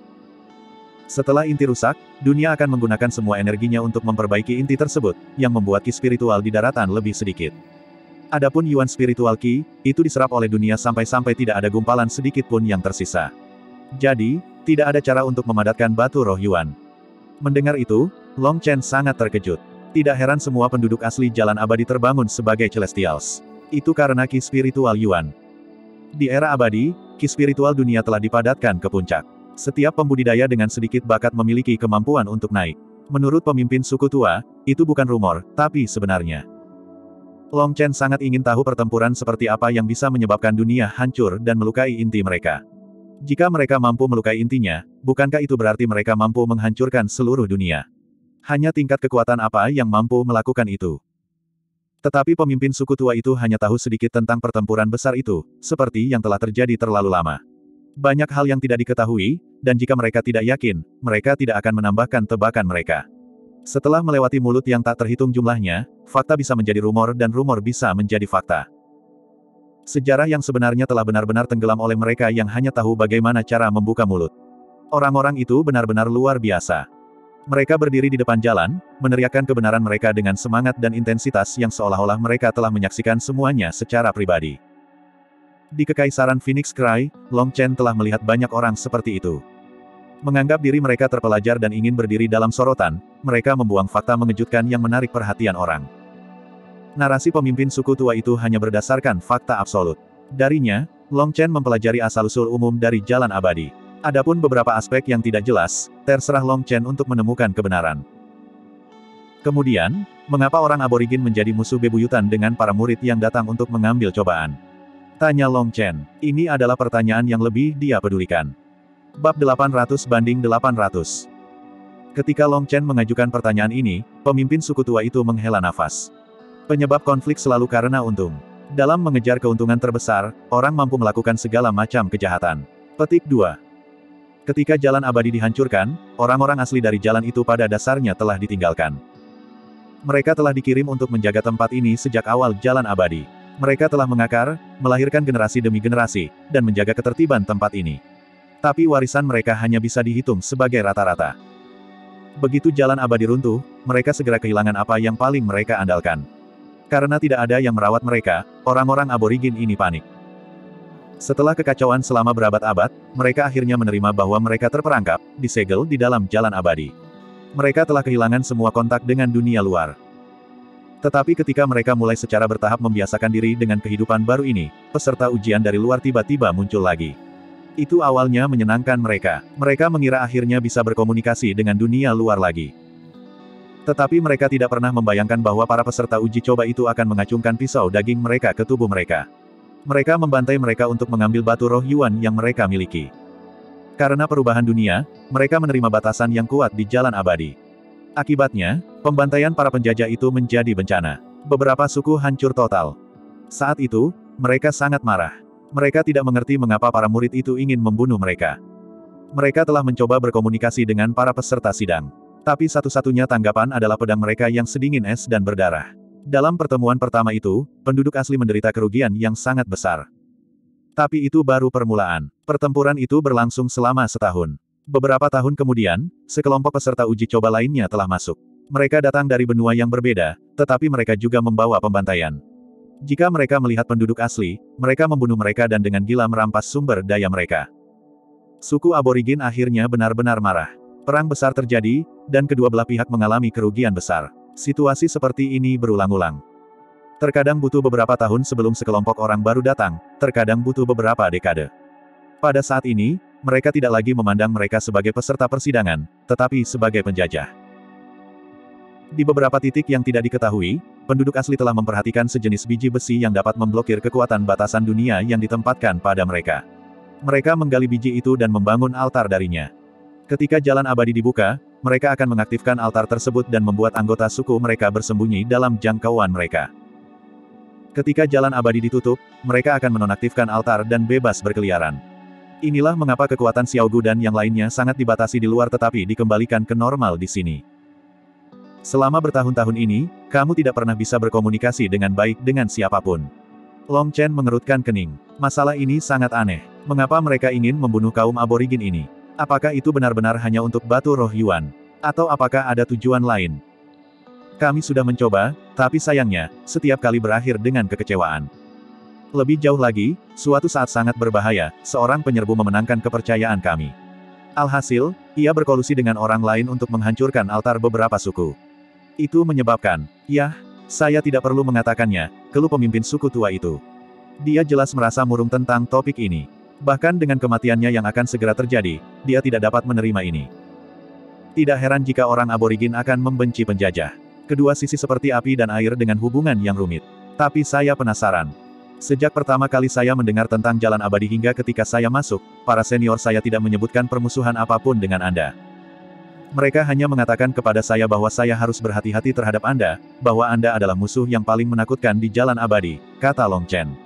Setelah inti rusak, dunia akan menggunakan semua energinya untuk memperbaiki inti tersebut, yang membuat ki spiritual di daratan lebih sedikit. Adapun Yuan spiritual ki, itu diserap oleh dunia sampai-sampai tidak ada gumpalan sedikit pun yang tersisa. Jadi, tidak ada cara untuk memadatkan batu roh Yuan. Mendengar itu, Long Chen sangat terkejut. Tidak heran semua penduduk asli jalan abadi terbangun sebagai Celestials. Itu karena ki spiritual Yuan. Di era abadi, ki spiritual dunia telah dipadatkan ke puncak. Setiap pembudidaya dengan sedikit bakat memiliki kemampuan untuk naik. Menurut pemimpin suku tua, itu bukan rumor, tapi sebenarnya. Long Chen sangat ingin tahu pertempuran seperti apa yang bisa menyebabkan dunia hancur dan melukai inti mereka. Jika mereka mampu melukai intinya, bukankah itu berarti mereka mampu menghancurkan seluruh dunia? Hanya tingkat kekuatan apa yang mampu melakukan itu? Tetapi pemimpin suku tua itu hanya tahu sedikit tentang pertempuran besar itu, seperti yang telah terjadi terlalu lama. Banyak hal yang tidak diketahui, dan jika mereka tidak yakin, mereka tidak akan menambahkan tebakan mereka. Setelah melewati mulut yang tak terhitung jumlahnya, fakta bisa menjadi rumor dan rumor bisa menjadi fakta. Sejarah yang sebenarnya telah benar-benar tenggelam oleh mereka yang hanya tahu bagaimana cara membuka mulut. Orang-orang itu benar-benar luar biasa. Mereka berdiri di depan jalan, meneriakkan kebenaran mereka dengan semangat dan intensitas yang seolah-olah mereka telah menyaksikan semuanya secara pribadi. Di Kekaisaran Phoenix Cry, Long Chen telah melihat banyak orang seperti itu. Menganggap diri mereka terpelajar dan ingin berdiri dalam sorotan, mereka membuang fakta mengejutkan yang menarik perhatian orang. Narasi pemimpin suku tua itu hanya berdasarkan fakta absolut. Darinya, Long Chen mempelajari asal-usul umum dari jalan abadi. Adapun beberapa aspek yang tidak jelas, terserah Long Chen untuk menemukan kebenaran. Kemudian, mengapa orang aborigin menjadi musuh bebuyutan dengan para murid yang datang untuk mengambil cobaan? Tanya Long Chen. Ini adalah pertanyaan yang lebih dia pedulikan. Bab delapan ratus banding delapan ratus. Ketika Long Chen mengajukan pertanyaan ini, pemimpin suku tua itu menghela nafas. Penyebab konflik selalu karena untung. Dalam mengejar keuntungan terbesar, orang mampu melakukan segala macam kejahatan. Petik dua. Ketika jalan abadi dihancurkan, orang-orang asli dari jalan itu pada dasarnya telah ditinggalkan. Mereka telah dikirim untuk menjaga tempat ini sejak awal jalan abadi. Mereka telah mengakar, melahirkan generasi demi generasi, dan menjaga ketertiban tempat ini. Tapi warisan mereka hanya bisa dihitung sebagai rata-rata. Begitu jalan abadi runtuh, mereka segera kehilangan apa yang paling mereka andalkan. Karena tidak ada yang merawat mereka, orang-orang aborigin ini panik. Setelah kekacauan selama berabad-abad, mereka akhirnya menerima bahwa mereka terperangkap, disegel di dalam jalan abadi. Mereka telah kehilangan semua kontak dengan dunia luar. Tetapi ketika mereka mulai secara bertahap membiasakan diri dengan kehidupan baru ini, peserta ujian dari luar tiba-tiba muncul lagi. Itu awalnya menyenangkan mereka. Mereka mengira akhirnya bisa berkomunikasi dengan dunia luar lagi. Tetapi mereka tidak pernah membayangkan bahwa para peserta uji coba itu akan mengacungkan pisau daging mereka ke tubuh mereka. Mereka membantai mereka untuk mengambil batu roh Yuan yang mereka miliki. Karena perubahan dunia, mereka menerima batasan yang kuat di jalan abadi. Akibatnya, pembantaian para penjajah itu menjadi bencana. Beberapa suku hancur total. Saat itu, mereka sangat marah. Mereka tidak mengerti mengapa para murid itu ingin membunuh mereka. Mereka telah mencoba berkomunikasi dengan para peserta sidang. Tapi satu-satunya tanggapan adalah pedang mereka yang sedingin es dan berdarah. Dalam pertemuan pertama itu, penduduk asli menderita kerugian yang sangat besar. Tapi itu baru permulaan. Pertempuran itu berlangsung selama setahun. Beberapa tahun kemudian, sekelompok peserta uji coba lainnya telah masuk. Mereka datang dari benua yang berbeda, tetapi mereka juga membawa pembantaian. Jika mereka melihat penduduk asli, mereka membunuh mereka dan dengan gila merampas sumber daya mereka. Suku aborigin akhirnya benar-benar marah. Perang besar terjadi, dan kedua belah pihak mengalami kerugian besar. Situasi seperti ini berulang-ulang. Terkadang butuh beberapa tahun sebelum sekelompok orang baru datang, terkadang butuh beberapa dekade. Pada saat ini, mereka tidak lagi memandang mereka sebagai peserta persidangan, tetapi sebagai penjajah. Di beberapa titik yang tidak diketahui, penduduk asli telah memperhatikan sejenis biji besi yang dapat memblokir kekuatan batasan dunia yang ditempatkan pada mereka. Mereka menggali biji itu dan membangun altar darinya. Ketika jalan abadi dibuka, mereka akan mengaktifkan altar tersebut dan membuat anggota suku mereka bersembunyi dalam jangkauan mereka. Ketika jalan abadi ditutup, mereka akan menonaktifkan altar dan bebas berkeliaran. Inilah mengapa kekuatan Xiaogu dan yang lainnya sangat dibatasi di luar tetapi dikembalikan ke normal di sini. Selama bertahun-tahun ini, kamu tidak pernah bisa berkomunikasi dengan baik dengan siapapun. Long Chen mengerutkan kening. Masalah ini sangat aneh. Mengapa mereka ingin membunuh kaum aborigin ini? Apakah itu benar-benar hanya untuk batu roh Yuan? Atau apakah ada tujuan lain? Kami sudah mencoba, tapi sayangnya, setiap kali berakhir dengan kekecewaan. Lebih jauh lagi, suatu saat sangat berbahaya, seorang penyerbu memenangkan kepercayaan kami. Alhasil, ia berkolusi dengan orang lain untuk menghancurkan altar beberapa suku. Itu menyebabkan, yah, saya tidak perlu mengatakannya, keluh pemimpin suku tua itu. Dia jelas merasa murung tentang topik ini. Bahkan dengan kematiannya yang akan segera terjadi, dia tidak dapat menerima ini. Tidak heran jika orang aborigin akan membenci penjajah. Kedua sisi seperti api dan air dengan hubungan yang rumit. Tapi saya penasaran. Sejak pertama kali saya mendengar tentang jalan abadi hingga ketika saya masuk, para senior saya tidak menyebutkan permusuhan apapun dengan Anda. Mereka hanya mengatakan kepada saya bahwa saya harus berhati-hati terhadap Anda, bahwa Anda adalah musuh yang paling menakutkan di jalan abadi, kata Long Chen.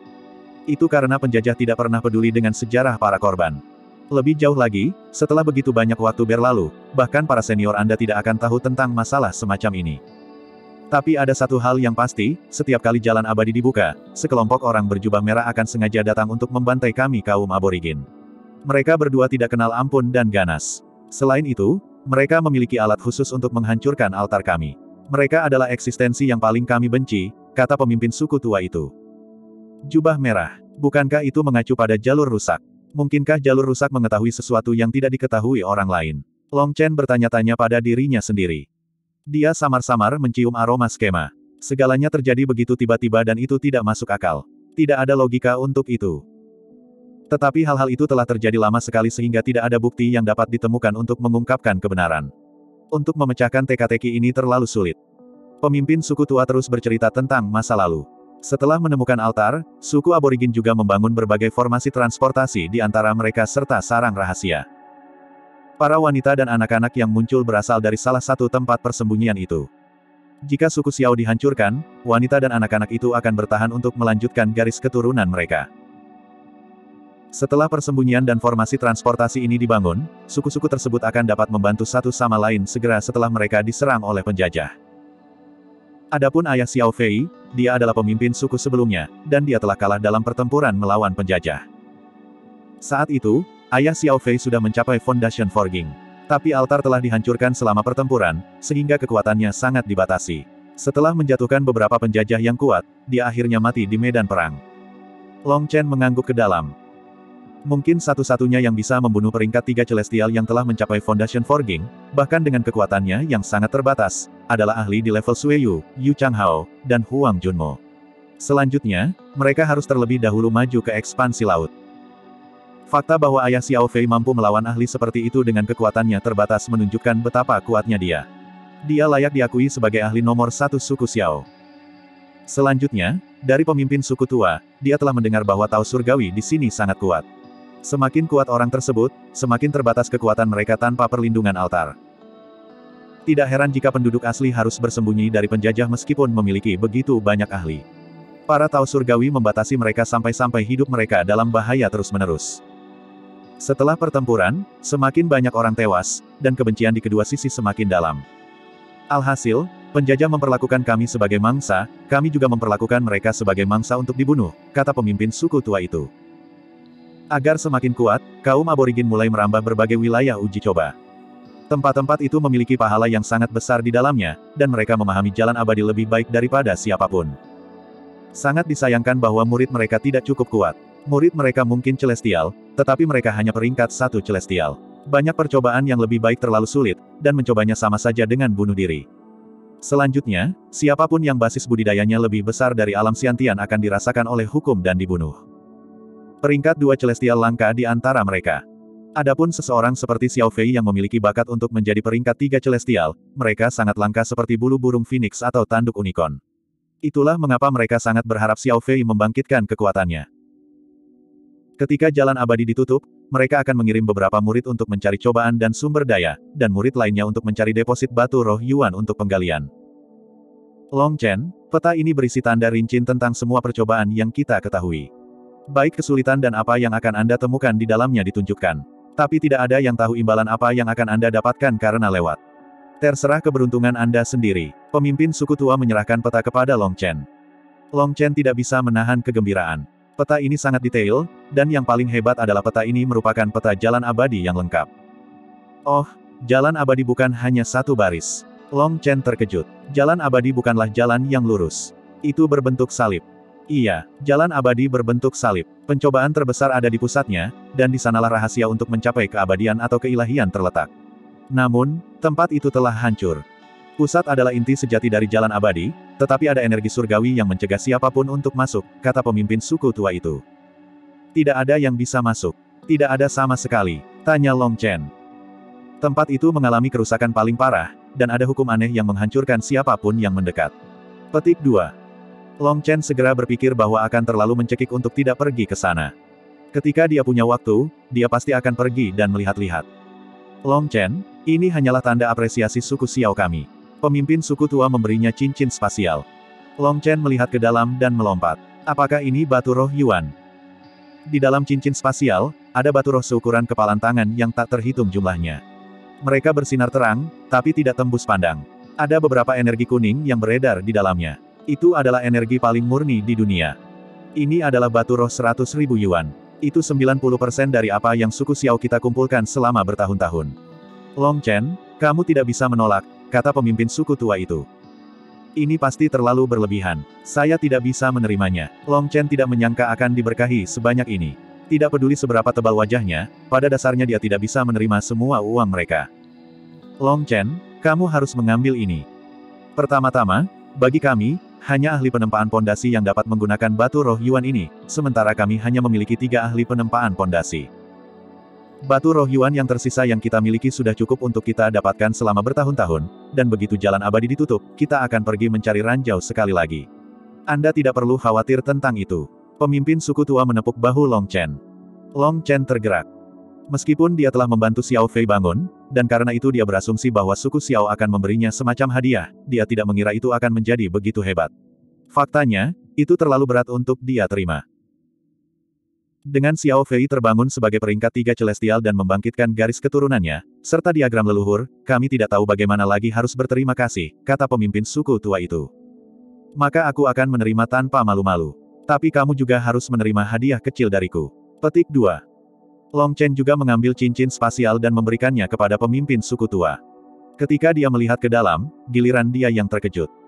Itu karena penjajah tidak pernah peduli dengan sejarah para korban. Lebih jauh lagi, setelah begitu banyak waktu berlalu, bahkan para senior Anda tidak akan tahu tentang masalah semacam ini. Tapi ada satu hal yang pasti, setiap kali jalan abadi dibuka, sekelompok orang berjubah merah akan sengaja datang untuk membantai kami kaum aborigin. Mereka berdua tidak kenal ampun dan ganas. Selain itu, mereka memiliki alat khusus untuk menghancurkan altar kami. Mereka adalah eksistensi yang paling kami benci, kata pemimpin suku tua itu. Jubah merah. Bukankah itu mengacu pada jalur rusak? Mungkinkah jalur rusak mengetahui sesuatu yang tidak diketahui orang lain? Long Chen bertanya-tanya pada dirinya sendiri. Dia samar-samar mencium aroma skema. Segalanya terjadi begitu tiba-tiba dan itu tidak masuk akal. Tidak ada logika untuk itu. Tetapi hal-hal itu telah terjadi lama sekali sehingga tidak ada bukti yang dapat ditemukan untuk mengungkapkan kebenaran. Untuk memecahkan teka-teki ini terlalu sulit. Pemimpin suku tua terus bercerita tentang masa lalu. Setelah menemukan altar, suku aborigin juga membangun berbagai formasi transportasi di antara mereka serta sarang rahasia. Para wanita dan anak-anak yang muncul berasal dari salah satu tempat persembunyian itu. Jika suku Xiao dihancurkan, wanita dan anak-anak itu akan bertahan untuk melanjutkan garis keturunan mereka. Setelah persembunyian dan formasi transportasi ini dibangun, suku-suku tersebut akan dapat membantu satu sama lain segera setelah mereka diserang oleh penjajah. Adapun ayah Xiao Fei, dia adalah pemimpin suku sebelumnya, dan dia telah kalah dalam pertempuran melawan penjajah. Saat itu, ayah Xiao Fei sudah mencapai Foundation Forging. Tapi altar telah dihancurkan selama pertempuran, sehingga kekuatannya sangat dibatasi. Setelah menjatuhkan beberapa penjajah yang kuat, dia akhirnya mati di medan perang. Long Chen mengangguk ke dalam. Mungkin satu-satunya yang bisa membunuh peringkat tiga Celestial yang telah mencapai Foundation Forging, bahkan dengan kekuatannya yang sangat terbatas, adalah ahli di level Sueyu, Yu Changhao, dan Huang Junmo. Selanjutnya, mereka harus terlebih dahulu maju ke ekspansi laut. Fakta bahwa ayah Xiao Fei mampu melawan ahli seperti itu dengan kekuatannya terbatas menunjukkan betapa kuatnya dia. Dia layak diakui sebagai ahli nomor satu suku Xiao. Selanjutnya, dari pemimpin suku tua, dia telah mendengar bahwa Tao Surgawi di sini sangat kuat. Semakin kuat orang tersebut, semakin terbatas kekuatan mereka tanpa perlindungan altar. Tidak heran jika penduduk asli harus bersembunyi dari penjajah meskipun memiliki begitu banyak ahli. Para Tao Surgawi membatasi mereka sampai-sampai hidup mereka dalam bahaya terus-menerus. Setelah pertempuran, semakin banyak orang tewas, dan kebencian di kedua sisi semakin dalam. Alhasil, penjajah memperlakukan kami sebagai mangsa, kami juga memperlakukan mereka sebagai mangsa untuk dibunuh, kata pemimpin suku tua itu. Agar semakin kuat, kaum aborigin mulai merambah berbagai wilayah uji coba. Tempat-tempat itu memiliki pahala yang sangat besar di dalamnya, dan mereka memahami jalan abadi lebih baik daripada siapapun. Sangat disayangkan bahwa murid mereka tidak cukup kuat. Murid mereka mungkin Celestial, tetapi mereka hanya peringkat satu Celestial. Banyak percobaan yang lebih baik terlalu sulit, dan mencobanya sama saja dengan bunuh diri. Selanjutnya, siapapun yang basis budidayanya lebih besar dari alam Xiantian akan dirasakan oleh hukum dan dibunuh. Peringkat dua Celestial langka di antara mereka. Adapun seseorang seperti Xiao Fei yang memiliki bakat untuk menjadi peringkat tiga Celestial, mereka sangat langka seperti bulu burung Phoenix atau tanduk unicorn. Itulah mengapa mereka sangat berharap Xiao Fei membangkitkan kekuatannya. Ketika jalan abadi ditutup, mereka akan mengirim beberapa murid untuk mencari cobaan dan sumber daya, dan murid lainnya untuk mencari deposit batu roh Yuan untuk penggalian. Long Chen, peta ini berisi tanda rinci tentang semua percobaan yang kita ketahui. Baik kesulitan dan apa yang akan Anda temukan di dalamnya ditunjukkan. Tapi tidak ada yang tahu imbalan apa yang akan Anda dapatkan karena lewat. Terserah keberuntungan Anda sendiri. Pemimpin suku tua menyerahkan peta kepada Long Chen. Long Chen tidak bisa menahan kegembiraan. Peta ini sangat detail, dan yang paling hebat adalah peta ini merupakan peta jalan abadi yang lengkap. Oh, jalan abadi bukan hanya satu baris. Long Chen terkejut. Jalan abadi bukanlah jalan yang lurus. Itu berbentuk salib. Iya, jalan abadi berbentuk salib. Pencobaan terbesar ada di pusatnya, dan di sanalah rahasia untuk mencapai keabadian atau keilahian terletak. Namun, tempat itu telah hancur. Pusat adalah inti sejati dari jalan abadi, tetapi ada energi surgawi yang mencegah siapapun untuk masuk, kata pemimpin suku tua itu. Tidak ada yang bisa masuk. Tidak ada sama sekali, tanya Long Chen. Tempat itu mengalami kerusakan paling parah, dan ada hukum aneh yang menghancurkan siapapun yang mendekat. Petik dua. Long Chen segera berpikir bahwa akan terlalu mencekik untuk tidak pergi ke sana. Ketika dia punya waktu, dia pasti akan pergi dan melihat-lihat. Long Chen, ini hanyalah tanda apresiasi suku Xiao kami. Pemimpin suku tua memberinya cincin spasial. Long Chen melihat ke dalam dan melompat. Apakah ini batu roh Yuan? Di dalam cincin spasial, ada batu roh seukuran kepalan tangan yang tak terhitung jumlahnya. Mereka bersinar terang, tapi tidak tembus pandang. Ada beberapa energi kuning yang beredar di dalamnya. Itu adalah energi paling murni di dunia. Ini adalah batu roh seratus ribu yuan. Itu sembilan puluh persen dari apa yang suku Xiao kita kumpulkan selama bertahun-tahun. Long Chen, kamu tidak bisa menolak, kata pemimpin suku tua itu. Ini pasti terlalu berlebihan. Saya tidak bisa menerimanya. Long Chen tidak menyangka akan diberkahi sebanyak ini. Tidak peduli seberapa tebal wajahnya, pada dasarnya dia tidak bisa menerima semua uang mereka. Long Chen, kamu harus mengambil ini. Pertama-tama, bagi kami, hanya ahli penempaan pondasi yang dapat menggunakan batu roh Yuan ini, sementara kami hanya memiliki tiga ahli penempaan pondasi. Batu roh Yuan yang tersisa yang kita miliki sudah cukup untuk kita dapatkan selama bertahun-tahun, dan begitu jalan abadi ditutup, kita akan pergi mencari ranjau sekali lagi. Anda tidak perlu khawatir tentang itu. Pemimpin suku tua menepuk bahu Long Chen. Long Chen tergerak. Meskipun dia telah membantu Xiao Fei bangun, dan karena itu dia berasumsi bahwa suku Xiao akan memberinya semacam hadiah, dia tidak mengira itu akan menjadi begitu hebat. Faktanya, itu terlalu berat untuk dia terima. Dengan Xiao Fei terbangun sebagai peringkat tiga celestial dan membangkitkan garis keturunannya, serta diagram leluhur, kami tidak tahu bagaimana lagi harus berterima kasih, kata pemimpin suku tua itu. Maka aku akan menerima tanpa malu-malu. Tapi kamu juga harus menerima hadiah kecil dariku. Petik dua. Long Chen juga mengambil cincin spasial dan memberikannya kepada pemimpin suku tua. Ketika dia melihat ke dalam, giliran dia yang terkejut.